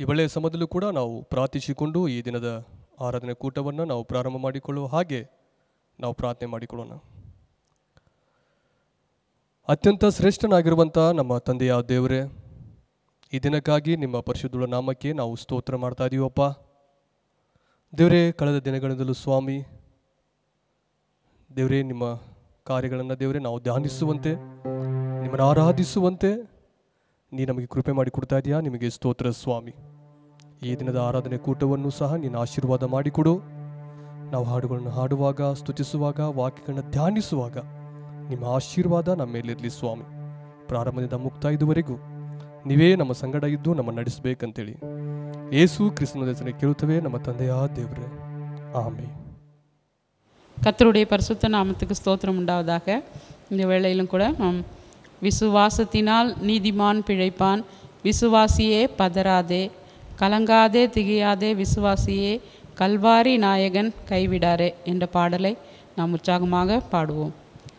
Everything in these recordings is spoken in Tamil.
ಈ ಒಳ್ಳೆಯ ಸಮಯದಲ್ಲೂ ಕೂಡ ನಾವು ಪ್ರಾರ್ಥಿಸಿಕೊಂಡು ಈ ದಿನದ ಆರಾಧನೆ ಕೂಟವನ್ನು ನಾವು ಪ್ರಾರಂಭ ಮಾಡಿಕೊಳ್ಳುವ ಹಾಗೆ ನಾವು ಪ್ರಾರ್ಥನೆ ಮಾಡಿಕೊಳ್ಳೋಣ. ಅತ್ಯಂತ ಶ್ರೇಷ್ಠನಾಗಿರುವಂಥ ನಮ್ಮ ತಂದೆಯ ದೇವರೇ, ಈ ದಿನಕ್ಕಾಗಿ ನಿಮ್ಮ ಪರಿಶುದ್ಧ ನಾಮಕ್ಕೆ ನಾವು ಸ್ತೋತ್ರ ಮಾಡ್ತಾ ಇದ್ದೀವಪ್ಪ ದೇವರೇ. ಕಳೆದ ದಿನಗಳಿಂದಲೂ ಸ್ವಾಮಿ ದೇವರೇ, ನಿಮ್ಮ ಕಾರ್ಯಗಳನ್ನು ದೇವರೇ ನಾವು ಧ್ಯಾನಿಸುವಂತೆ, ನಿಮ್ಮನ್ನು ಆರಾಧಿಸುವಂತೆ ನೀ ನಮಗೆ ಕೃಪೆ ಮಾಡಿ ಕೊಡ್ತಾ ಇದೆಯಾ. ನಿಮಗೆ ಸ್ತೋತ್ರ ಸ್ವಾಮಿ. ಈ ದಿನದ ಆರಾಧನೆ ಕೂಟವನ್ನು ಸಹ ನೀನು ಆಶೀರ್ವಾದ ಮಾಡಿಕೊಡು. ನಾವು ಹಾಡುಗಳನ್ನು ಹಾಡುವಾಗ, ಸ್ತುತಿಸುವಾಗ, ವಾಕ್ಯಗಳನ್ನು ಧ್ಯಾನಿಸುವಾಗ ನಿಮ್ಮ ಆಶೀರ್ವಾದ ನಮ್ಮ ಮೇಲಿರಲಿ ಸ್ವಾಮಿ. ಪ್ರಾರಂಭದಿಂದ ಮುಕ್ತಾಯದವರೆಗೂ ನೀವೇ ನಮ್ಮ ಸಂಗಡ ಇದ್ದು ನಮ್ಮ ನಡೆಸಬೇಕಂತೇಳಿ ಯೇಸು ಕ್ರಿಸ್ತನ ಹೆಸರಿನಲ್ಲಿ ಕೇಳುತ್ತವೆ ನಮ್ಮ ತಂದೆಯ ದೇವರೇ, ஆமென். கர்த்தருடைய பரிசுத்த நாமத்துக்கு ஸ்தோத்திரம் உண்டாவதாக. இந்த வேளையிலும் கூட நாம் விசுவாசத்தினால் நீதிமான் பிழைப்பான், விசுவாசியே பதறாதே, கலங்காதே திகையாதே, விசுவாசியே கல்வாரி நாயகன் கைவிடாரே என்ற பாடலை நாம் உற்சாகமாக பாடுவோம்.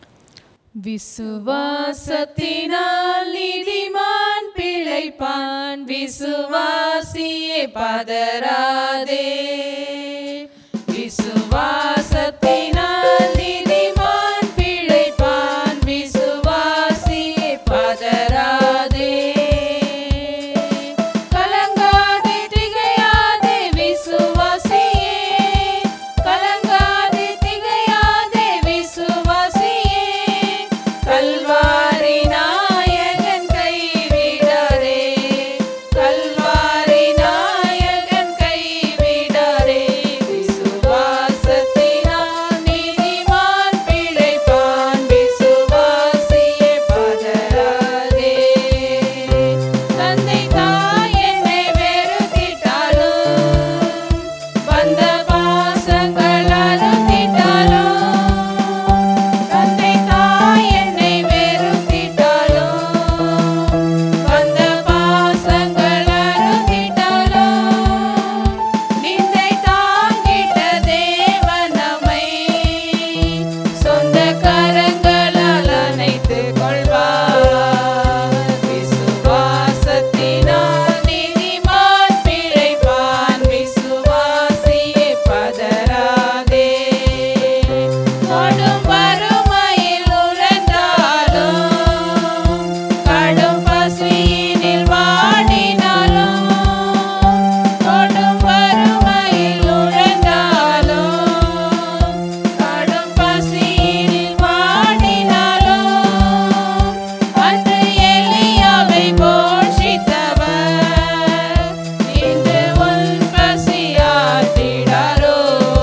விசுவாசத்தினால் நீதிமான் பிழைப்பான், விசுவாசியே பதறாதே. விசுவாசத்தினால் நீதிமான் பிழைப்பான், விசுவாசியே பதறாதே. கலங்காதே திகையாதே, விசுவாசியே கலங்காதே திகையாதே, விசுவாசியே கல்வாரி நாயகன் கைவிடாரே, கல்வாரி நாயகன் கைவிடாரே. விசுவாசத்தினால் நீதிமான் பிழைப்பான், விசுவாசியே பதறாதே. தந்தை தாய் என்னை வெறுத்திட்டாலும், வந்த பாசங்கள் அறுத்திட்டாலும், தந்தை தாய் என்னை வெறுத்திட்டாலும், வந்த பாசங்கள் அறுத்திட்டாலும், நிந்தை தாங்கிட்ட தேவன் நம்மை சொந்த கரங்களால் அணைத்துக் கொள்வார். விசுவாசத்தினால் நீதிமான் பிழைப்பான், விசுவாசியே பதறாதே. கடும் வறுமையில் உழந்தாலும், கடும் பசியினில் வாடினாலும், கடும் வறுமையில் உழந்தாலும், கடும் பசியினில் வாடினாலும், அன்று எலியாவை போஷித்தவர் இன்று உன் பசியாற்றிடாரோ.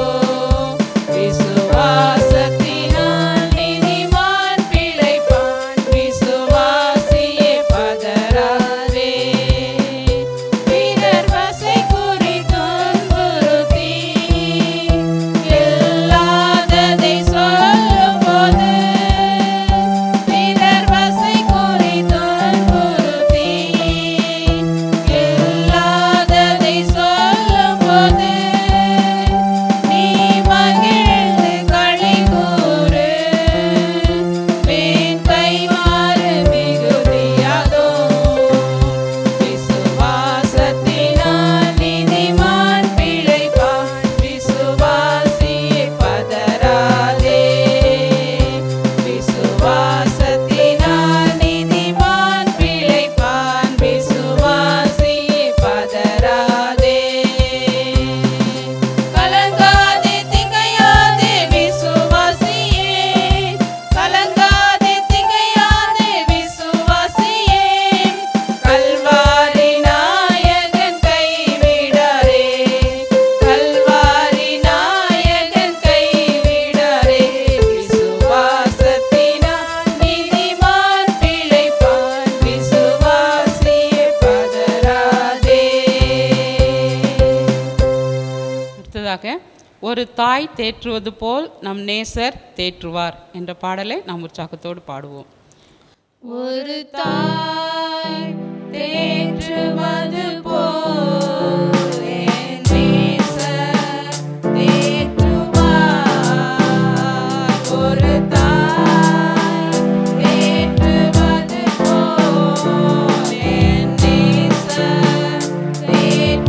விசுவாசத்தினால் நீதிமான் பிழைப்பான், விசுவாசியே பதறாதே. வீரர் வசை கூறி துன்புறுத்தி இல்லாததை சொல்லும்போது, வீரர் வசை கூறி துன்புறுத்தி இல்லாததை சொல்லும்போது, நீ மகிழ்ந்து களி கூறு, மேன் கைமாறு மிகுதியாகும். விசுவாசத்தினால் நீதிமான் பிழைப்பான், விசுவாசியே பதறாதே. விசுவாசத்தினால் நீதிமான் பிழைப்பான், விசுவாசியே பதறாதே. கலங்காதே திகையாதே, விசுவாசியே கலங்காதே திகையாதே, விசுவாசியே கல்வாரி நாயகன் கைவிடாரே, கல்வாரி நாயகன் கைவிடாரே. விசுவாசத்தினால் நீதிமான் பிழைப்பான், விசுவாசியே பதறாதே. அடுத்ததாக ஒரு தாய் தேற்றுவது போல் நம் நேசர் தேற்றுவார் என்ற பாடலை நாம் உற்சாகத்தோடு பாடுவோம். ஒரு தாய் தேற்றுவது போல் என் நேசர் தேற்றுவார். ஒரு தாய் தேற்றுவது போல் என் நேசர் தேற்றுவார்.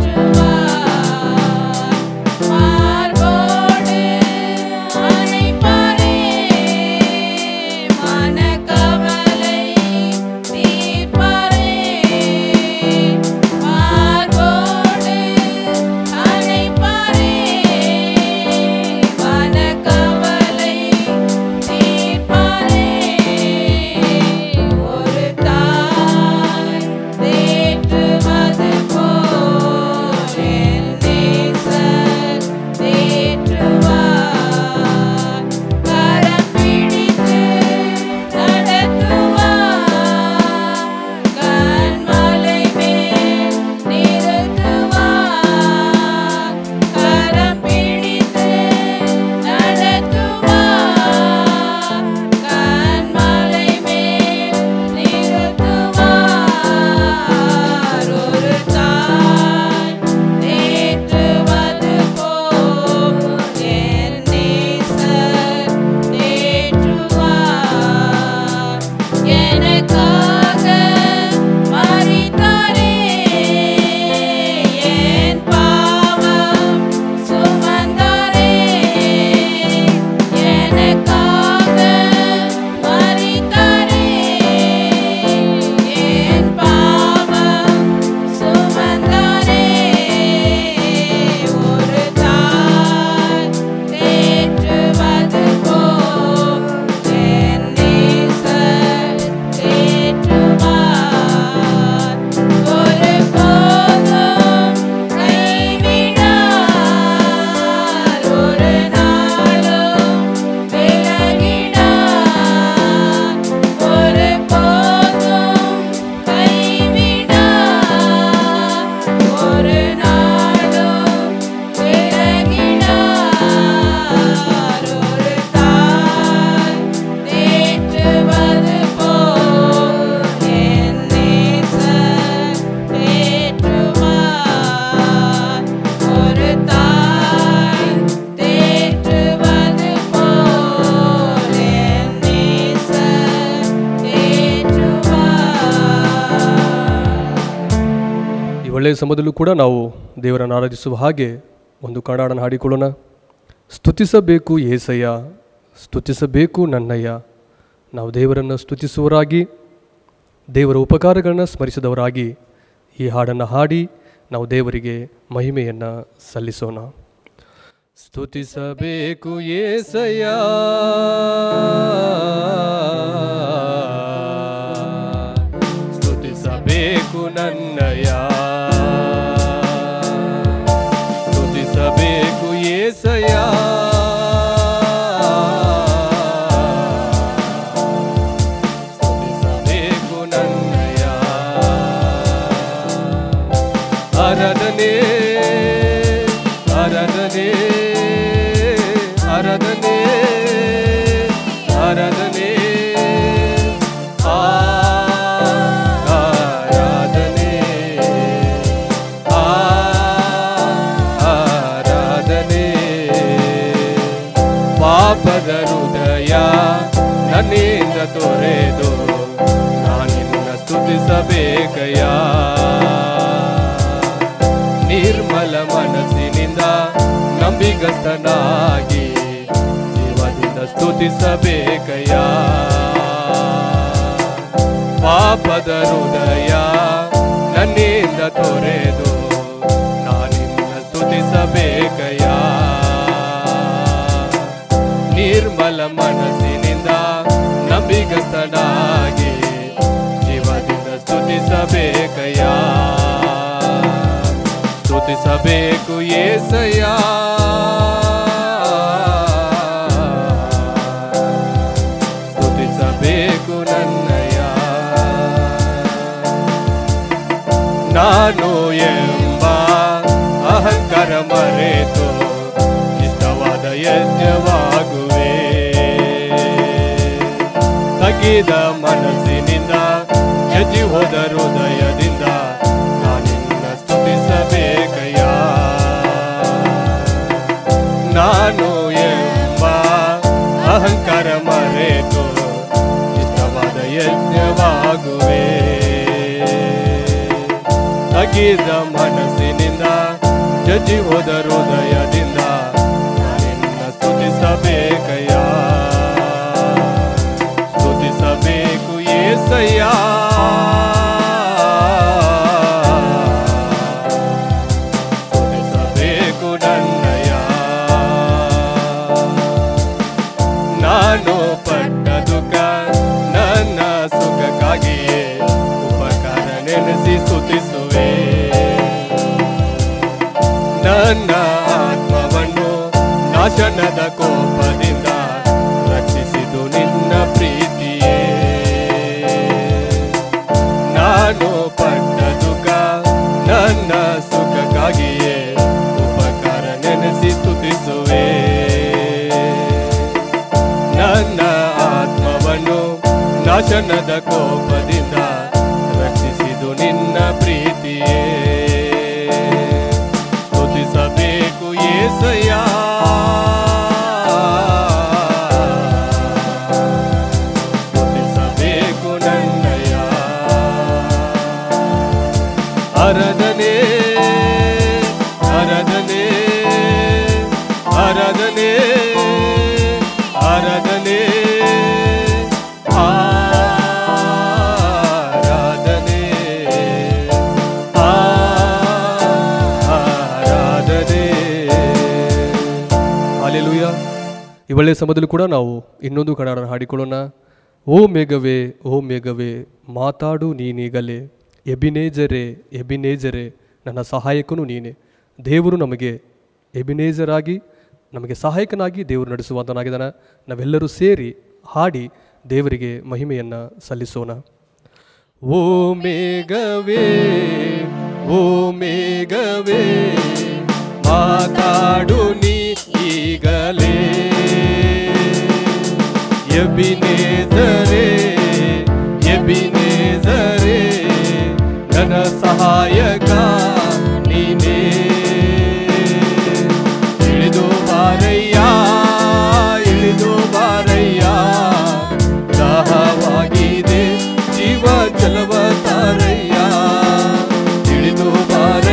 ಒಳ್ಳೆಯ ಸಮಯದಲ್ಲೂ ಕೂಡ ನಾವು ದೇವರನ್ನು ಆರಾಧಿಸುವ ಹಾಗೆ ಒಂದು ಕನ್ನಡನ ಹಾಡಿಕೊಳ್ಳೋಣ. ಸ್ತುತಿಸಬೇಕು ಏಸಯ್ಯ, ಸ್ತುತಿಸಬೇಕು ನನ್ನಯ್ಯ. ನಾವು ದೇವರನ್ನು ಸ್ತುತಿಸುವರಾಗಿ, ದೇವರ ಉಪಕಾರಗಳನ್ನು ಸ್ಮರಿಸಿದವರಾಗಿ ಈ ಹಾಡನ್ನು ಹಾಡಿ ನಾವು ದೇವರಿಗೆ ಮಹಿಮೆಯನ್ನು ಸಲ್ಲಿಸೋಣ. ಸ್ತುತಿಸಬೇಕು ಏಸಯ್ಯ, ಸ್ತುತಿಸಬೇಕು ನನ್ನಯ್ಯ, ಸ್ತುತಿಸಬೇಕು ಏಸಯ್ಯ, ಸ್ತುತಿಸಬೇಕು ನನ್ನಯ್ಯ. ಆರಾಧನೆ ಆರಾಧನೆ ಆರಾಧನೆ ಆರಾಧನೆ ಆರಾಧನೆ ಆರಾಧನೆ. ಪಾಪದ ಹೃದಯ ನನ್ನಿಂದ ತೊರೆದು ನಾನಿನ್ನ ಸ್ತುತಿಸಬೇಕಯ್ಯ. ನಿರ್ಮಲ ಮನಸ್ಸಿನಿಂದ ನಂಬಿಗಸ್ತನಾಗಿ ಜೀವದಿಂದ ಸ್ತುತಿಸಬೇಕಯ್ಯ. ಪಾಪದ ಹೃದಯ ನನ್ನಿಂದ ತೊರೆದು ನಾನಿನ್ನ ಸ್ತುತಿಸಬೇಕಯ್ಯ. ನಿರ್ಮಲ ಮನಸ್ಸಿನಿಂದ ನಂಬಿಗಸ್ತನಾಗಿ ಜೀವದಿಂದ ಸ್ತುತಿಸಬೇಕಯ್ಯ. ಸ್ತುತಿಸಬೇಕು ಏಸಯ್ಯ, ಸ್ತುತಿಸಬೇಕು ನನ್ನಯ್ಯ. ನಾನು ಎಂಬ ಅಹಂಕಾರ ಮರೆತು ಇಷ್ಟವಾದ ಯಜ್ಞವಾಗುವೆ. ತಗ್ಗಿದ ಮನಸ್ಸಿನಿಂದ ಎದ್ದು ಹೋದ ಹೃದಯದಿಂದ ನಾನಿನ್ನ ಸ್ತುತಿಸಬೇಕಯ್ಯ. ನಾನು ಎಂಬ ಅಹಂಕಾರ ಮರೆತು ಇಷ್ಟವಾದ ಯಜ್ಞವಾಗುವೆ. ತಗ್ಗಿದ ಮನಸ್ಸಿನಿಂದ ಜಜ್ಜಿ ಹೋದ ಹೃದಯದಿಂದ ನಾನಿನ್ನ ಸ್ತುತಿಸಬೇಕಯ್ಯ. ಸ್ತುತಿಸಬೇಕು ಏಸಯ್ಯ, ಸ್ತುತಿಸಬೇಕು ನನ್ನಯ್ಯ. ನಾನು ಪಟ್ಟ ದುಃಖ ನನ್ನ ಸುಖಕ್ಕಾಗಿಯೇ ಉಪಕಾರ ನೆನೆಸಿ ಸ್ತುತಿಸುವೆ. ನನ್ನ ಆತ್ಮವನ್ನು ನಾಶನದ ಕೋಪದಿಂದ ರಕ್ಷಿಸಿದು ನಿನ್ನ ಪ್ರೀತಿಯೇ. ನಾನು ಪಟ್ಟ ದುಃಖ ನನ್ನ ಸುಖಕ್ಕಾಗಿಯೇ ಉಪಕಾರ ನೆನೆಸಿ ಸ್ತುತಿಸುವೆ. ನನ್ನ ಆತ್ಮವನ್ನು ನಾಶನದ ಕೋಪದಿಂದ ರಕ್ಷಿಸಿದು ನಿನ್ನ ಪ್ರೀತಿಯೇ. ಸ್ತುತಿಸಬೇಕು ಏಸಯ್ಯ, ಸ್ತುತಿಸಬೇಕು ನನ್ನಯ್ಯ. ಆರಾಧನೆ ಆರಾಧನೆ ಆರಾಧನೆ ಆರಾಧನೆ ಆರಾಧನೆ ಆರಾಧನೆ. ಹಲ್ಲೆಲೂಯಾ. ಈ ಒಳ್ಳೆಯ ಸಮಯದಲ್ಲೂ ಕೂಡ ನಾವು ಇನ್ನೊಂದು ಕನ್ನಡ ಹಾಡಿಕೊಳ್ಳೋಣ. ಓ ಮೇಘವೇ, ಓ ಮೇಘವೇ, ಮಾತಾಡು ನೀನೀಗಲೇ. ಎಬಿನೇಜರೇ, ಎಬಿನೇಜರೇ, ನನ್ನ ಸಹಾಯಕನು ನೀನೆ. ದೇವರು ನಮಗೆ ಎಬಿನೇಜರಾಗಿ, ನಮಗೆ ಸಹಾಯಕನಾಗಿ ದೇವರು ನಡೆಸುವಂತನಾಗಿದ್ದಾನೆ. ನಾವೆಲ್ಲರೂ ಸೇರಿ ಹಾಡಿ ದೇವರಿಗೆ ಮಹಿಮೆಯನ್ನು ಸಲ್ಲಿಸೋಣ. ಓ ಮೇಘವೇ, ಓ ಮೇಘವೇ, ಮಾತಾಡು ನೀ ಈಗಲೇ. ಎಬಿನೇಜರೇ, ಎಬಿನೇಜರೇ, ನನ್ನ ಸಹಾಯಕ ನೀನೇ. ಇಳಿದು ಬಾರಯ್ಯ, ಇಳಿದು ಬಾರಯ್ಯ, ದಾಹವಾಗಿದೆ ಜೀವ ಜಲವ ತಾರಯ್ಯ. ಇಳಿದು ಬಾರಯ್ಯ,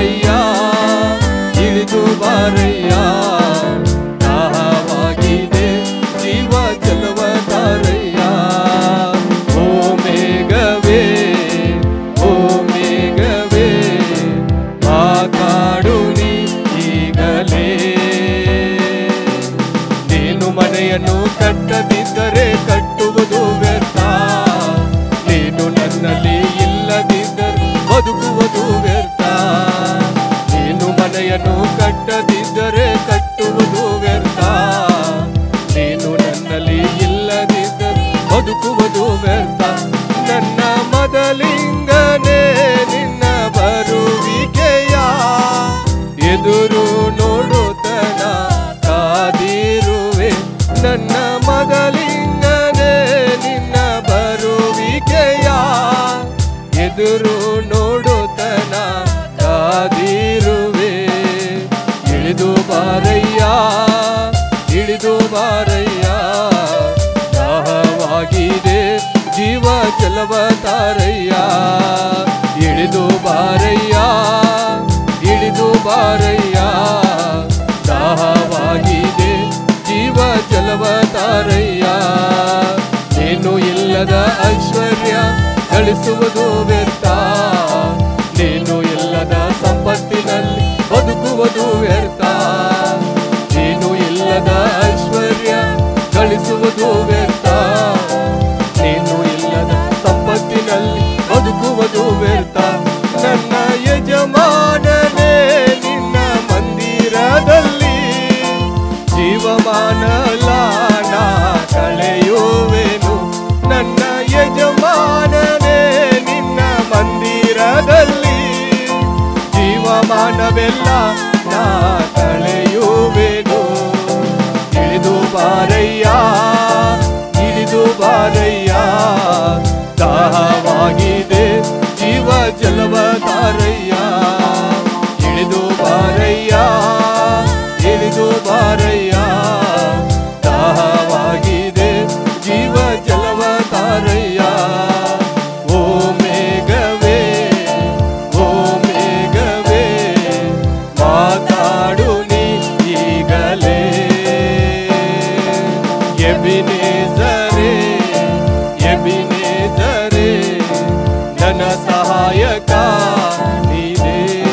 ಕಟ್ಟದಿದ್ದರೆ ಕಟ್ಟುವುದು ವ್ಯರ್ಥ, ನೀನು ನನ್ನಲ್ಲಿ ಇಲ್ಲದಿದ್ದರೆ ಬದುಕುವುದು ವ್ಯರ್ಥ. ನೀನು ಮನೆಯನ್ನು ಕಟ್ಟದಿದ್ದರೆ ಕಟ್ಟುವುದು ವ್ಯರ್ಥ, ನೀನು ನನ್ನಲ್ಲಿ ಇಲ್ಲದಿದ್ದರೆ ಬದುಕುವುದು ವ್ಯರ್ಥ. ನನ್ನ ಮೊದಲಿಂಗನೇ ನಿನ್ನ ಬರುವಿಕೆಯ ಎದುರು ನೋಡುತ್ತನ ಕಾದಿರುವೆ. ನನ್ನ ಮೊದಲಿಂಗನೇ ನಿನ್ನ ಬರುವಿಕೆಯ ಎದುರು ನೋಡುತ್ತನ ಕಾದಿರುವೆ. ಇಳಿದು ಬಾರಯ್ಯ, ಇಳಿದು ಬಾರಯ್ಯ, ದಾಹವಾಗಿದೆ ಜೀವ ಜಲವ ತಾರಯ್ಯ. ಇಳಿದು ಬಾರಯ್ಯ, ಇಳಿದು ಬಾರಯ್ಯ, ದಾಹವಾಗಿದೆ ಜೀವ ಜಲವ ತಾರಯ್ಯ. ನೀನು ಇಲ್ಲದ ಐಶ್ವರ್ಯ ಗಳಿಸುವುದು ವ್ಯರ್ಥ, ನೀನು ಇಲ್ಲದ ಸಂಪತ್ತಿನಲ್ಲಿ ಬದುಕುವುದು ವ್ಯರ್ಥ. ನೀನು ಇಲ್ಲದ ಐಶ್ವರ್ಯ ಗಳಿಸುವುದು ವ್ಯರ್ಥ, ನೀನು ಇಲ್ಲದ ಸಂಪತ್ತಿನಲ್ಲಿ ಬದುಕುವುದು ವ್ಯರ್ಥ. ನನ್ನ ಯಜಮಾನನೇ ನಿನ್ನ ಮಂದಿರದಲ್ಲಿ ಜೀವಮಾನಲಾನ ಕಳೆಯುವೆನು. ನನ್ನ ಯಜಮಾನನೇ ನಿನ್ನ ಮಂದಿರದಲ್ಲಿ ಜೀವಮಾನವೆಲ್ಲ ನಾ ಕಳೆಯುವೆನು. ಇಳಿದು ಬಾರಯ್ಯ, ಇಳಿದು ಬಾರಯ್ಯ, ದಾಹವಾಗಿದೆ ಜೀವ ಜಲವ ತಾರಯ್ಯ. ಇಳಿದು ಬಾರಯ್ಯ, ಇಳಿದು ಬಾರಯ್ಯ, ದಾಹವಾಗಿದೆ ಜೀವ ಜಲವ ತಾರಯ್ಯ. ಓ ಮೇಘವೇ, ಓ ಮೇಘವೇ, ಮಾತಾಡು ನೀ ಈಗಲೇ. ಎಬಿನೇಜರೇ, ಎಬಿನೇಜರೇ, ನನ್ನ ಸಹಾಯಕ ನೀನೇ.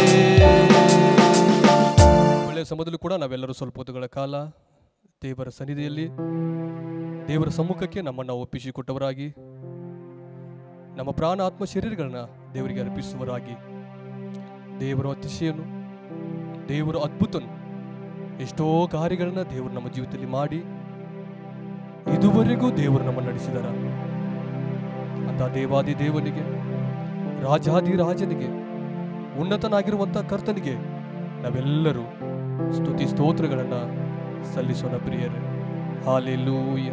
ಒಳ್ಳೆಯ ಸಮಯದಲ್ಲೂ ಕೂಡ ನಾವೆಲ್ಲರೂ ಸ್ವಲ್ಪ ಹೊತ್ತುಗಳ ಕಾಲ ದೇವರ ಸನ್ನಿಧಿಯಲ್ಲಿ ದೇವರ ಸಮ್ಮುಖಕ್ಕೆ ನಮ್ಮನ್ನು ಒಪ್ಪಿಸಿಕೊಟ್ಟವರಾಗಿ ನಮ್ಮ ಪ್ರಾಣ ಆತ್ಮ ಶರೀರಗಳನ್ನ ದೇವರಿಗೆ ಅರ್ಪಿಸುವರಾಗಿ ದೇವರ ಅತಿಶಯನು, ದೇವರ ಅದ್ಭುತನು, ಎಷ್ಟೋ ಕಾರ್ಯಗಳನ್ನ ದೇವರು ನಮ್ಮ ಜೀವಿತದಲ್ಲಿ ಮಾಡಿ ಇದುವರೆಗೂ ದೇವರು ನಮ್ಮನ್ನು ನಡೆಸಿದಾರ. ಅಂತ ದೇವಾದಿ ದೇವನಿಗೆ, ರಾಜಾದಿ ರಾಜನಿಗೆ, ಉನ್ನತನಾಗಿರುವಂಥ ಕರ್ತನಿಗೆ ನಾವೆಲ್ಲರೂ ಸ್ತುತಿ ಸ್ತೋತ್ರಗಳನ್ನು ಸಲ್ಲಿಸೋಣ ಪ್ರಿಯರೇ. Hallelujah,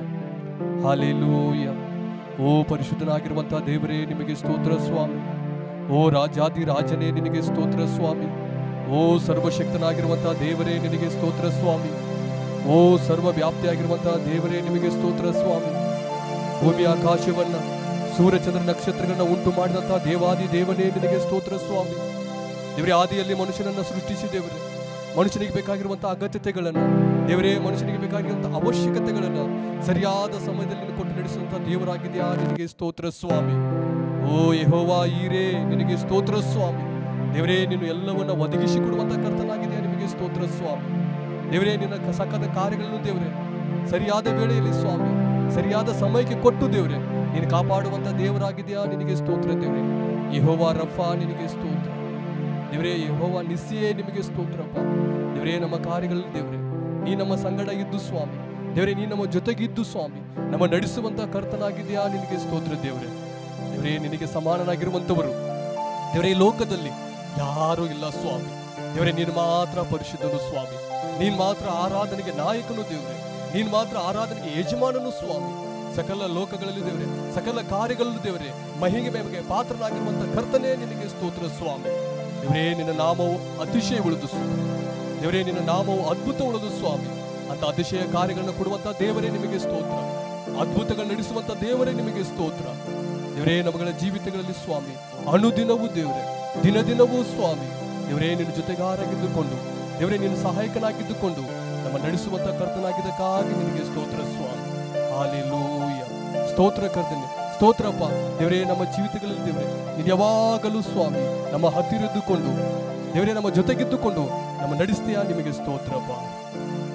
hallelujah. ಓ ಪರಿಶುದ್ಧನಾಗಿರುವಂಥ ದೇವರೇ ನಿಮಗೆ ಸ್ತೋತ್ರ ಸ್ವಾಮಿ. ಓ ರಾಜಾದಿ ರಾಜನೇ ನಿನಗೆ ಸ್ತೋತ್ರ ಸ್ವಾಮಿ. ಓ ಸರ್ವಶಕ್ತನಾಗಿರುವಂಥ ದೇವರೇ ನಿನಗೆ ಸ್ತೋತ್ರ ಸ್ವಾಮಿ. ಓ ಸರ್ವವ್ಯಾಪ್ತಿಯಾಗಿರುವಂಥ ದೇವರೇ ನಿಮಗೆ ಸ್ತೋತ್ರ ಸ್ವಾಮಿ. ಭೂಮಿ ಆಕಾಶವನ್ನ, ಸೂರ್ಯಚಂದ್ರ ನಕ್ಷತ್ರಗಳನ್ನ ಉಂಟು ಮಾಡಿದಂಥ ದೇವಾದಿ ದೇವನೇ ನಿನಗೆ ಸ್ತೋತ್ರ ಸ್ವಾಮಿ. ದೇವರೇ, ಆದಿಯಲ್ಲಿ ಮನುಷ್ಯನನ್ನು ಸೃಷ್ಟಿಸಿ ದೇವರೇ, ಮನುಷ್ಯನಿಗೆ ಬೇಕಾಗಿರುವಂಥ ಅಗತ್ಯತೆಗಳನ್ನು ದೇವರೇ, ಮನುಷ್ಯನಿಗೆ ಬೇಕಾಗಿರುವಂಥ ಅವಶ್ಯಕತೆಗಳನ್ನು ಸರಿಯಾದ ಸಮಯದಲ್ಲಿ ಕೊಟ್ಟು ನಡೆಸುವಂಥ ದೇವರಾಗಿದೆಯಾ ನಿನಗೆ ಸ್ತೋತ್ರ ಸ್ವಾಮಿ. ಓ ಯೆಹೋವಾ ಈರೇ ನಿನಗೆ ಸ್ತೋತ್ರ ಸ್ವಾಮಿ. ದೇವರೇ, ನೀನು ಎಲ್ಲವನ್ನ ಒದಗಿಸಿಕೊಡುವಂಥ ಕರ್ತನಾಗಿದೆಯಾ ನಿಮಗೆ ಸ್ತೋತ್ರ ಸ್ವಾಮಿ. ದೇವರೇ, ನಿನ್ನ ಸಕಲ ಕಾರ್ಯಗಳನ್ನು ದೇವರೇ ಸರಿಯಾದ ವೇಳೆಯಲ್ಲಿ ಸ್ವಾಮಿ, ಸರಿಯಾದ ಸಮಯಕ್ಕೆ ಕೊಟ್ಟು ದೇವರೇ ನೀನು ಕಾಪಾಡುವಂಥ ದೇವರಾಗಿದೆಯಾ ನಿನಗೆ ಸ್ತೋತ್ರ ದೇವರೇ. ಯೆಹೋವಾ ರಫಾ ನಿನಗೆ ಸ್ತೋತ್ರ ದೇವರೇ. ಯೆಹೋವಾ ನಿಸ್ಸಿಯೇ ನಿಮಗೆ ಸ್ತೋತ್ರಪ್ಪ ದೇವರೇ. ನಮ್ಮ ಕಾರ್ಯಗಳಲ್ಲಿ ದೇವರೇ ನೀ ನಮ್ಮ ಸಂಗಡ ಇದ್ದು ಸ್ವಾಮಿ, ದೇವರೇ ನೀ ನಮ್ಮ ಜೊತೆಗಿದ್ದು ಸ್ವಾಮಿ ನಮ್ಮ ನಡೆಸುವಂಥ ಕರ್ತನಾಗಿದೆಯಾ ನಿನಗೆ ಸ್ತೋತ್ರ ದೇವರೇ. ದೇವರೇ, ನಿನಗೆ ಸಮಾನನಾಗಿರುವಂಥವರು ದೇವರೇ ಈ ಲೋಕದಲ್ಲಿ ಯಾರೂ ಇಲ್ಲ ಸ್ವಾಮಿ. ದೇವರೇ, ನೀನು ಮಾತ್ರ ಪರಿಶುದ್ಧನು ಸ್ವಾಮಿ. ನೀನು ಮಾತ್ರ ಆರಾಧನೆಗೆ ನಾಯಕನು ದೇವರೇ. ನೀನು ಮಾತ್ರ ಆರಾಧನೆಗೆ ಯಜಮಾನನು ಸ್ವಾಮಿ. ಸಕಲ ಲೋಕಗಳಲ್ಲಿ ದೇವರೇ, ಸಕಲ ಕಾರ್ಯಗಳಲ್ಲೂ ದೇವರೇ ಮಹಿಮೆಗೆ ಪಾತ್ರನಾಗಿರುವಂಥ ಕರ್ತನೇ ನಿನಗೆ ಸ್ತೋತ್ರ ಸ್ವಾಮಿ. ದೇವರೇ, ನಿನ್ನ ನಾಮವು ಅತಿಶಯ ಉಳಿದು ಸ್ವಾಮಿ. ದೇವರೇ, ನಿನ್ನ ನಾಮವು ಅದ್ಭುತ ಉಳಿದು ಸ್ವಾಮಿ. ಅಂತ ಅತಿಶಯ ಕಾರ್ಯಗಳನ್ನು ಕೊಡುವಂಥ ದೇವರೇ ನಿಮಗೆ ಸ್ತೋತ್ರ. ಅದ್ಭುತಗಳು ನಡೆಸುವಂಥ ದೇವರೇ ನಿಮಗೆ ಸ್ತೋತ್ರ. ದೇವರೇ, ನಮ್ಮಗಳ ಜೀವಿತಗಳಲ್ಲಿ ಸ್ವಾಮಿ ಅನುದಿನವೂ ದೇವರೇ, ದಿನ ದಿನವೂ ಸ್ವಾಮಿ ದೇವರೇ ನಿನ್ನ ಜೊತೆಗಾರಾಗಿದ್ದುಕೊಂಡು ದೇವರೇ ನಿನ್ನ ಸಹಾಯಕನಾಗಿದ್ದುಕೊಂಡು ನಮ್ಮ ನಡೆಸುವಂಥ ಕರ್ತನಾಗಿದ್ದಕ್ಕಾಗಿ ನಿನಗೆ ಸ್ತೋತ್ರ ಸ್ವಾಮಿ. ಹಾಲೆಲೂಯ. ಸ್ತೋತ್ರ ಕರ್ತನೆ, ಸ್ತೋತ್ರಪ್ಪ ದೇವರೇ. ನಮ್ಮ ಜೀವಿತಗಳಲ್ಲಿ ದೇವರೇ ನೀನು ಯಾವಾಗಲೂ ಸ್ವಾಮಿ ನಮ್ಮ ಹತ್ತಿರದ್ದುಕೊಂಡು ದೇವರೇ ನಮ್ಮ ಜೊತೆಗಿದ್ದುಕೊಂಡು ನಮ್ಮ ನಡೆಸ್ತೀಯಾ ನಿಮಗೆ ಸ್ತೋತ್ರಪ್ಪ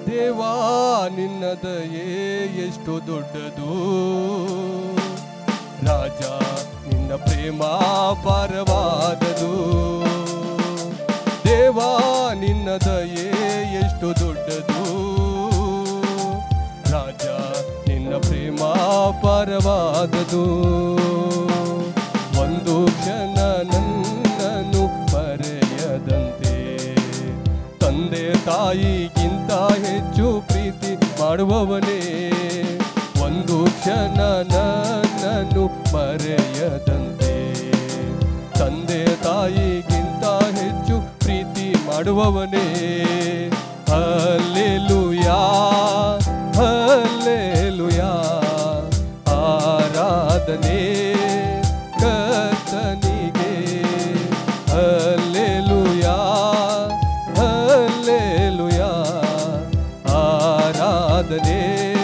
ದೇವಾ ನಿನ್ನ ದಯೆ ಎಷ್ಟು ದೊಡ್ಡದು, ರಾಜ ನಿನ್ನ ಪ್ರೇಮ ಪಾರವಾದದು. ದೇವಾ ನಿನ್ನ ದಯೆ ಎಷ್ಟು ದೊಡ್ಡದು, ರಾಜ ನಿನ್ನ ಪ್ರೇಮ ಪಾರವಾದದು. ಒಂದು ಕ್ಷಣ ನನ್ನನ್ನು ಮರೆಯದಂತೆ ತಂದೆ ತಾಯಿಗಿಂತ ಹೆಚ್ಚು ಪ್ರೀತಿ ಮಾಡುವವನೇ. ಒಂದು ಕ್ಷಣ ನನ್ನನ್ನು ಮರೆಯದಂತೆ ತಂದೆ ತಾಯಿಗಿಂತ ಹೆಚ್ಚು ಪ್ರೀತಿ ಮಾಡುವವನೇ. ಹಲ್ಲೆಲೂಯಾ ಹಲ್ಲೆಲೂಯಾ, ಆರಾಧನೆ ಕರ್ತನಿಗೆ. ಹಲ್ಲೆಲೂಯಾ ಹಲ್ಲೆಲೂಯಾ, ಆರಾಧನೆ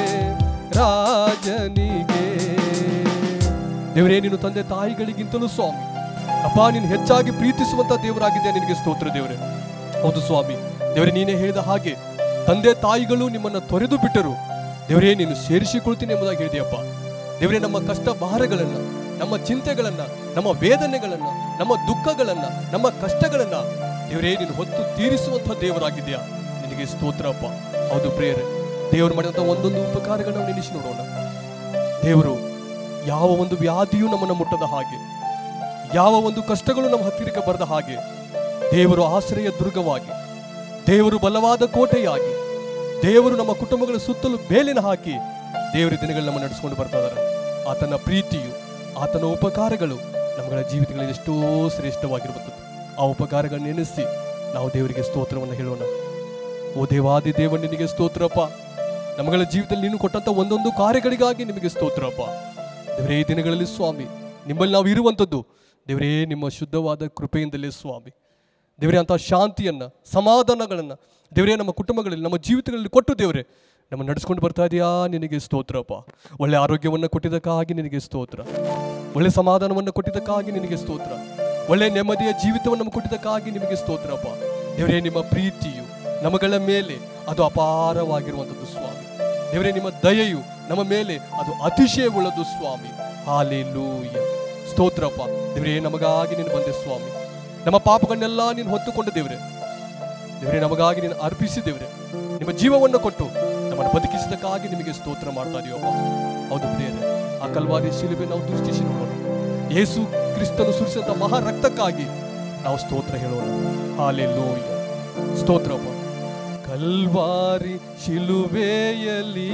ರಾಜನಿಗೆ. ದೇವರೇ, ನೀನು ತಂದೆ ತಾಯಿಗಳಿಗಿಂತಲೂ ಸ್ವಾಮಿ ಅಪ್ಪ ನೀನು ಹೆಚ್ಚಾಗಿ ಪ್ರೀತಿಸುವಂತ ದೇವರಾಗಿದೆ. ನಿನಗೆ ಸ್ತೋತ್ರ ದೇವರೇ. ಹೌದು ಸ್ವಾಮಿ, ದೇವರೇ ನೀನೇ ಹೇಳಿದ ಹಾಗೆ ತಂದೆ ತಾಯಿಗಳು ನಿಮ್ಮನ್ನು ತೊರೆದು ಬಿಟ್ಟರು, ದೇವರೇ ನೀನು ಸೇರಿಸಿಕೊಳ್ತೀನಿ ಎಂಬುದಾಗಿ ಹೇಳಿದೆಯಪ್ಪ. ದೇವರೇ, ನಮ್ಮ ಕಷ್ಟ ಭಾರಗಳನ್ನ, ನಮ್ಮ ಚಿಂತೆಗಳನ್ನ, ನಮ್ಮ ವೇದನೆಗಳನ್ನ, ನಮ್ಮ ದುಃಖಗಳನ್ನ, ನಮ್ಮ ಕಷ್ಟಗಳನ್ನ ದೇವರೇ ನೀನು ಹೊತ್ತು ತೀರಿಸುವಂತ ದೇವರಾಗಿದೆಯಾ. ನಿನಗೆ ಸ್ತೋತ್ರ ಅಪ್ಪ. ಹೌದು ಪ್ರಿಯರೇ, ದೇವರು ಮಾಡಿದಂಥ ಒಂದೊಂದು ಉಪಕಾರಗಳನ್ನು ನೆನೆಸಿ ನೋಡೋಣ. ದೇವರು ಯಾವ ಒಂದು ವ್ಯಾಧಿಯೂ ನಮ್ಮನ್ನು ಮುಟ್ಟದ ಹಾಗೆ, ಯಾವ ಒಂದು ಕಷ್ಟಗಳು ನಮ್ಮ ಹತ್ತಿರಕ್ಕೆ ಬರದ ಹಾಗೆ, ದೇವರು ಆಶ್ರಯ ದುರ್ಗವಾಗಿ, ದೇವರು ಬಲವಾದ ಕೋಟೆಯಾಗಿ, ದೇವರು ನಮ್ಮ ಕುಟುಂಬಗಳ ಸುತ್ತಲೂ ಬೇಲಿನ ಹಾಕಿ ದೇವರ ದಿನಗಳು ನಮ್ಮ ನಡೆಸಿಕೊಂಡು ಬರ್ತಾ ಇದ್ದಾರೆ. ಆತನ ಪ್ರೀತಿಯು, ಆತನ ಉಪಕಾರಗಳು ನಮ್ಮಗಳ ಜೀವಿತಗಳಲ್ಲಿ ಎಷ್ಟೋ ಶ್ರೇಷ್ಠವಾಗಿರುವಂಥದ್ದು. ಆ ಉಪಕಾರಗಳನ್ನು ನೆನೆಸಿ ನಾವು ದೇವರಿಗೆ ಸ್ತೋತ್ರವನ್ನು ಹೇಳೋಣ. ಓ ದೇವಾದಿ ದೇವ, ನಿನಗೆ ಸ್ತೋತ್ರಪ್ಪ. ನಮ್ಮಗಳ ಜೀವಿತದಲ್ಲಿ ನೀನು ಕೊಟ್ಟಂತ ಒಂದೊಂದು ಕಾರ್ಯಗಳಿಗಾಗಿ ನಿಮಗೆ ಸ್ತೋತ್ರಪ್ಪ. ದೇವರೇ, ಈ ದಿನಗಳಲ್ಲಿ ಸ್ವಾಮಿ ನಿಮ್ಮಲ್ಲಿ ನಾವು ಇರುವಂಥದ್ದು ದೇವರೇ ನಿಮ್ಮ ಶುದ್ಧವಾದ ಕೃಪೆಯಿಂದಲೇ ಸ್ವಾಮಿ. ದೇವರೇ, ಅಂಥ ಶಾಂತಿಯನ್ನು, ಸಮಾಧಾನಗಳನ್ನು ದೇವರೇ ನಮ್ಮ ಕುಟುಂಬಗಳಲ್ಲಿ, ನಮ್ಮ ಜೀವಿತಗಳಲ್ಲಿ ಕೊಟ್ಟು ದೇವರೇ ನಮ್ಮ ನಡೆಸ್ಕೊಂಡು ಬರ್ತಾ ಇದೆಯಾ. ನಿನಗೆ ಸ್ತೋತ್ರಪ್ಪ. ಒಳ್ಳೆ ಆರೋಗ್ಯವನ್ನು ಕೊಟ್ಟಿದ್ದಕ್ಕಾಗಿ ನಿನಗೆ ಸ್ತೋತ್ರ. ಒಳ್ಳೆ ಸಮಾಧಾನವನ್ನು ಕೊಟ್ಟಿದ್ದಕ್ಕಾಗಿ ನಿನಗೆ ಸ್ತೋತ್ರ. ಒಳ್ಳೆ ನೆಮ್ಮದಿಯ ಜೀವಿತವನ್ನು ನಮಗೆ ಕೊಟ್ಟಿದ್ದಕ್ಕಾಗಿ ನಿಮಗೆ ಸ್ತೋತ್ರಪ್ಪ. ದೇವರೇ, ನಿಮ್ಮ ಪ್ರೀತಿಯು ನಮಗಳ ಮೇಲೆ ಅದು ಅಪಾರವಾಗಿರುವಂಥದ್ದು ಸ್ವಾಮಿ. ದೇವರೇ, ನಿಮ್ಮ ದಯೆಯು ನಮ್ಮ ಮೇಲೆ ಅದು ಅತಿಶಯವುಳ್ಳದು ಸ್ವಾಮಿ. ಹಾಲೆಲೂಯ, ಸ್ತೋತ್ರಪ್ಪ. ದೇವರೇ, ನಮಗಾಗಿ ನೀನು ಬಂದೆ ಸ್ವಾಮಿ. ನಮ್ಮ ಪಾಪಗಳನ್ನೆಲ್ಲ ನೀನು ಹೊತ್ತುಕೊಂಡು ದೇವರೇ, ದೇವರೇ ನಮಗಾಗಿ ನೀನು ಅರ್ಪಿಸಿ ದೇವರೇ ನಿಮ್ಮ ಜೀವವನ್ನು ಕೊಟ್ಟು ನಮ್ಮನ್ನು ಬದುಕಿಸಿದಕ್ಕಾಗಿ ನಿಮಗೆ ಸ್ತೋತ್ರ ಮಾಡ್ತಾ ಇದೀವಪ್ಪ. ಹೌದು ಪ್ರಿಯರೇ, ಆ ಕಲ್ವಾರಿ ಶಿಲುಬೆ ನಾವು ದೃಷ್ಟಿಸಿ ನೋಡೋಣ. ಯೇಸು ಕ್ರಿಸ್ತನು ಸುರಿಸಿದಂಥ ಮಹಾ ರಕ್ತಕ್ಕಾಗಿ ನಾವು ಸ್ತೋತ್ರ ಹೇಳೋಣ. ಹಾಲೆಲೂಯ, ಸ್ತೋತ್ರಪ್ಪ. ಕಲ್ವಾರಿ ಶಿಲುಬೆಯಲ್ಲಿ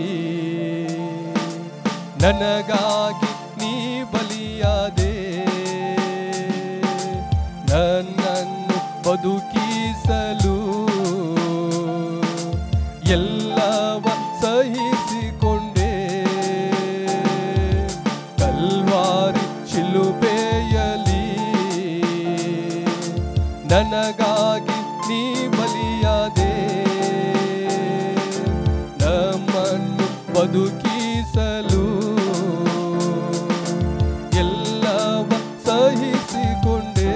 ನನಗಾಗಿ ನೀ ಬಲಿಯಾದೆ, ನನ್ನನ್ನು ಬದುಕಿಸಲು ಎಲ್ಲವ ಸಹಿಸಿಕೊಂಡೆ. ಕಲ್ವಾರಿ ಶಿಲುಬೆಯಲ್ಲಿ ನನಗಾಗಿ ನೀ ಬಲಿಯಾದೆ, ನಮ್ಮನ್ನು ಬದುಕಿಸಲು ಎಲ್ಲವ ಸಹಿಸಿಕೊಂಡೆ.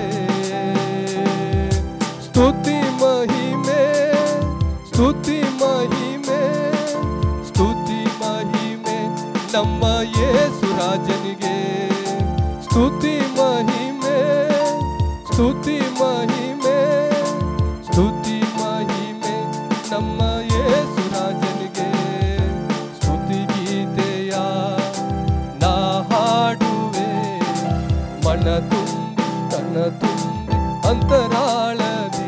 ಸ್ತುತಿ ಮಹಿಮೆ, ಸ್ತುತಿ ಮಹಿಮೆ, ಸ್ತುತಿ ಮಹಿಮೆ ನಮ್ಮ ಯೇಸು ರಾಜನಿಗೆ. ಸ್ತುತಿ ಮಹಿಮೆ, ಸ್ತುತಿ ಮಹಿಮೆ, ಸ್ತುತಿ ಮಹಿಮೆ ನಮ್ಮ ಯೇಸು ರಾಜನಿಗೆ. ಸ್ತುತಿ ಗೀತೆಯ ನಾ ಹಾಡುವೆ, ಮನ ತುಂಬಿ ತನ್ನ ತುಂಬಿ ಅಂತರಾಳದಿ.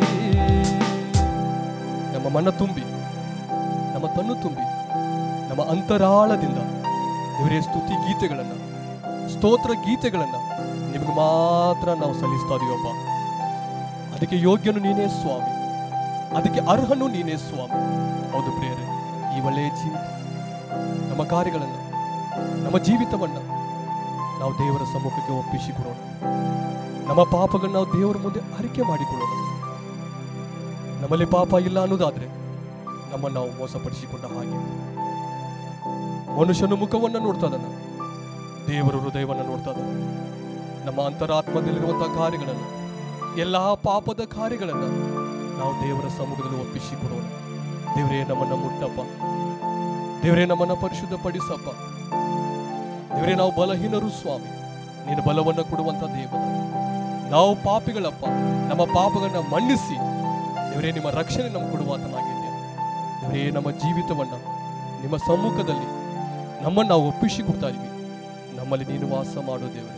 ನಮ್ಮ ಮನ ತುಂಬಿ, ನಮ್ಮ ತನ್ನು ತುಂಬಿ, ನಮ್ಮ ಅಂತರಾಳದಿಂದ ದೇವರೇ ಸ್ತುತಿ ಗೀತೆಗಳನ್ನು, ಸ್ತೋತ್ರ ಗೀತೆಗಳನ್ನು ನಿಮಗೆ ಮಾತ್ರ ನಾವು ಸಲ್ಲಿಸ್ತಾ ಇದೀವಪ್ಪ. ಅದಕ್ಕೆ ಯೋಗ್ಯನು ನೀನೇ ಸ್ವಾಮಿ, ಅದಕ್ಕೆ ಅರ್ಹನು ನೀನೇ ಸ್ವಾಮಿ. ಹೌದು ಪ್ರಿಯರೇ, ಈ ಒಳ್ಳೆಯ ಜೀವಿತ, ನಮ್ಮ ಕಾರ್ಯಗಳನ್ನು, ನಮ್ಮ ಜೀವಿತವನ್ನು ನಾವು ದೇವರ ಸಮ್ಮುಖಕ್ಕೆ ಒಪ್ಪಿಸಿಕೊಡೋಣ. ನಮ್ಮ ಪಾಪಗಳನ್ನು ನಾವು ದೇವರ ಮುಂದೆ ಅರಿಕೆ ಮಾಡಿಕೊಳ್ಳೋಣ. ನಮ್ಮಲ್ಲಿ ಪಾಪ ಇಲ್ಲ ಅನ್ನೋದಾದ್ರೆ ನಮ್ಮನ್ನು ನಾವು ಮೋಸಪಡಿಸಿಕೊಂಡ ಹಾಗೆ. ಮನುಷ್ಯನು ಮುಖವನ್ನು ನೋಡ್ತಾ ಇದ್ದಾನೆ, ದೇವರು ಹೃದಯವನ್ನು ನೋಡ್ತಾ ಇದ್ದಾನೆ. ನಮ್ಮ ಅಂತರಾತ್ಮದಲ್ಲಿರುವಂತಹ ಕಾರ್ಯಗಳನ್ನು, ಎಲ್ಲ ಪಾಪದ ಕಾರ್ಯಗಳನ್ನು ನಾವು ದೇವರ ಸಮ್ಮುಖದಲ್ಲಿ ಒಪ್ಪಿಸಿಕೊಡೋಣ. ದೇವರೇ ನಮ್ಮನ್ನು ಮುಟ್ಟಪ್ಪ, ದೇವರೇ ನಮ್ಮನ್ನು ಪರಿಶುದ್ಧಪಡಿಸಪ್ಪ. ದೇವರೇ ನಾವು ಬಲಹೀನರು ಸ್ವಾಮಿ, ನೀನು ಬಲವನ್ನು ಕೊಡುವಂತ ದೇವರು. ನಾವು ಪಾಪಿಗಳಪ್ಪ, ನಮ್ಮ ಪಾಪಗಳನ್ನ ಮನ್ನಿಸಿ ದೇವರೇ ನಿಮ್ಮ ರಕ್ಷಣೆ ನಮ್ಗೆ ಕೊಡುವಾತನಾಗಿದ್ದೆ. ದೇವರೇ ನಮ್ಮ ಜೀವಿತವನ್ನ ನಿಮ್ಮ ಸಮ್ಮುಖದಲ್ಲಿ ನಮ್ಮನ್ನು ನಾವು ಒಪ್ಪಿಸಿಕೊಡ್ತಾ ಇದ್ದೀವಿ. ನಮ್ಮಲ್ಲಿ ನೀನು ವಾಸ ಮಾಡೋ ದೇವರೇ.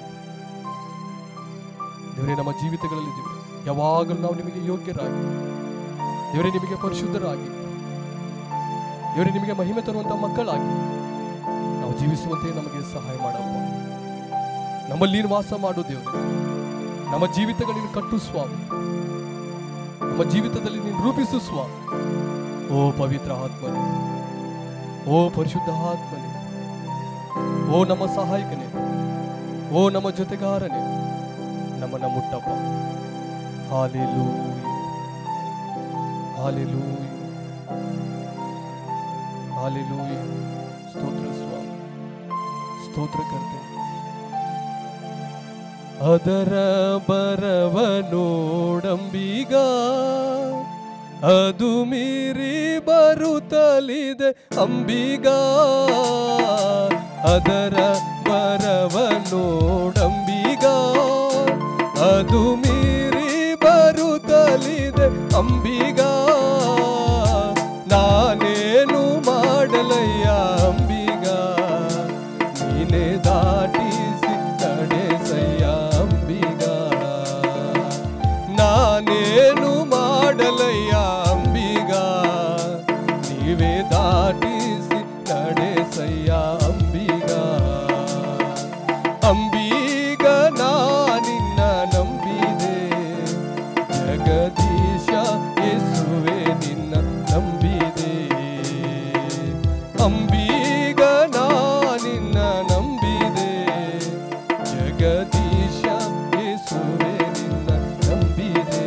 ದೇವರೇ ನಮ್ಮ ಜೀವಿತಗಳಲ್ಲಿ ದೇವರೇ ಯಾವಾಗಲೂ ನಾವು ನಿಮಗೆ ಯೋಗ್ಯರಾಗಿ, ದೇವರೇ ನಿಮಗೆ ಪರಿಶುದ್ಧರಾಗಿ, ದೇವರೇ ನಿಮಗೆ ಮಹಿಮೆ ತರುವಂತ ಮಕ್ಕಳಾಗಿ ನಾವು ಜೀವಿಸುವಂತೆ ನಮಗೆ ಸಹಾಯ ಮಾಡಪ್ಪ. ನಮ್ಮಲ್ಲಿ ನೀನು ವಾಸ ಮಾಡು ದೇವರೇ. ನಮ್ಮ ಜೀವಿತಗಳನ್ನು ಕಟ್ಟು ಸ್ವಾಮಿ, ನಮ್ಮ ಜೀವಿತದಲ್ಲಿ ನೀನು ರೂಪಿಸು ಸ್ವಾಮಿ. ಓ ಪವಿತ್ರ ಆತ್ಮನೇ, ಓ ಪರಿಶುದ್ಧ ಆತ್ಮನೇ, ಓ ನಮ್ಮ ಸಹಾಯಕನೇ, ಓ ನಮ್ಮ ಜೊತೆಗಾರನೇ, ನಮ್ಮನ್ನ ಮುಟ್ಟಪ್ಪ. Hallelujah, hallelujah, hallelujah. ಸ್ತೋತ್ರ ಸ್ವಾಮಿ, ಸ್ತೋತ್ರ ಕರ್ತನೆ. ಅದರ ಬರವ ನೋಡಂಬೀಗ, ಅದು ಮೀರಿ ಬರುತ್ತಲಿದೆ ಅಂಬೀಗ. ಅದರ ಬರವ ನೋಡಂಬೀಗ, ಅದು ಮೀರಿ ಬರುತ್ತಲಿದೆ ಅಂಬೀಗ. ನಾನೇನು ಮಾಡಲಯ್ಯ ಅಂಬೀಗ, ನೀನೇ ದಾಟಿಸಿ ನಡೆಸಯ್ಯ ಅಂಬೀಗ. ನಾನೇನು ಮಾಡಲಯ್ಯ ಅಂಬೀಗ, ನೀವೇ ದಾಟಿಸಿ ನಡೆಸಯ್ಯ ಅಂಬೀಗ. ಅಂಬೀಗ ನಾನಿನ್ನ ನಂಬಿದೆ, ಜಗದೀಶ ಯೇಸುವೆ ನಿನ್ನ ನಂಬಿದೆ. ಅಂಬೀಗ ನಾನಿನ್ನ ನಂಬಿದೆ, ಜಗದೀಶ ಯೇಸುವೆ ನಿನ್ನ ನಂಬಿದೆ.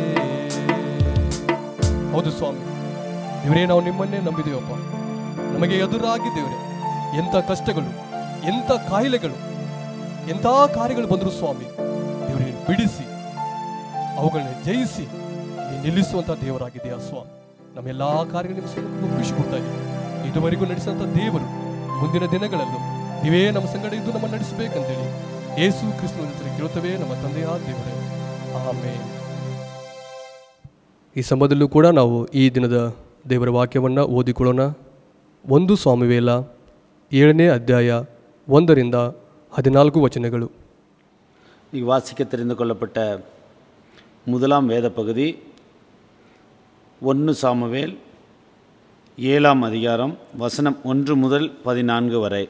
ಹೌದು ಸ್ವಾಮಿ, ದೇವರೇ ನಾವು ನಿಮ್ಮನ್ನೇ ನಂಬಿದೇವಪ್ಪ. ನಮಗೆ ಎದುರಾಗಿ ದೇವರೇ ಎಂಥ ಕಷ್ಟಗಳು, ಎಂಥ ಕಾಯಿಲೆಗಳು, ಎಂಥ ಕಾರ್ಯಗಳು ಬಂದರು ಸ್ವಾಮಿ, ದೇವರೇ ಬಿಡಿಸಿ ಅವುಗಳನ್ನ ಜಯಿಸಿ ನೀನು ನಿಲ್ಲಿಸುವಂಥ ದೇವರಾಗಿದೆಯಾ ಸ್ವಾಮಿ. ನಮ್ಮೆಲ್ಲ ಕಾರ್ಯಗಳನ್ನು ಒಪ್ಪಿಸಿಕೊಡ್ತಾ ಇದ್ದೀವಿ. ಇದುವರೆಗೂ ನಡೆಸಿದಂಥ ದೇವರು ಮುಂದಿನ ದಿನಗಳಲ್ಲೂ ನೀವೇ ನಮ್ಮ ಸಂಗಡ ಇದ್ದು ನಮ್ಮ ನಡೆಸಬೇಕಂತೇಳಿ ಯೇಸು ಕ್ರಿಸ್ತನ ಹೆಸರಲ್ಲಿ ಕೇಳುತ್ತವೆ ನಮ್ಮ ತಂದೆಯ ದೇವರೇ, ಆಮೆನ್. ಈ ಸಮಯದಲ್ಲೂ ಕೂಡ ನಾವು ಈ ದಿನದ ದೇವರ ವಾಕ್ಯವನ್ನು ಓದಿಕೊಳ್ಳೋಣ. 1 ಸಾಮುವೇಲ 7ನೇ ಅಧ್ಯಾಯ 1ರಿಂದ 14 ವಚನಗಳು. இங்கு வாசிக்க தெரிந்து கொள்ளப்பட்ட முதலாம் வேத பகுதி 1 சாமுவேல் 7ஆம் அதிகாரம் வசனம் 1 முதல் 14 வரை.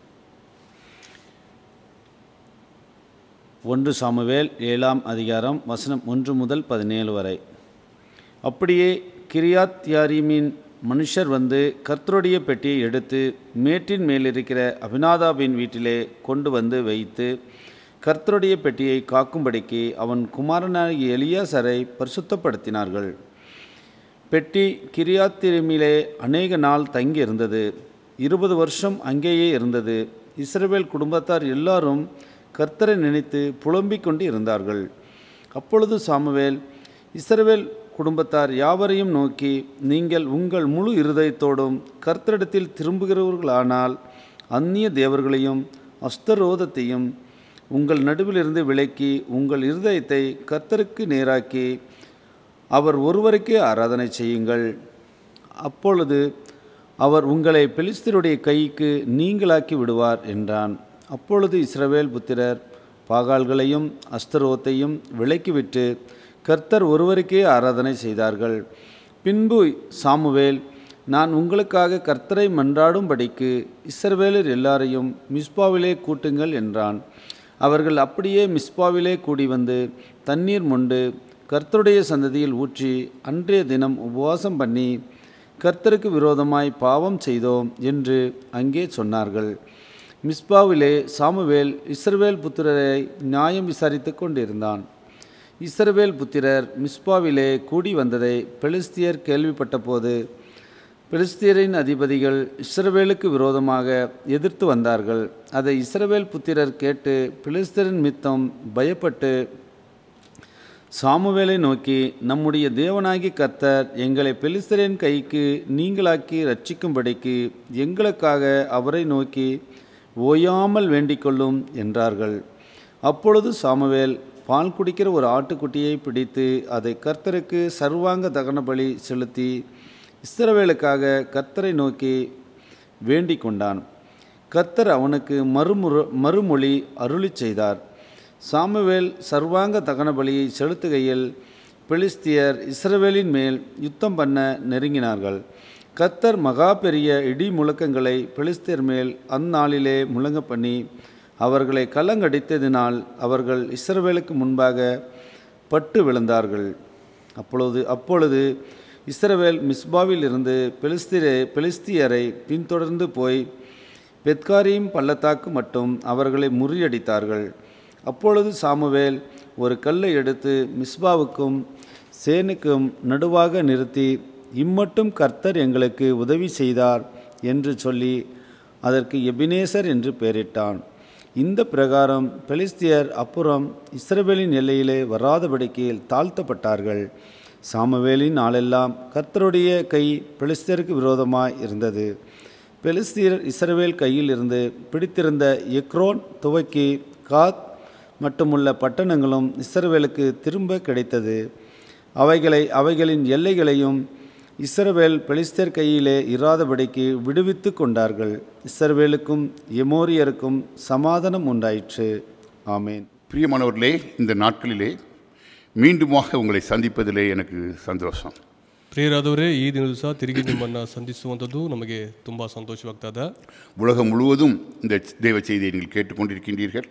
1 சாமுவேல் 7ஆம் அதிகாரம் வசனம் 1 முதல் 17 வரை. அப்படியே கிரியாத் யாரீமின் மனுஷர் வந்து கர்த்தருடைய பெட்டியை எடுத்து மேட்டின் மேலிருக்கிற அபினாதாபின் வீட்டிலே கொண்டு வந்து வைத்து கர்த்தருடைய பெட்டியை காக்கும்படிக்கு அவன் குமாரனாகிய எலியாசரை பரிசுத்தப்படுத்தினார்கள். பெட்டி கிரியாத்திரிமிலே அநேக நாள் தங்கி இருந்தது. 20 வருஷம் அங்கேயே இருந்தது. இஸ்ரவேல் குடும்பத்தார் எல்லாரும் கர்த்தரை நினைத்து புலம்பிக் கொண்டு இருந்தார்கள். அப்பொழுது சாமுவேல் இஸ்ரவேல் குடும்பத்தார் யாவரையும் நோக்கி, நீங்கள் உங்கள் முழு இருதயத்தோடும் கர்த்தரிடத்தில் திரும்புகிறவர்களானால் அந்நிய தேவர்களையும் அஸ்தரோதத்தையும் உங்கள் நடுவிலிருந்து விலக்கி உங்கள் இருதயத்தை கர்த்தருக்கு நேராக்கி அவர் ஒருவருக்கே ஆராதனை செய்யுங்கள். அப்பொழுது அவர் உங்களை பெலிஸ்தருடைய கைக்கு நீங்களாக்கி விடுவார் என்றான். அப்பொழுது இஸ்ரவேல் புத்திரர் பாகால்களையும் அஸ்தரோத்தையும் விலக்கிவிட்டு கர்த்தர் ஒருவருக்கே ஆராதனை செய்தார்கள். பின்பு சாமுவேல், நான் உங்களுக்காக கர்த்தரை மன்றாடும்படிக்கு இஸ்ரவேலர் எல்லாரையும் மிஸ்பாவிலே கூட்டுங்கள் என்றான். அவர்கள் அப்படியே மிஸ்பாவிலே கூடி வந்து தண்ணீர் மொண்டு கர்த்தருடைய சந்ததியில் ஊற்றி அன்றைய தினம் உபவாசம் பண்ணி கர்த்தருக்கு விரோதமாய் பாவம் செய்தோம் என்று அங்கே சொன்னார்கள். மிஸ்பாவிலே சாமுவேல் இஸ்ரவேல் புத்திரரை நியாயம் விசாரித்து கொண்டிருந்தான். இஸ்ரவேல் புத்திரர் மிஸ்பாவிலே கூடி வந்ததை பெலிஸ்தியர் கேள்விப்பட்ட போது பெலிஸ்தியரின் அதிபதிகள் இஸ்ரவேலுக்கு விரோதமாக எதிர்த்து வந்தார்கள். அதை இஸ்ரவேல் புத்திரர் கேட்டு பெலிஸ்தியரின் மித்தம் பயப்பட்டு சாமுவேலை நோக்கி, நம்முடைய தேவனாகி கர்த்தர் எங்களை பெலிஸ்தரின் கைக்கு நீங்களாக்கி ரட்சிக்கும்படிக்கு எங்களுக்காக அவரை நோக்கி ஓயாமல் வேண்டிக்கொள்ளும் என்றார்கள். அப்பொழுது சாமுவேல் பால் குடிக்கிற ஒரு ஆட்டுக்குட்டியை பிடித்து அதை கர்த்தருக்கு சர்வாங்க தகன பலி செலுத்தி இஸ்ரவேலுக்காக கர்த்தரை நோக்கி வேண்டிக் கொண்டான். கர்த்தர் அவனுக்கு மறுமொழி அருளிச் செய்தார். சாமுவேல் சர்வாங்க தகன பலியை செலுத்துகையில் பெலிஸ்தியர் இஸ்ரவேலின் மேல் யுத்தம் பண்ண நெருங்கினார்கள். கர்த்தர் மகா பெரிய இடி முழக்கங்களை பெலிஸ்தியர் மேல் அந்நாளிலே முழங்க பண்ணி அவர்களை கலங்கடித்ததினால் அவர்கள் இஸ்ரவேலுக்கு முன்பாக பட்டு விழுந்தார்கள். அப்பொழுது இஸ்ரவேல் மிஸ்பாவில் இருந்து பெலிஸ்தியரை பின்தொடர்ந்து போய் பெத்காரீம் பள்ளத்தாக்கு மட்டும் அவர்களை முறியடித்தார்கள். அப்பொழுது சாமுவேல் ஒரு கல்லை எடுத்து மிஸ்பாவுக்கும் சேனுக்கும் நடுவாக நிறுத்தி, இம்மட்டும் கர்த்தர் எங்களுக்கு உதவி செய்தார் என்று சொல்லி அதற்கு எபினேசர் என்று பெயரிட்டான். இந்த பிரகாரம் பெலிஸ்தியர் அப்புறம் இஸ்ரவேலின் எல்லையிலே வராதபடிக்கு தாழ்த்தப்பட்டார்கள். சாமுவேலின் நாளெல்லாம் கர்த்தருடைய கை பெலிஸ்தியருக்கு விரோதமாய் இருந்தது. பெலிஸ்தியர் இஸ்ரவேல் கையில் இருந்து பிடித்திருந்த எக்ரோன் துவக்கி காத் மட்டுமுள்ள பட்டணங்களும் இஸ்ரவேலுக்கு திரும்ப கிடைத்தது. அவைகளின் எல்லைகளையும் இஸ்ரவேல் பெலிஸ்தர் கையிலே இராதபடிக்கு விடுவித்து கொண்டார்கள். இஸ்ரவேலுக்கும் எமோரியருக்கும் சமாதானம் உண்டாயிற்று. ஆமேன். பிரியமானவர்களே, இந்த நாட்களிலே மீண்டுமாக உங்களை சந்திப்பதிலே எனக்கு சந்தோஷம். ಪ್ರಿಯರಾದವರೇ, ಈ ದಿನದ ಸಹ ತಿರುಗಿ ನಿಮ್ಮನ್ನು ಸಂಧಿಸುವಂಥದ್ದು ನಮಗೆ ತುಂಬ ಸಂತೋಷವಾಗ್ತದೆ. உலகம் முழுவதும் இந்த தேவ செய்தியை நீங்கள் கேட்டுக்கொண்டிருக்கின்றீர்கள்.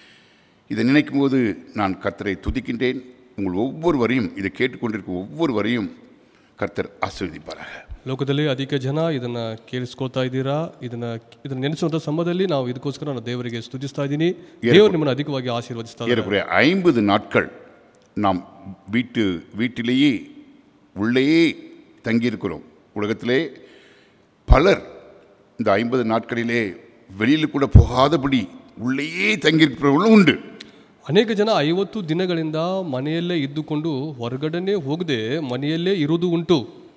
இதை நினைக்கும் போது நான் கர்த்தரை துதிக்கின்றேன். உங்கள் ஒவ்வொருவரையும், இதை கேட்டுக்கொண்டிருக்கும் ஒவ்வொருவரையும் கர்த்தர் ஆசீர்வதிப்பாராக. ಲೋಕದಲ್ಲಿ ಅಧಿಕ ಜನ ಇದನ್ನು ಕೇಳಿಸ್ಕೊಳ್ತಾ ಇದ್ದೀರಾ. ಇದನ್ನು ನೆನೆಸುವಂಥ ಸಮಯದಲ್ಲಿ ನಾವು ಇದಕ್ಕೋಸ್ಕರ ನಾನು ದೇವರಿಗೆ ಸ್ತುತಿಸ್ತಾ ಇದ್ದೀನಿ. ದೇವರು ನಿಮ್ಮನ್ನು ಅಧಿಕವಾಗಿ ಆಶೀರ್ವದಿಸ್ತಾರೆ. ஏறக்குறைய 50 நாட்கள் நாம் வீட்டிலேயே உள்ளேயே தங்கியிருக்கிறோம். உலகத்திலே பலர் இந்த 50 நாட்களிலே வெளியில் கூட போகாதபடி உள்ளேயே தங்கியிருக்கிறவர்களும் உண்டு. ಅನೇಕ ಜನ 50 ದಿನಗಳಿಂದ ಮನೆಯಲ್ಲೇ ಇದ್ದುಕೊಂಡು ಹೊರಗಡೆನೇ ಹೋಗದೆ ಮನೆಯಲ್ಲೇ ಇರುವುದು ಉಂಟು.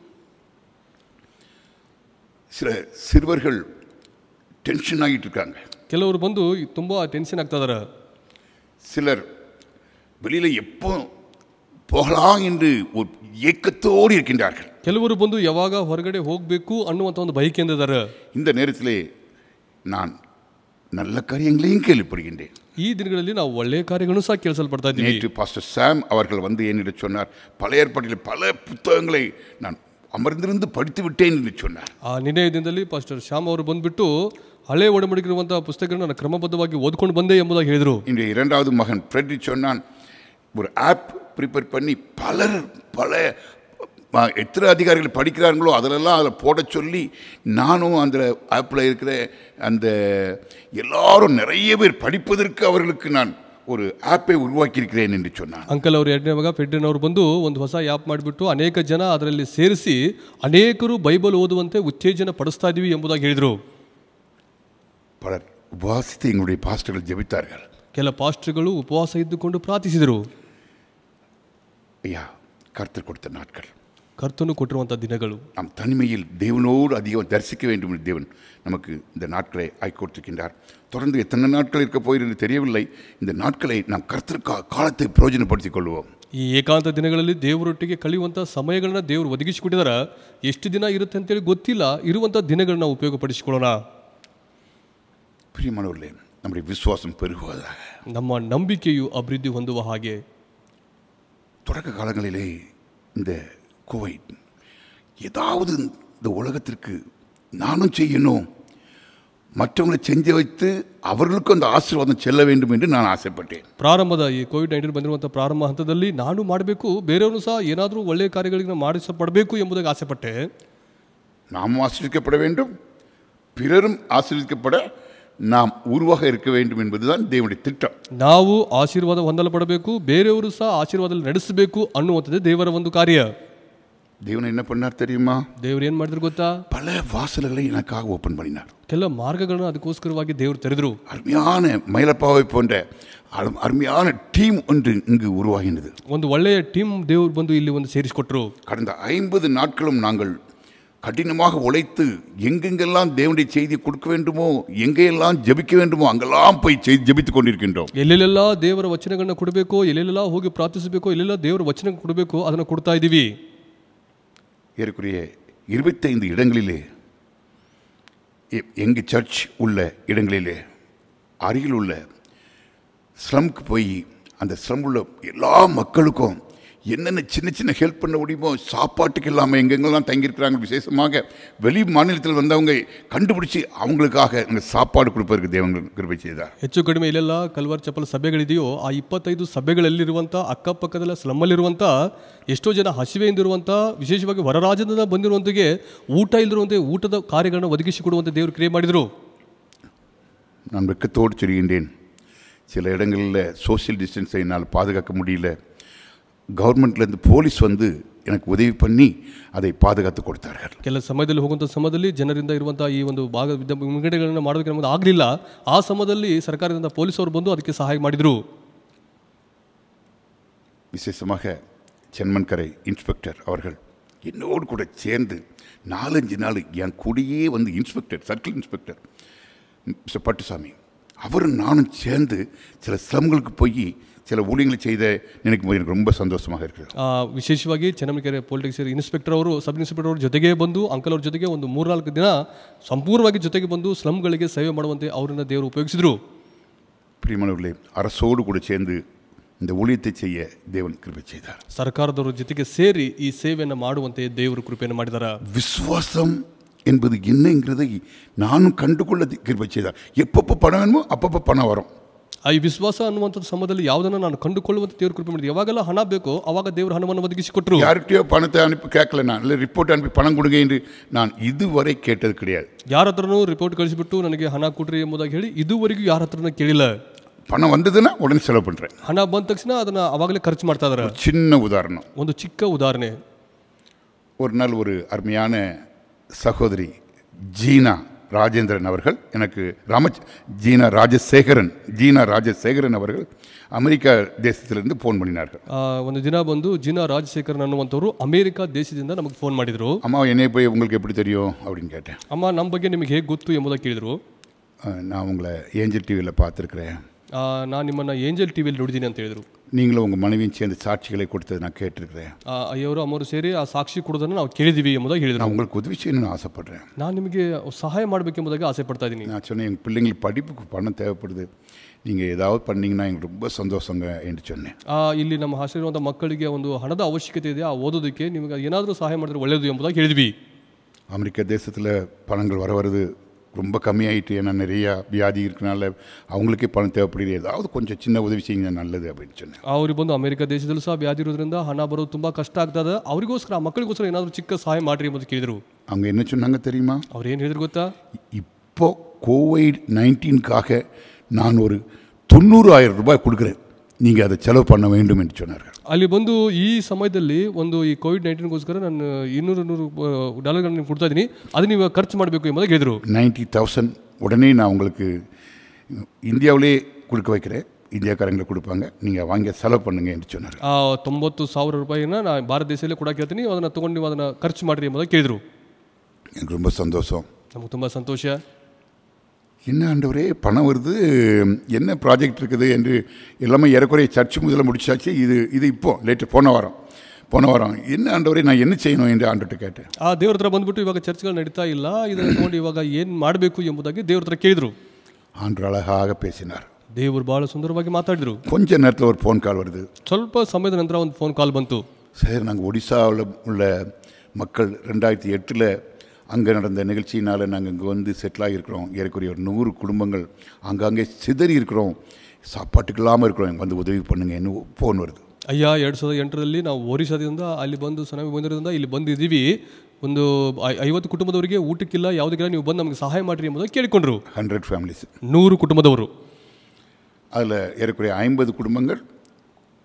சில சிறுவர்கள் டென்ஷன் ஆகிட்டு இருக்காங்க. ಕೆಲವರು ಬಂದು ತುಂಬ ಟೆನ್ಷನ್ ಆಗ್ತಾ ಇದ್ದಾರೆ. சிலர் வெளியில் எப்போ போகலாம் என்று ஒரு ஏக்கத்தோடு இருக்கின்றார்கள். ಕೆಲವರು ಬಂದು ಯಾವಾಗ ಹೊರಗಡೆ ಹೋಗಬೇಕು ಅನ್ನುವಂಥ ಒಂದು ಬಯಕೆಯಿಂದ ಇದ್ದಾರೆ. இந்த நேரத்திலே நான் நல்ல காரியங்களையும் கேள்விப்படுகின்றேன். ಈ ದಿನಗಳಲ್ಲಿ ನಾವು ಒಳ್ಳೆಯ ಕಾರ್ಯಗಳನ್ನು ಸಹ ಕೇಳಿಸಲ್ಪಡ್ತಾ ಇದ್ದೀವಿ. நேற்று பாஸ்டர் சாம் அவர்கள் வந்து என்னிடம் சொன்னார், பழைய ஏற்பாட்டில் பல புத்தகங்களை நான் அமர்ந்திருந்து படித்து விட்டேன் என்று சொன்னார். ಆ ನಿನ್ನೆಯ ದಿನದಲ್ಲಿ ಪಾಸ್ಟರ್ ಶ್ಯಾಮ್ ಅವರು ಬಂದ್ಬಿಟ್ಟು ಹಳೆ ಒಡಂಬಡಿಕೆಯಿರುವಂತಹ ಪುಸ್ತಕಗಳನ್ನು ನಾನು ಕ್ರಮಬದ್ಧವಾಗಿ ಓದ್ಕೊಂಡು ಬಂದೆ ಎಂಬುದಾಗಿ ಹೇಳಿದರು. இன்றைய இரண்டாவது மகன் ஃப்ரெட்ரிக் சொன்னான், ஒரு ஆப் ப்ரிப்பேர் பண்ணி பல எத்தனை அதிகாரிகள் படிக்கிறார்களோ அதில் போட சொல்லி நானும் அந்த ஆப்பில் இருக்கிற அந்த எல்லாரும் நிறைய பேர் படிப்பதற்கு அவர்களுக்கு நான் ஒரு ஆப்பை உருவாக்கியிருக்கிறேன் என்று சொன்னான். ಅಂಕಲ್ ಅವರು ಎರಡನೇ ಮಗ ಫೆಡ್ರಿನ್ ಅವರು ಬಂದು ಒಂದು ಹೊಸ ಆ್ಯಪ್ ಮಾಡಿಬಿಟ್ಟು ಅನೇಕ ಜನ ಅದರಲ್ಲಿ ಸೇರಿಸಿ ಅನೇಕರು ಬೈಬಲ್ ಓದುವಂತೆ ಉತ್ತೇಜನ ಪಡಿಸ್ತಾ ಇದ್ದೀವಿ ಎಂಬುದಾಗಿ ಹೇಳಿದರು. பலர் உபவாசித்து எங்களுடைய பாஸ்டர்கள் ஜெபித்தார்கள். ಕೆಲ ಪಾಸ್ಟರ್ಗಳು ಉಪವಾಸ ಇದ್ದುಕೊಂಡು ಪ್ರಾರ್ಥಿಸಿದರು. ஐயா, கர்த்தர் கொடுத்த நாட்கள், ಕರ್ತನು ಕೊಟ್ಟಿರುವಂಥ ದಿನಗಳು, நாம் தனிமையில் தேவனோடு அதிகம் தரிசிக்க வேண்டும் என்று தேவன் நமக்கு இந்த நாட்களை ஆக்கி கொடுத்திருக்கின்றார். தொடர்ந்து எத்தனை நாட்கள் இருக்க போயிருந்து தெரியவில்லை. இந்த நாட்களை நாம் கர்த்தருக்காக காலத்தை பிரயோஜனப்படுத்திக் கொள்வோம். ಈ ಏಕಾಂತ ದಿನಗಳಲ್ಲಿ ದೇವರೊಟ್ಟಿಗೆ ಕಳೆಯುವಂಥ ಸಮಯಗಳನ್ನ ದೇವರು ಒದಗಿಸಿಕೊಟ್ಟಿದ್ದಾರೆ. ಎಷ್ಟು ದಿನ ಇರುತ್ತೆ ಅಂತೇಳಿ ಗೊತ್ತಿಲ್ಲ. ಇರುವಂಥ ದಿನಗಳನ್ನ ಉಪಯೋಗಪಡಿಸಿಕೊಳ್ಳೋಣ. பிரியமானவர்களே, நம்முடைய விசுவாசம் பெருகுவதாக, ನಮ್ಮ ನಂಬಿಕೆಯು ಅಭಿವೃದ್ಧಿ ಹೊಂದುವ ಹಾಗೆ. தொடக்க காலங்களிலே இந்த கோவிட் ஏதாவது இந்த உலகத்திற்கு நானும் செய்யணும், மற்றவங்களை செஞ்சு வைத்து அவர்களுக்கும் அந்த ஆசீர்வாதம் செல்ல வேண்டும் என்று நான் ஆசைப்பட்டேன். ಪ್ರಾರಂಭದ ಈ ಕೋವಿಡ್-19 ಬಂದಿರುವಂಥ ಪ್ರಾರಂಭ ಹಂತದಲ್ಲಿ ನಾನು ಮಾಡಬೇಕು, ಬೇರೆಯವರು ಸಹ ಏನಾದರೂ ಒಳ್ಳೆಯ ಕಾರ್ಯಗಳಿಗೆ ಮಾಡಿಸಪಡಬೇಕು ಎಂಬುದಾಗಿ ಆಸೆಪಟ್ಟೆ. நாம் ஆசீர்வதிக்கப்பட வேண்டும், பிறரும் ஆசீர்வதிக்கப்பட நாம் உருவாக இருக்க வேண்டும் என்பதுதான் தேவனுடைய திட்டம். ನಾವು ಆಶೀರ್ವಾದ ಹೊಂದಲ್ಪಡಬೇಕು, ಬೇರೆಯವರು ಸಹ ಆಶೀರ್ವಾದದಲ್ಲಿ ನಡೆಸಬೇಕು ಅನ್ನುವಂಥದ್ದೇ ದೇವರ ಒಂದು ಕಾರ್ಯ. தேவன் என்ன பண்ணார் தெரியுமா? ದೇವ್ರು ಏನು ಮಾಡಿದ್ರು ಗೊತ್ತಾ? பல வாசல்களை எனக்காக ஓப்பன் பண்ணினார். ಕೆಲ ಮಾರ್ಗಗಳನ್ನು ಅದಕ್ಕೋಸ್ಕರವಾಗಿ ದೇವರು ತೆರೆದ್ರು. அருமையான மயிலப்பாவை போன்ற அருமையான டீம் ஒன்று இங்கு உருவாகினது. ಒಂದು ಒಳ್ಳೆಯ ಟೀಮ್ ದೇವರು ಬಂದು ಇಲ್ಲಿ ಒಂದು ಸೇರಿಸಿಕೊಟ್ರು. கடந்த 50 நாட்களும் நாங்கள் கடினமாக உழைத்து எங்கெங்கெல்லாம் தேவனுடைய செய்தி கொடுக்க வேண்டுமோ, எங்கெல்லாம் ஜெபிக்க வேண்டுமோ அங்கெல்லாம் போய் ஜெபித்துக் கொண்டிருக்கின்றோம். ಎಲ್ಲೆಲ್ಲ ದೇವರ ವಚನಗಳನ್ನ ಕೊಡಬೇಕು, ಎಲ್ಲೆಲ್ಲ ಹೋಗಿ ಪ್ರಾರ್ಥಿಸಬೇಕು, ಎಲ್ಲೆಲ್ಲ ದೇವರ ವಚನ ಕೊಡಬೇಕು, ಅದನ್ನು ಕೊಡ್ತಾ ಇದ್ದೀವಿ. ஏறக்குறைய 25 இடங்களிலே, எங்கள் சர்ச் உள்ள இடங்களிலே அருகில் உள்ள ஸ்லம்க்கு போய் அந்த ஸ்லம் உள்ள எல்லா மக்களுக்கும் என்னென்ன சின்ன சின்ன ஹெல்ப் பண்ண முடியுமோ, சாப்பாட்டுக்கு இல்லாமல் எங்கெங்கெல்லாம் தங்கியிருக்கிறாங்க, விசேஷமாக வெளி மாநிலத்தில் வந்தவங்க கண்டுபிடிச்சி அவங்களுக்காக அங்கே சாப்பாடு கொடுப்பதற்கு தேவன் கிருபை செய்தார். ಹೆಚ್ಚು ಕಡಿಮೆ ಇಲ್ಲೆಲ್ಲ ಕಲ್ವಾರ್ ಚಪ್ಪಲ್ ಸಭೆಗಳಿದೆಯೋ ಆ 25 ಸಭೆಗಳಲ್ಲಿರುವಂಥ ಅಕ್ಕಪಕ್ಕದಲ್ಲ ಸ್ಲಮ್ಮಲ್ಲಿರುವಂಥ ಎಷ್ಟೋ ಜನ ಹಸಿವೆಯಿಂದಿರುವಂಥ, ವಿಶೇಷವಾಗಿ ಹೊರ ರಾಜ್ಯದಿಂದ ಬಂದಿರುವಂಥಗೆ ಊಟ ಇಲ್ಲದಿರುವಂತೆ ಊಟದ ಕಾರ್ಯಗಳನ್ನು ಒದಗಿಸಿಕೊಡುವಂತೆ ದೇವರು ಕ್ರಿಯೆ ಮಾಡಿದರು. நான் வெக்கத்தோடு சொல்கின்றேன், சில இடங்களில் சோசியல் டிஸ்டன்ஸை என்னால் பாதுகாக்க முடியல. கவர்மெண்ட்லேருந்து போலீஸ் வந்து எனக்கு உதவி பண்ணி அதை பாதுகாத்து கொடுத்தார்கள். ಕೆಲ ಸಮಯದಲ್ಲಿ ಹೋಗುವಂಥ ಸಮಯದಲ್ಲಿ ಜನರಿಂದ ಇರುವಂಥ ಈ ಒಂದು ಭಾಗ ವಿಂಗಡಣೆಗಳನ್ನು ಮಾಡೋದಕ್ಕೆ ನಮಗೆ ಆಗಲಿಲ್ಲ. ಆ ಸಮಯದಲ್ಲಿ ಸರ್ಕಾರದಿಂದ ಪೊಲೀಸರು ಬಂದು ಅದಕ್ಕೆ ಸಹಾಯ ಮಾಡಿದರು. விசேஷமாக சென்மன்கரை இன்ஸ்பெக்டர் அவர்கள் என்னோடு கூட சேர்ந்து 4-5 நாள் என் கூடயே வந்து inspector, circle inspector mister Pattusamy, அவரும் நானும் சேர்ந்து சில ஸ்லம்களுக்கு போய் சில ஊழியங்களை செய்த நினைக்கும் போது எனக்கு ரொம்ப சந்தோஷமாக இருக்குது. ವಿಶೇಷವಾಗಿ ಚೆನ್ನಮನೆಕೆರೆ ಪೊಲಿಟಿಕ್ಸ್ ಇನ್ಸ್ಪೆಕ್ಟರ್ ಅವರು, ಸಬ್ ಇನ್ಸ್ಪೆಕ್ಟರ್ ಅವರು ಜೊತೆಗೆ ಬಂದು ಅಂಕಲ್ ಅವ್ರ ಜೊತೆಗೆ ಒಂದು 3-4 ದಿನ ಸಂಪೂರ್ಣವಾಗಿ ಜೊತೆಗೆ ಬಂದು ಸ್ಲಮ್ಗಳಿಗೆ ಸೇವೆ ಮಾಡುವಂತೆ ಅವರನ್ನು ದೇವರು ಉಪಯೋಗಿಸಿದರು. பிரியமானவர்களே, அரசோடு கூட சேர்ந்து இந்த ஊழியத்தை செய்ய தேவன் கிருபை செய்தார். ಸರ್ಕಾರದವರ ಜೊತೆಗೆ ಸೇರಿ ಈ ಸೇವೆಯನ್ನು ಮಾಡುವಂತೆ ದೇವರು ಕೃಪೆಯನ್ನು ಮಾಡಿದ್ದಾರೆ. விசுவாசம் என்பது என்னங்கிறதை நானும் கண்டுகொள்ள கிருபை செய்தார். எப்பப்போ பணம் வேணுமோ அப்பப்போ பணம் வரும். ಈ ವಿಶ್ವಾಸ ಅನ್ನುವಂಥದ್ದು ಸಮಯದಲ್ಲಿ ಯಾವುದನ್ನು ನಾನು ಕಂಡುಕೊಳ್ಳುವಂತೆ ದೇವರು ಕೃಪೆ ಮಾಡಿದ್ರು. ಯಾವಾಗೆಲ್ಲ ಹಣ ಬೇಕೋ ಅವಾಗ ದೇವರು ಹಣವನ್ನು ಒದಗಿಸಿಕೊಟ್ರು. யார்கிட்டயோ பணத்தை அனுப்பி கேட்கல, நான் இல்லை ரிப்போர்ட் அனுப்பி பணம் கொடுங்க என்று நான் இதுவரை கேட்டது கிடையாது. ಯಾರ ಹತ್ರನೂ ರಿಪೋರ್ಟ್ ಕಳಿಸಿಬಿಟ್ಟು ನನಗೆ ಹಣ ಕೊಡ್ರಿ ಎಂಬುದಾಗಿ ಹೇಳಿ ಇದುವರೆಗೂ ಯಾರ ಹತ್ರನೂ ಕೇಳಿಲ್ಲ. பணம் வந்ததுன்னா உடனே செலவு பண்ணுறேன். ಹಣ ಬಂದ ತಕ್ಷಣ ಅದನ್ನು ಅವಾಗಲೇ ಖರ್ಚು ಮಾಡ್ತಾ ಇದ್ದಾರೆ. சின்ன உதாரணம், ಒಂದು ಚಿಕ್ಕ ಉದಾಹರಣೆ. ஒரு நாள் ஒரு அருமையான சகோதரி ஜீனா ராஜேந்திரன் அவர்கள் எனக்கு ஜீனா ராஜசேகரன் அவர்கள் அமெரிக்கா தேசத்திலிருந்து ஃபோன் பண்ணினார்கள். ಒಂದು ದಿನ ಬಂದು ஜீனா ராஜசேகரன் ಅನ್ನುವಂಥವ್ರು ಅಮೆರಿಕಾ ದೇಶದಿಂದ ನಮಗೆ ಫೋನ್ ಮಾಡಿದರು. அம்மா என்னை போய் உங்களுக்கு எப்படி தெரியும் அப்படின்னு கேட்டேன். ಅಮ್ಮ ನಮ್ಮ ಬಗ್ಗೆ ನಿಮಗೆ ಹೇಗೆ ಗೊತ್ತು ಎಂಬುದಾಗಿ ಕೇಳಿದರು. நான் உங்களை ஏஞ்சல் டிவியில் பார்த்துருக்குறேன், ನಾನು ನಿಮ್ಮನ್ನು ಏಂಜಲ್ ಟಿವಿಯಲ್ಲಿ ನೋಡಿದ್ದೀನಿ ಅಂತ ಹೇಳಿದರು. நீங்களும் உங்கள் மனைவியும் சேர்ந்து சாட்சிகளை கொடுத்தது நான் கேட்டிருக்கிறேன். ಅಯ್ಯವರು ಅಮ್ಮರು ಸೇರಿ ಆ ಸಾಕ್ಷಿ ಕೊಡೋದನ್ನು ನಾವು ಕೇಳಿದ್ದೀವಿ ಎಂಬುದಾಗಿ ಹೇಳಿದರು. நான் உங்களுக்கு உதவி செய்யணும்னு ஆசைப்படுறேன். ನಾನು ನಿಮಗೆ ಸಹಾಯ ಮಾಡಬೇಕೆಂಬುದಾಗಿ ಆಸೆ ಪಡ್ತಾ ಇದ್ದೀನಿ. நான் சொன்னேன், எங்கள் பிள்ளைங்களுக்கு படிப்புக்கு பணம் தேவைப்படுது, நீங்கள் ஏதாவது பண்ணீங்கன்னா எங்களுக்கு ரொம்ப சந்தோஷங்க என்று சொன்னேன். ಇಲ್ಲಿ ನಮ್ಮ ಹಾಸ್ಟೆಲಿರುವಂಥ ಮಕ್ಕಳಿಗೆ ಒಂದು ಹಣದ ಅವಶ್ಯಕತೆ ಇದೆ, ಆ ಓದೋದಕ್ಕೆ ನಿಮಗೆ ಏನಾದರೂ ಸಹಾಯ ಮಾಡಿದ್ರೆ ಒಳ್ಳೆಯದು ಎಂಬುದಾಗಿ ಹೇಳಿದ್ವಿ. அமெரிக்கா தேசத்தில் பணங்கள் வருது ரொம்ப கம்மியாயிட்டு, ஏன்னா நிறையா வியாதி இருக்கனால அவங்களுக்கே பணம் தேவைப்படுது, ஏதாவது கொஞ்சம் சின்ன உதவி செய்யுங்க நல்லது அப்படின்னு சொன்னேன். ಅವ್ರಿಗೆ ಬಂದು ಅಮೆರಿಕ ದೇಶದಲ್ಲೂ ಸಹ ವ್ಯಾಧಿ ಇರೋದ್ರಿಂದ ಹಣ ಬರೋದು ತುಂಬ ಕಷ್ಟ ಆಗ್ತದೆ, ಅವರಿಗೋಸ್ಕರ ಆ ಮಕ್ಕಳಿಗೋಸ್ಕರ ಏನಾದರೂ ಚಿಕ್ಕ ಸಹಾಯ ಮಾಡಿರಿ ಎಂಬುದು ಕೇಳಿದರು. அவங்க என்ன சொன்னாங்க தெரியுமா? ಅವ್ರು ಏನು ಹೇಳಿದ್ರು ಗೊತ್ತಾ? இப்போ கோவிட்-19க்காக நான் ஒரு 90,000 ரூபாய் கொடுக்குறேன், நீங்கள் அதை செலவு பண்ண வேண்டும் என்று சொன்னார்கள். ಅಲ್ಲಿ ಬಂದು ಈ ಸಮಯದಲ್ಲಿ ಒಂದು ಈ ಕೋವಿಡ್-19ಗೋಸ್ಕರ ನಾನು $200 ಕೊಡ್ತಾ ಇದ್ದೀನಿ, ಅದು ನೀವು ಖರ್ಚು ಮಾಡಬೇಕು ಎಂಬುದಾಗಿ ಹೇಳಿದರು. 90,000 உடனே நான் உங்களுக்கு இந்தியாவிலே கொடுக்க வைக்கிறேன், இந்தியாக்காரங்களை கொடுப்பாங்க, நீங்கள் வாங்கி செலவு பண்ணுங்க என்று சொன்னார். 90,000 ರೂಪಾಯಿನ ನಾನು ಭಾರತ ದೇಶದಲ್ಲೇ ಕೊಡಕ್ಕೆ ಹೇಳ್ತೀನಿ, ಅದನ್ನು ತೊಗೊಂಡು ನೀವು ಅದನ್ನು ಖರ್ಚು ಮಾಡಿರಿ ಎಂಬುದಾಗಿ ಕೇಳಿದರು. எனக்கு ரொம்ப சந்தோஷம். ನಮಗೆ ತುಂಬ ಸಂತೋಷ. என்ன ஆண்டவரே பணம் வருது, என்ன ப்ராஜெக்ட் இருக்குது என்று எல்லாமே ஏறக்குறைய சர்ச்சு முதல்ல முடிச்சாச்சு. இது இப்போ லேட்டு போன வாரம் என்ன ஆண்டவரே நான் என்ன செய்யணும் என்று ஆண்டவர்கிட்ட கேட்டேன். ದೇವ್ರ ಹತ್ರ ಬಂದ್ಬಿಟ್ಟು ಇವಾಗ ಚರ್ಚ್ಗಳು ನಡೀತಾ ಇಲ್ಲ, ಇದನ್ನು ತಗೊಂಡು ಇವಾಗ ಏನು ಮಾಡಬೇಕು ಎಂಬುದಾಗಿ ದೇವ್ರ ಹತ್ರ ಕೇಳಿದರು. ஆண்டவர் அழகாக பேசினார். ದೇವರು ಭಾಳ ಸುಂದರವಾಗಿ ಮಾತಾಡಿದರು. கொஞ்ச நேரத்தில் ஒரு ஃபோன் கால் வருது. ಸ್ವಲ್ಪ ಸಮಯದ ನಂತರ ಒಂದು ಫೋನ್ ಕಾಲ್ ಬಂತು. சார், நாங்கள் ஒடிசாவில் உள்ள மக்கள் 2008 அங்கே நடந்த நிகழ்ச்சியினால் நாங்கள் இங்கே வந்து செட்டில் ஆகியிருக்கிறோம். ஏறக்குறைய ஒரு 100 குடும்பங்கள் அங்கங்கே சிதறி இருக்கிறோம், சாப்பாட்டுக்கு இல்லாமல் இருக்கிறோம், வந்து உதவி பண்ணுங்க என்ன ஃபோன் வருது. ಅಯ್ಯ 2008ರಲ್ಲಿ ನಾವು ಒರಿಸ್ಸಾದಿಂದ ಅಲ್ಲಿ ಬಂದು ಸುನಾಮಿ ಬಂದಿರೋದ್ರಿಂದ ಇಲ್ಲಿ ಬಂದಿದ್ದೀವಿ, ಒಂದು 50 ಕುಟುಂಬದವರಿಗೆ ಊಟಕ್ಕಿಲ್ಲ, ಯಾವುದಕ್ಕಿಲ್ಲ, ನೀವು ಬಂದು ನಮಗೆ ಸಹಾಯ ಮಾಡಿರಿ ಎಂಬುದಾಗಿ ಕೇಳಿಕೊಂಡ್ರು. 100 ஃபேமிலிஸ், 100 ಕುಟುಂಬದವರು. அதில் ஏறக்குறைய 50 குடும்பங்கள்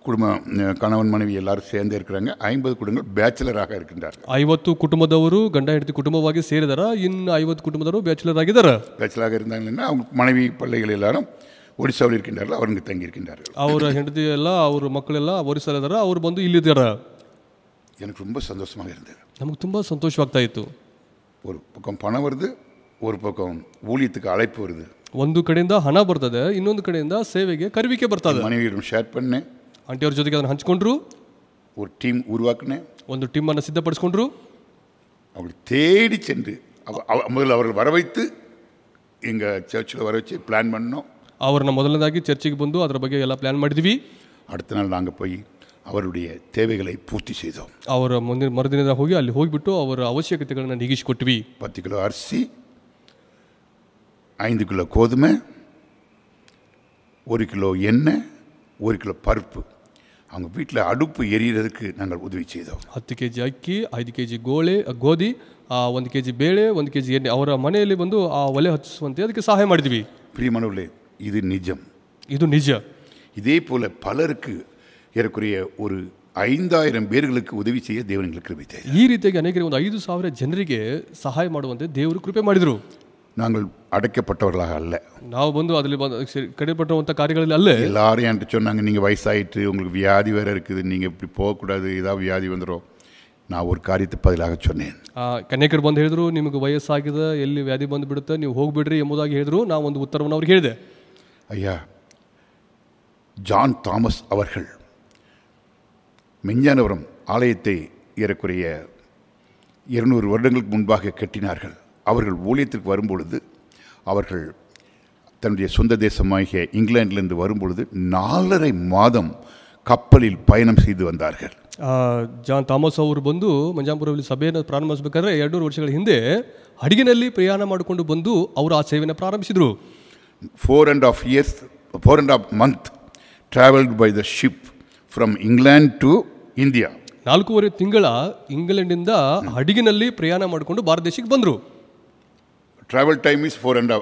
குடும்பம், கணவன் மனைவி எல்லாரும் சேர்ந்தே இருக்கிறாங்க. 50 குடும்பங்கள் பேச்சுலராக இருக்கின்றார்கள். 50 ಕುಟುಂಬದವರು ಗಂಡ ಹೆಂಡತಿ ಕುಟುಂಬವಾಗಿ ಸೇರಿದಾರ. ಇನ್ನು 50 ಕುಟುಂಬದವರು ಬ್ಯಾಚುಲರ್ ಆಗಿದಾರ. பேச்சுலராக இருந்தாங்கன்னா அவங்க மனைவி பிள்ளைகள் எல்லாரும் ஒடிசாவில் இருக்கின்றார்கள், அவங்க தங்கி இருக்கின்றார்கள். ಅವರ ಹೆಂಡತಿ ಎಲ್ಲ ಅವ್ರ ಮಕ್ಕಳೆಲ್ಲ ಒರಿಸ್ಸಲ್ಲಿ ಇದಾರ, ಅವ್ರು ಬಂದು ಇಲ್ಲಿದ್ದಾರ. எனக்கு ரொம்ப சந்தோஷமாக இருந்தது. ನಮಗೆ ತುಂಬ ಸಂತೋಷವಾಗ್ತಾ ಇತ್ತು. ஒரு பக்கம் பணம் வருது, ஒரு பக்கம் ஊழியத்துக்கு அழைப்பு வருது. ಒಂದು ಕಡೆಯಿಂದ ಹಣ ಬರ್ತದೆ, ಇನ್ನೊಂದು ಕಡೆಯಿಂದ ಸೇವೆಗೆ ಕರೆವಿಕೆ ಬರ್ತದೆ. மனைவியிடம் ஷேர் பண்ணேன், ಆಂಟಿಯವ್ರ ಜೊತೆಗೆ ಅದನ್ನು ಹಂಚ್ಕೊಂಡ್ರು, ஒரு டீம் உருவாக்குனேன். ಒಂದು ಟೀಮನ್ನು ಸಿದ್ಧಪಡಿಸ್ಕೊಂಡ್ರು. அவங்களை தேடி சென்று முதல்ல அவர்கள் வர வைத்து எங்கள் சர்ச்சில் வர வச்சு பிளான் பண்ணோம். ಅವ್ರನ್ನ ಮೊದಲನೇದಾಗಿ ಚರ್ಚಿಗೆ ಬಂದು ಅದರ ಬಗ್ಗೆ ಎಲ್ಲ ಪ್ಲಾನ್ ಮಾಡಿದ್ವಿ. அடுத்த நாள் நாங்கள் போய் அவருடைய தேவைகளை பூர்த்தி செய்தோம். ಅವರ ಮುಂದಿನ ಮರುದಿನ ಹೋಗಿ ಅಲ್ಲಿ ಹೋಗಿಬಿಟ್ಟು ಅವರ ಅವಶ್ಯಕತೆಗಳನ್ನು ನೀಗಿಸಿಕೊಟ್ವಿ. 10 கிலோ அரிசி, 5 கிலோ கோதுமை, 1 கிலோ எண்ணெய், 1 கிலோ பருப்பு. அவங்க வீட்டில் அடுப்பு எரியறதுக்கு நாங்கள் உதவி செய்தோம். 10 kg ಅಕ್ಕಿ, 5 kg ಗೋಧಿ, 1 kg ಬೇಳೆ, 1 kg ಎಣ್ಣೆ ಅವರ ಮನೆಯಲ್ಲಿ ಬಂದು ಆ ಒಲೆ ಹಚ್ಚಿಸುವಂತೆ ಅದಕ್ಕೆ ಸಹಾಯ ಮಾಡಿದ್ವಿ. பிரியமானவர்களே, இது நிஜம். ಇದು ನಿಜ. இதே போல பலருக்கு ஏறக்குறைய ஒரு 5000 பேர்களுக்கு உதவி செய்ய தேவன் எங்களுக்கு கிருபை செய்தார். ಈ ರೀತಿಯಾಗಿ ಅನೇಕರಿಗೆ ಒಂದು 5,000 ಜನರಿಗೆ ಸಹಾಯ ಮಾಡುವಂತೆ ದೇವರು ಕೃಪೆ ಮಾಡಿದರು. நாங்கள் அடைக்கப்பட்டவர்களாக அல்ல. ನಾವು ಬಂದು ಅದರಲ್ಲಿ ಕಡಿಪಟ್ಟಂಥ ಕಾರ್ಯಗಳಲ್ಲಿ ಅಲ್ಲೇ. எல்லாரும் என்கிட்ட சொன்னாங்க, நீங்கள் வயசாயிட்டு உங்களுக்கு வியாதி வேறு இருக்குது, நீங்கள் இப்படி போகக்கூடாது, ஏதாவது வியாதி வந்துடும். நான் ஒரு காரியத்தை பதிலாக சொன்னேன். ಅನೇಕರು ಬಂದು ಹೇಳಿದ್ರು, ನಿಮಗೆ ವಯಸ್ಸಾಗಿದೆ, ಎಲ್ಲಿ ವ್ಯಾಧಿ ಬಂದು ಬಿಡುತ್ತೆ, ನೀವು ಹೋಗ್ಬಿಡ್ರಿ ಎಂಬುದಾಗಿ ಹೇಳಿದ್ರು. ನಾವು ಒಂದು ಉತ್ತರವನ್ನು ಅವ್ರಿಗೆ ಹೇಳಿದೆ. ஐயா, ஜான் தாமஸ் அவர்கள் மெஞ்ஞானபுரம் ஆலயத்தை ஏறக்குறைய 200 வருடங்களுக்கு முன்பாக கட்டினார்கள். அவர்கள் ஊழியத்திற்கு வரும்பொழுது அவர்கள் தன்னுடைய சொந்த தேசமாகிய இங்கிலாந்திலிருந்து வரும்பொழுது 4.5 மாதம் ಕಪ್ಪಲಿಲ್ ಪಯಣ செய்து வந்தார்கள். ಜಾನ್ ಥಾಮಸ್ ಅವರು ಬಂದು ಮಂಜಾಪುರದಲ್ಲಿ ಸಭೆಯನ್ನು ಪ್ರಾರಂಭಿಸಬೇಕಾದ್ರೆ 200 ವರ್ಷಗಳ ಹಿಂದೆ ಹಡಗಿನಲ್ಲಿ ಪ್ರಯಾಣ ಮಾಡಿಕೊಂಡು ಬಂದು ಅವರು ಆ ಸೇವೆಯನ್ನು ಪ್ರಾರಂಭಿಸಿದರು. 4.5 months traveled by the ship from England to India. 4.5 ತಿಂಗಳ ಇಂಗ್ಲೆಂಡಿಂದ ಹಡಗಿನಲ್ಲಿ ಪ್ರಯಾಣ ಮಾಡಿಕೊಂಡು ಭಾರತ ದೇಶಕ್ಕೆ ಬಂದರು. Travel time is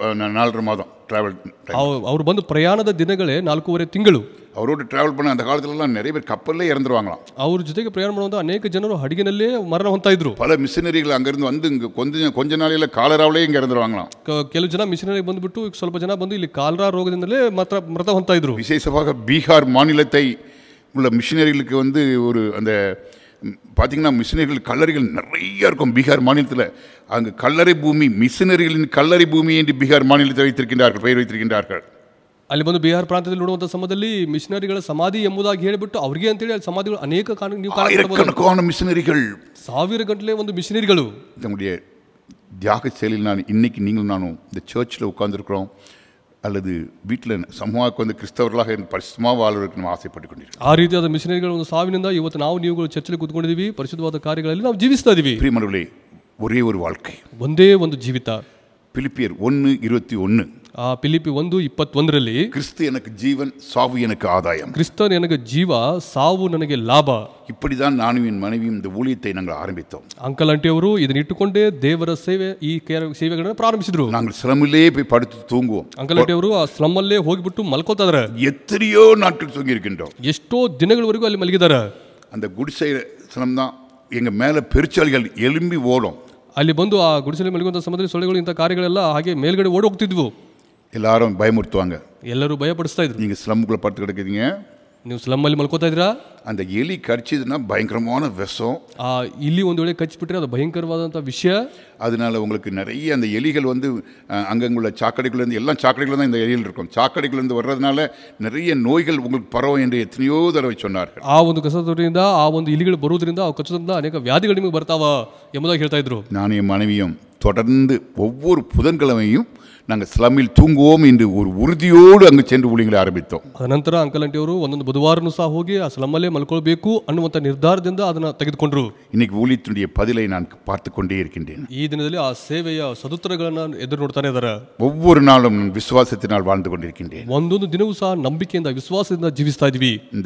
4.5 மாதம் travel time. ಅವರು ಬಂದು ಪ್ರಯಾಣದ ದಿನಗಳೇ 4.5 ತಿಂಗಳು. அவரோடு ட்ராவல் பண்ண அந்த காலத்துலலாம் நிறைய பேர் கப்பல்லே இறந்துருவாங்களாம். ಅವ್ರ ಜೊತೆಗೆ ಪ್ರಯಾಣ ಮಾಡುವಂಥ ಅನೇಕ ಜನರು ಹಡಗಿನಲ್ಲೇ ಮರಣ ಹೊಂದ್ತಾ ಇದ್ರು. பல மிஷினரிகள் அங்கிருந்து வந்து இங்கே கொஞ்ச நாளையில காலராவிலே இங்கே இறந்துருவாங்களாம். ಕೆಲವು ಜನ ಮಿಷನರಿ ಬಂದುಬಿಟ್ಟು ಸ್ವಲ್ಪ ಜನ ಬಂದು ಇಲ್ಲಿ ಕಾಲರಾ ರೋಗದಿಂದಲೇ ಮೃತ ಹೊಂದ್ತಾ ಇದ್ರು. விசேஷமாக பீகார் மாநிலத்தை உள்ள மிஷினரிகளுக்கு வந்து ஒரு அந்த பார்த்தீங்கன்னா மிஷினரிகள் கல்லறைகள் நிறைய இருக்கும் பீகார் மாநிலத்தில். அங்கே கல்லறை பூமி, மிஷினரிகளின் கல்லறை பூமி என்று பீகார் மாநிலத்தை வைத்திருக்கின்றார்கள், பெயர் வைத்திருக்கின்றார்கள். ಅಲ್ಲಿ ಬಂದು ಬಿಹಾರ್ ಪ್ರಾಂತ್ಯದಲ್ಲಿ ನೋಡುವಂಥ ಸಮಯದಲ್ಲಿ ಮಿಷನರಿಗಳ ಸಮಾಧಿ ಎಂಬುದಾಗಿ ಹೇಳಿಬಿಟ್ಟು ಅವರಿಗೆ ಅಂತೇಳಿ ಅಲ್ಲಿ ಸಮಾಧಿಗಳು ಅನೇಕ ஆயிரக்கணக்கான மிஷினரிகள், 1000 ಗಂಟಲೆ ಒಂದು ಮಿಷನರಿಗಳು. நம்முடைய தியாக செயலில் நான் இன்னைக்கு நீங்களும் நானும் இந்த சர்ச்சில் உட்கார்ந்துருக்கிறோம் அல்லது வீட்டில் சமூகಕ್ಕೆ வந்து கிறிஸ்தவர்களாக பரிசுத்தமாக வாழ்வதற்கு நம்ம ஆசைப்பட்டு கொண்டிருக்கிறோம். ಆ ರೀತಿಯಾದ ಮಿಷನರಿಗಳ ಒಂದು ಸಾವಿನಿಂದ ಇವತ್ತು ನೀವುಗಳು ಚರ್ಚಲ್ಲಿ ಕೂತ್ಕೊಂಡಿದ್ದೀವಿ, ಪರಿಶುದ್ಧವಾದ ಕಾರ್ಯಗಳಲ್ಲಿ ನಾವು ಜೀವಿಸ್ತಾ ಇದ್ದೀವಿ. பிரியமானவர்களே, ஒரே ஒரு வாழ்க்கை, ಒಂದೇ ಒಂದು ಜೀವಿತ. பிலிப்பியர் 1:21. ಫಿಲಿಪ್ಪಿ 1:21ರಲ್ಲಿ கிறிஸ்து எனக்கு ஜீவன், சாவு எனக்கு ஆதாயம். ಕ್ರಿಸ್ತ ನನಗೆ ಜೀವ, ಸಾವು ನನಗೆ ಲಾಭ. இப்படிதான் நானும் என் மனைவியும் இந்த ஊழியத்தை நாங்கள் ஆரம்பித்தோம். ಅಂಕಲ್ ಆಂಟಿ ಅವರು ಇದನ್ನ ಇಟ್ಟುಕೊಂಡೇ ದೇವರ ಸೇವೆಗಳನ್ನು ಪ್ರಾರಂಭಿಸಿದ್ರು. நாங்கள் சிரமிலே போய் படுத்து தூங்குவோம். ಅಂಕಲ್ ಆಂಟಿ ಅವರು ಆ ಸ್ಲಮ್ ಅಲ್ಲೇ ಹೋಗಿಬಿಟ್ಟು ಮಲ್ಕೋತಾರ. எத்தனையோ நாட்கள் தூங்கி இருக்கின்றோம். ಎಷ್ಟೋ ದಿನಗಳವರೆಗೂ ಅಲ್ಲಿ ಮಲಗಿದಾರ. அந்த குடிசை சிரம் தான் எங்க மேல பெருச்சாளிகள் எலும்பி ஓடும். ಅಲ್ಲಿ ಬಂದು ಆ ಗುಡಿಸಲು ಮಲಗುವಂಥ ಸಮಯದಲ್ಲಿ ಸೊಳ್ಳೆಗಳು ಇಂಥ ಕಾರ್ಯಗಳೆಲ್ಲ ಹಾಗೆ ಮೇಲ್ಗಡೆ ಓಡಿ ಹೋಗ್ತಿದ್ವು. எல்லாரும் பயமுறுத்துவாங்க. ಎಲ್ಲರೂ ಭಯಪಡಿಸ್ತಾ ಇದ್ರು. நீங்க ஸ்லம்குள்ள படுத்து கிடக்குறீங்க, ನೀವು ಸ್ಲಮ್ ಅಲ್ಲಿ ಮಲ್ಕೋತಾ ಇದ್ರಾ, அந்த எலி கடிச்சதுன்னா பயங்கரமான விஷம். ಇಲ್ಲಿ ಒಂದು ವೇಳೆ ಕಚ್ಚಿಬಿಟ್ರೆ ಅದು ಭಯಂಕರವಾದಂಥ ವಿಷಯ. அதனால உங்களுக்கு நிறைய அந்த எலிகள் வந்து அங்கங்குள்ள சாக்கடைக்குள்ளேருந்து, எல்லாம் சாக்கடைக்குள்ள தான் இந்த எலிகள் இருக்கும், சாக்கடைக்குள்ளேருந்து வர்றதுனால நிறைய நோய்கள் உங்களுக்கு பரவும் என்று எத்தனையோ தடவை சொன்னார்கள். ಆ ಒಂದು ಕಸದೊರೆಯಿಂದ ಆ ಒಂದು ಇಲಿಗಳು ಬರುವುದರಿಂದ ಆ ಕಚ್ಚದಿಂದ ಅನೇಕ ವ್ಯಾಧಿಗಳು ನಿಮಗೆ ಬರ್ತಾವ ಎಂಬುದಾಗಿ ಹೇಳ್ತಾ ಇದ್ರು. நானும் என் மனைவியும் தொடர்ந்து ஒவ்வொரு புதன்கிழமையும் நாங்கள் ஸ்லம்மில் தூங்குவோம் என்று ஒரு உறுதியோடு அங்கு சென்று ஊழியங்களை ஆரம்பித்தோம். ಅನಂತರ ಅಂಕಲ್ ಆಂಟಿ ಅವರು ಒಂದೊಂದು ಬುಧವಾರನೂ ಸಹ ಹೋಗಿ ಆ ಸ್ಲಮ್ಮಲ್ಲೇ ಮಲ್ಕೊಳ್ಬೇಕು ಅನ್ನುವಂಥ ನಿರ್ಧಾರದಿಂದ ಅದನ್ನು ತೆಗೆದುಕೊಂಡ್ರು. இன்னைக்கு ஊழியத்தினுடைய பதிலை நான் பார்த்து கொண்டே இருக்கின்றேன். ಈ ದಿನದಲ್ಲಿ ಆ ಸೇವೆಯ ಸದುತ್ತರಗಳನ್ನು ಎದುರು ನೋಡ್ತಾನೆ ಇದ್ದಾರೆ. ஒவ்வொரு நாளும் நான் விசுவாசத்தினால் வாழ்ந்து கொண்டிருக்கின்றேன். ಒಂದೊಂದು ದಿನವೂ ಸಹ ನಂಬಿಕೆಯಿಂದ ವಿಶ್ವಾಸದಿಂದ ಜೀವಿಸ್ತಾ ಇದ್ವಿ. இந்த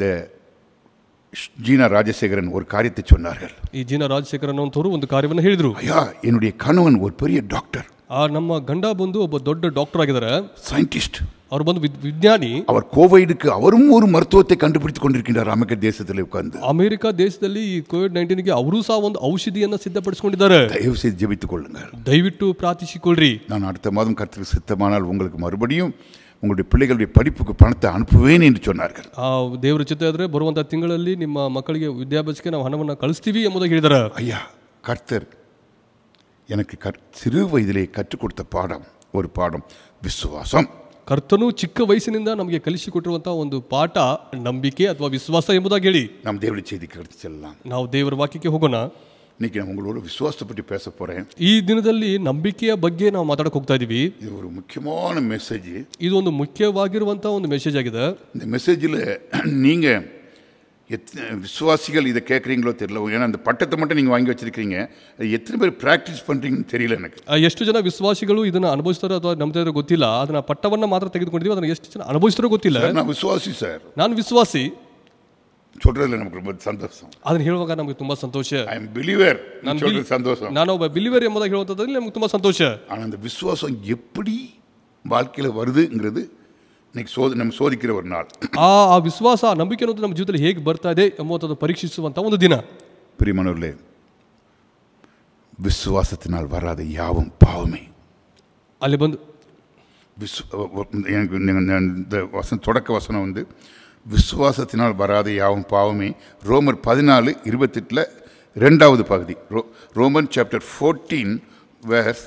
ஜீனா ராஜசேகரன் ஒரு காரியத்தை சொன்னார்கள். ಈ ಜೀನಾ ರಾಜಶೇಖರನ್ ಅಂತವರು ಒಂದು ಕಾರ್ಯವನ್ನು ಹೇಳಿದ್ರು. ஐயா, என்னுடைய கணவன் ஒரு பெரிய டாக்டர், ನಮ್ಮ ಗಂಡ ಬಂದು ಒಬ್ಬ ದೊಡ್ಡ ಡಾಕ್ಟರ್ ಆಗಿದ್ದಾರೆ, சயின்டிஸ்ட். அவர் ಬಂದು ವಿಜ್ಞಾನಿ. அவர் கோவிடுக்கு அவரும் ஒரு மருத்துவத்தை கண்டுபிடித்துக் கொண்டிருக்கின்றார் அமெரிக்க தேசத்தில் உட்கார்ந்து. ಅಮೆರಿಕ ದೇಶದಲ್ಲಿ ಈ ಕೋವಿಡ್-19ಗೆ ಅವರು ಸಹ ಒಂದು ಔಷಧಿಯನ್ನು ಸಿದ್ಧಪಡಿಸಿಕೊಂಡಿದ್ದಾರೆ. தயவு செய்து ஜெபித்துக் கொள்ளுங்கள். ದಯವಿಟ್ಟು ಪ್ರಾರ್ಥಿಸಿಕೊಳ್ಳ್ರಿ. நான் அடுத்த மாதம் கர்த்தருக்கு சித்தமானால் உங்களுக்கு மறுபடியும் உங்களுடைய பிள்ளைகளுடைய படிப்புக்கு பணத்தை அனுப்புவேன் என்று சொன்னார்கள். ದೇವರ ಚಿತ್ತ ಇದ್ರೆ ಬರುವಂತ ತಿಂಗಳಲ್ಲಿ ನಿಮ್ಮ ಮಕ್ಕಳಿಗೆ ವಿದ್ಯಾಭ್ಯಾಸಕ್ಕೆ ನಾವು ಹಣವನ್ನು ಕಳಿಸ್ತೀವಿ ಎಂಬುದಾಗಿ ಹೇಳಿದ್ದಾರೆ. ஐயா, கர்த்தர் எனக்கு சிறு வயதிலே கற்றுக் கொடுத்த ஒரு பாடம் விசுவாசம். ಕರ್ತನು ಚಿಕ್ಕ ವಯಸ್ಸಿನಿಂದ ನಮಗೆ ಕಲಿಸಿಕೊಟ್ಟಿರುವಂತಹ ಒಂದು ಪಾಠ ನಂಬಿಕೆ ಅಥವಾ ವಿಶ್ವಾಸ ಎಂಬುದಾಗಿ ಹೇಳಿ நாம் தேவனுடைய செய்திக்கு எடுத்து செல்லலாம். ನಾವು ದೇವರ ವಾಕ್ಯಕ್ಕೆ ಹೋಗೋಣ. இன்னைக்கு நான் உங்களோட விசுவாசத்தை பற்றி பேச போறேன். ಈ ದಿನದಲ್ಲಿ ನಂಬಿಕೆಯ ಬಗ್ಗೆ ನಾವು ಮಾತಾಡಕ್ಕೆ ಹೋಗ್ತಾ ಇದೀವಿ. இது ஒரு முக்கியமான மெசேஜ். ಇದು ಒಂದು ಮುಖ್ಯವಾಗಿರುವಂತಹ ಒಂದು ಮೆಸೇಜ್ ಆಗಿದೆ. இந்த மெசேஜில் நீங்க விசுவாசிகள் இதை கேட்குறீங்களோ தெரியல. ஏன்னா அந்த பட்டத்தை மட்டும் நீங்கள் வாங்கி வச்சிருக்கீங்க. அது எத்தனை பேர் ப்ராக்டிஸ் பண்ணுறீங்கன்னு தெரியல எனக்கு. ಎಷ್ಟು ಜನ ವಿಶ್ವಾಸಿಗಳು ಇದನ್ನು ಅನುಭವಿಸ್ತಾರೋ ಅಥವಾ ನಂಬ್ತಾರೋ ಗೊತ್ತಿಲ್ಲ. ಅದನ್ನ ಪಟ್ಟವನ್ನು ಮಾತ್ರ ತೆಗೆದುಕೊಂಡಿದ್ದೀವಿ. ಅದನ್ನು ಎಷ್ಟು ಜನ ಅನುಭವಿಸ್ತಾರೋ ಗೊತ್ತಿಲ್ಲ. நான் விசுவாசி சார். ನಾನು ವಿಶ್ವಾಸಿ சொல்றதுல நமக்கு ரொம்ப சந்தோஷம். ಅದನ್ನ ಹೇಳುವಾಗ ನಮಗೆ ತುಂಬಾ ಸಂತೋಷ. I am believer. நான் சொல்றது சந்தோஷம். ನಾನು ಒಬ್ಬ ಬಿಲಿವರ್ ಎಂಬುದಾಗಿ ಹೇಳುವಂತದ್ರಲ್ಲಿ ನಮಗೆ ತುಂಬಾ ಸಂತೋಷ. ஆனால் அந்த விசுவாசம் எப்படி வாழ்க்கையில் வருதுங்கிறது இன்னைக்கு நம்ம சோதிக்கிற ஒரு நாள். ಆ ವಿಶ್ವಾಸ ನಂಬಿಕೆ ಅನ್ನೋದು ನಮ್ಮ ಜೀವಿತದಲ್ಲಿ ಹೇಗೆ ಬರ್ತಾ ಇದೆ ಎಂಬುದನ್ನು ಪರೀಕ್ಷಿಸುವಂತ ಒಂದು ದಿನ. பிரியமானவர்களே, விசுவாசத்தினால் வராத யாவும் பாவமே. ಅಲ್ಲಿ ಬಂದು எனக்கு இந்த தொடக்க வசனம் வந்து விசுவாசத்தினால் வராத யாவும் பாவமே. ரோமர் 14:28 ரெண்டாவது பகுதி. ரோமன் சாப்டர் 14 verse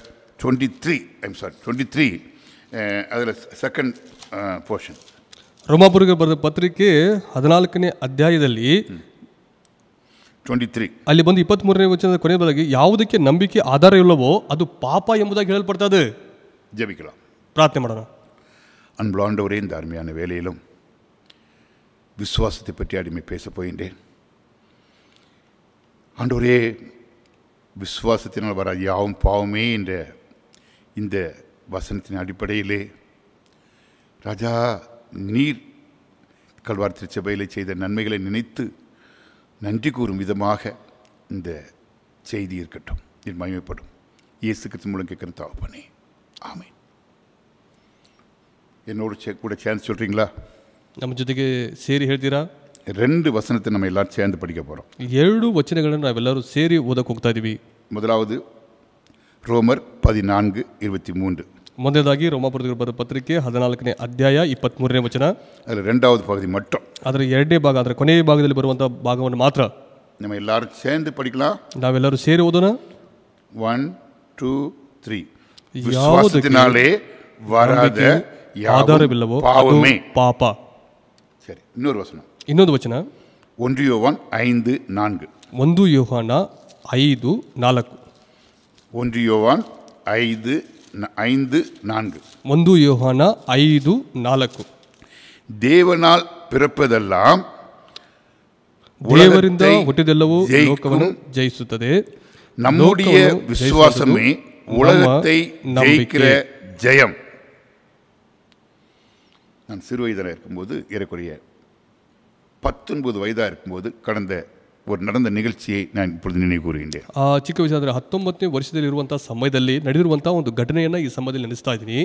23 அதில் செகண்ட் ಪೋರ್ಷನ್. ರೋಮಾಪುರಿಗೆ ಬರೆದ ಪತ್ರಿಕೆ 14ನೇ ಅಧ್ಯಾಯದಲ್ಲಿ 23 ಅಲ್ಲಿ ಬಂದು 23ನೇ ವಚನದ ಕೊನೆಯ ಭಾಗದಲ್ಲಿ ಯಾವುದಕ್ಕೆ ನಂಬಿಕೆ ಆಧಾರ ಇಲ್ಲವೋ ಅದು ಪಾಪ ಎಂಬುದಾಗಿ ಹೇಳಲ್ಪಡ್ತದೆ. ஜெபிக்கலாம், ಪ್ರಾರ್ಥನೆ ಮಾಡೋಣ. அன்புள்ள ஆண்டவரே, இந்த அருமையான வேலையிலும் விசுவாசத்தை பற்றி அடிமை பேச போகின்றேன். ஆண்டவரே, விசுவாசத்தினால் வர யாவும் பாவமே என்ற இந்த வசனத்தின் அடிப்படையிலே ராஜா, நீர் கல்வாரி திருச்சபையிலே செய்த நன்மைகளை நினைத்து நன்றி கூறும் விதமாக இந்த செய்தி இருக்கட்டும். இது மகிமைப்படும். இயேசு கிறிஸ்து மூலம் கேட்கிற தகப்பனே, ஆமென். என்னோட கூட சேர்ந்து சொல்கிறீங்களா? ನಮ್ಮ ಜೊತೆಗೆ ಸೇರಿ ಹೇಳ್ತೀರಾ? 2 வசனத்தை நம்ம எல்லாரும் சேர்ந்து படிக்க போகிறோம். 2 ವಚನಗಳನ್ನು ನಾವೆಲ್ಲರೂ ಸೇರಿ ಓದಕ್ಕೆ ಹೋಗ್ತಾ ಇದ್ದೀವಿ. முதலாவது ரோமர் 14:23. ಮೊದಲನೇದಾಗಿ ರೋಮಾಪುರಕ್ಕೆ ಬರೆದ ಪತ್ರಿಕೆ 14ನೇ ಅಧ್ಯಾಯ 23ನೇ ವಚನ. அதில் 2வது பகுதி மட்டும். ಅದರ 2ನೇ ಭಾಗ, ಅದರ ಕೊನೆಯ ಭಾಗದಲ್ಲಿ ಬರುವಂಥ ಭಾಗವನ್ನು ಮಾತ್ರ நம்ம எல்லாரும் சேர்ந்து படிக்கலாம். ನಾವೆಲ್ಲರೂ ಸೇರಿ ಓದೋಣ. 1 2 3. விசுவாசத்தினாலே வராத ಆಧಾರವಿಲ್ಲವೋ பாவமே. ಪಾಪ. சரி, இன்னொரு வசனம். ಇನ್ನೊಂದು ವಚನ 1 யோவான் 5:4. 1 ಯೋಹಾನ 5:4. 1 யோவான் 5:4. 1 ಯೋಹಾನ 5:4. தேவனால் பிறப்பதெல்லாம் ದೇವರಿಂದ ಹುಟ್ಟಿದೆಲ್ಲವೂ ಲೋಕವನ್ನು ಜಯಿಸುತ್ತದೆ. நம்முடைய விசுவாசமே உலகத்தை ஜெயிக்கிற ஜெயம். நான் சிறு வயதாக இருக்கும்போது, ஏறக்குறைய 19 வயதாக இருக்கும்போது நடந்த நிகழ்ச்சியை நான் இப்பொழுது நினைவு கூறுகின்றேன். ಚಿಕ್ಕ ವಯಸ್ಸಾದರೆ 19ನೇ ವರ್ಷದಲ್ಲಿ ಇರುವಂಥ ಸಮಯದಲ್ಲಿ ನಡೆದಿರುವಂಥ ಒಂದು ಘಟನೆಯನ್ನು ಈ ಸಮಯದಲ್ಲಿ ನೆನೆಸ್ತಾ ಇದ್ದೀನಿ.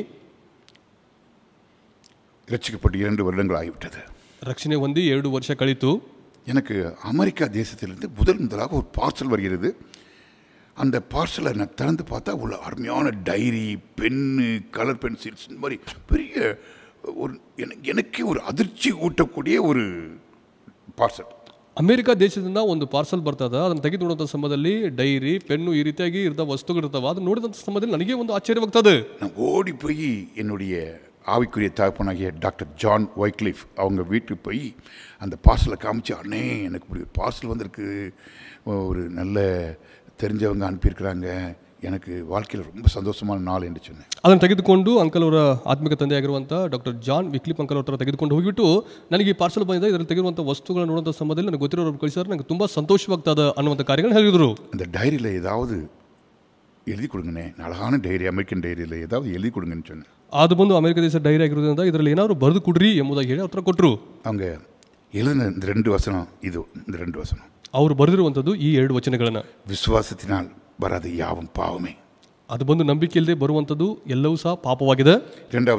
ரட்சிக்கப்பட்டு 2 வருடங்கள் ஆகிவிட்டது. ರಕ್ಷಣೆ ಹೊಂದಿ 2 ವರ್ಷ ಕಳಿತು. எனக்கு அமெரிக்கா தேசத்திலிருந்து முதலாக ஒரு பார்சல் வருகிறது. அந்த பார்சலை நான் திறந்து பார்த்தா உள்ள அருமையான டைரி, பென்னு, கலர் பென்சில்ஸ், இந்த மாதிரி பெரிய ஒரு எனக்கே ஒரு அதிர்ச்சி ஊட்டக்கூடிய ஒரு பார்சல். ಅಮೆರಿಕ ದೇಶದಿಂದ ಒಂದು ಪಾರ್ಸಲ್ ಬರ್ತದ. ಅದನ್ನು ತೆಗೆದು ನೋಡುವಂಥ ಸಮಯದಲ್ಲಿ ಡೈರಿ, ಪೆನ್ನು ಈ ರೀತಿಯಾಗಿ ಇರ್ತ ವಸ್ತುಗಳಿರ್ತಾವ. ಅದನ್ನು ನೋಡಿದಂಥ ಸಮಯದಲ್ಲಿ ನನಗೆ ಒಂದು ಆಶ್ಚರ್ಯವಾಗ್ತದೆ. நான் ஓடி போய் என்னுடைய ஆவிக்குரிய தகப்பனாகிய டாக்டர் ஜான் வைக்லிஃப் அவங்க வீட்டுக்கு போய் அந்த பார்சலை காமிச்சு, அண்ணே எனக்கு இப்படி ஒரு பார்சல் வந்திருக்கு, ஒரு நல்ல தெரிஞ்சவங்க அனுப்பியிருக்கிறாங்க, எனக்கு வாழ்க்கையில் ரொம்ப சந்தோஷமான நாள் என்று சொன்னேன். ಅದನ್ನು ತೆಗೆದುಕೊಂಡು ಅಂಕಲ್ ಅವರ ಆತ್ಮಿಕ ತಂದೆಯಾಗಿರುವಂಥ ಡಾಕ್ಟರ್ ಜಾನ್ ವಿಕ್ಲಿಪ್ ಅಂಕಲ್ ಅವರ ತೆಗೆದುಕೊಂಡು ಹೋಗಿಬಿಟ್ಟು, ನನಗೆ ಈ ಪಾರ್ಸಲ್ ಬಂದಿದೆ, ಇದರಲ್ಲಿ ತೆಗೆದುವಂಥ ವಸ್ತುಗಳನ್ನು ನೋಡುವಂಥ ಸಮಯದಲ್ಲಿ ನನಗೆ ಗೊತ್ತಿರೋರು ಕಳಿಸಿದ್ರೆ ನನಗೆ ತುಂಬ ಸಂತೋಷವಾಗ್ತದೆ ಅನ್ನುವಂಥ ಕಾರ್ಯಗಳನ್ನು ಹೇಳಿದರು. அந்த டைரியில் ஏதாவது எழுதி கொடுங்கண்ணே, அழகான டைரி, அமெரிக்கன் டைரியில் ஏதாவது எழுதி கொடுங்கன்னு சொன்னேன். ಅದು ಬಂದು ಅಮೆರಿಕ ದೇಶ ಡೈರಿ ಆಗಿರೋದ್ರಿಂದ ಇದರಲ್ಲಿ ಏನಾದ್ರು ಬರೆದು ಕೊಡ್ರಿ ಎಂಬುದಾಗಿ ಹೇಳಿ ಅವ್ರ ಕೊಟ್ಟರು. அவங்க எழுதின இந்த 2 வசனம், இந்த 2 வசனம் ಅವರು ಬರೆದಿರುವಂಥದ್ದು ಈ 2 ವಚನಗಳನ್ನು. விசுவாசத்தினால் வராத யாவும் பாவமே. ಅದು ಬಂದು ನಂಬಿಕೆ ಇಲ್ಲದೆ ಬರುವಂಥದ್ದು ಎಲ್ಲವೂ ಸಹ ಪಾಪವಾಗಿದೆ. இரண்டாவது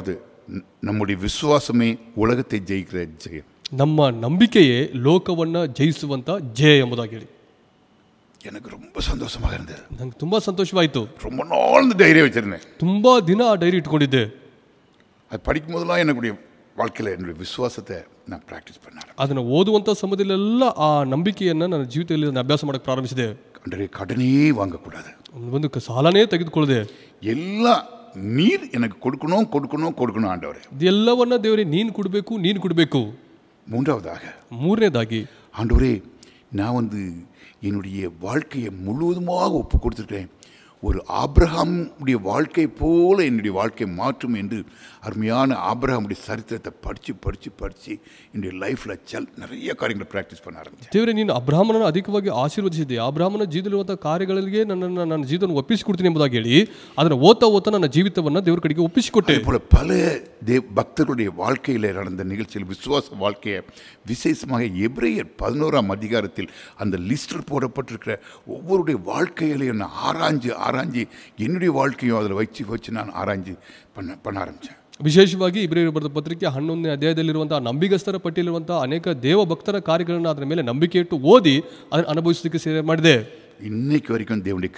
நம்முடைய விசுவாசமே உலகத்தை ஜெயிக்கிற ஜெயம். ನಮ್ಮ ನಂಬಿಕೆಯೇ ಲೋಕವನ್ನ ಜಯಿಸುವಂತ ಜಯ ಎಂಬುದಾಗಿ ಹೇಳಿ. எனக்கு ரொம்ப சந்தோஷமாக இருந்தது. ನಂಗೆ ತುಂಬಾ ಸಂತೋಷವಾಯಿತು. ரொம்ப நாள் இந்த டைரியை வச்சிருந்தேன். ತುಂಬಾ ದಿನ ಆ ಡೈರಿ ಇಟ್ಕೊಂಡಿದ್ದೆ. அது படிக்கும் போதெல்லாம் என்னுடைய வாழ்க்கையில் என்னுடைய ವಿಶ್ವಾಸத்தை நான் ப்ராக்டிஸ் பண்ணேன். ಅದನ್ನು ಓದುವಂಥ ಸಮಯದಲ್ಲೆಲ್ಲ ಆ ನಂಬಿಕೆಯನ್ನು ನನ್ನ ಜೀವಿತದಲ್ಲಿ ನಾನು ಅಭ್ಯಾಸ ಮಾಡಕ್ಕೆ ಪ್ರಾರಂಭಿಸಿದೆ. அன்றே கடனே வாங்கக்கூடாது. ಒಂದು ಸಾಲನೇ ತೆಗೆದುಕೊಳ್ಳದೆ ಎಲ್ಲ ನೀರು எனக்கு கொடுக்கணும் கொடுக்கணும் கொடுக்கணும் ஆண்டவரே. ಇದೆಲ್ಲವನ್ನ ದೇವರೇ ನೀನು ಕೊಡಬೇಕು. ಮೂರನೇದಾಗಿ ஆண்டவரே நான் என்னுடைய வாழ்க்கையை முழுவதுமாக ஒப்பு கொடுத்துருக்கேன். ஒரு ஆபிரகாமுடைய வாழ்க்கை போல என்னுடைய வாழ்க்கையை மாற்றும் என்று அருமையான ஆபிரகாமுடைய சரித்திரத்தை படித்து என்னுடைய லைஃப்பில் நிறைய காரியங்களை ப்ராக்டிஸ் பண்ண ஆரம்பித்தேன். ದೇವರೇ ನೀನು ಅಬ್ರಹಾಮನನ್ನು ಅಧಿಕವಾಗಿ ಆಶೀರ್ವದಿಸಿದೆ. ಅಬ್ರಹಾಮನ ಜೀವಿತದಲ್ಲಿರುವಂಥ ಕಾರ್ಯಗಳಿಗೆ ನನ್ನ ಜೀವಿತವನ್ನು ಒಪ್ಪಿಸಿಕೊಡ್ತೀನಿ ಎಂಬುದಾಗಿ ಹೇಳಿ ಅದನ್ನು ಓದ್ತಾ ನನ್ನ ಜೀವಿತವನ್ನು ದೇವರ ಕಡೆಗೆ ಒಪ್ಪಿಸಿಕೊಟ್ಟೆ. போல பல பக்தர்களுடைய வாழ்க்கையில் நடந்த நிகழ்ச்சியில் விசுவாச வாழ்க்கையை விசேஷமாக எபிரேயர் 11ஆம் அதிகாரத்தில் அந்த லிஸ்டில் போடப்பட்டிருக்கிற ஒவ்வொருடைய வாழ்க்கையிலையும் நான் ஆராய்ஞ்சு என்னுடைய வாழ்க்கையும் அதில் வச்சு நான் ஆராய்ஞ்சு பண்ண ಆರಂಭಿಸಿದೆ. ವಿಶೇಷವಾಗಿ ಇಬ್ರಿಯರು ಬರೆದ ಪತ್ರಿಕೆ 11ನೇ ಅಧ್ಯಾಯದಲ್ಲಿರುವಂತಹ ನಂಬಿಗಸ್ತರ ಪಟ್ಟಿಯಲ್ಲಿರುವಂತಹ ಅನೇಕ ದೇವ ಭಕ್ತರ ಕಾರ್ಯಗಳನ್ನು ಅದರ ಮೇಲೆ ನಂಬಿಕೆ ಇಟ್ಟು ಓದಿ ಅದನ್ನು ಅನುಭವಿಸಲಿಕ್ಕೆ ಸೇವೆ ಮಾಡಿದೆ. இன்னைக்கு வரைக்கும் தேவனுடைய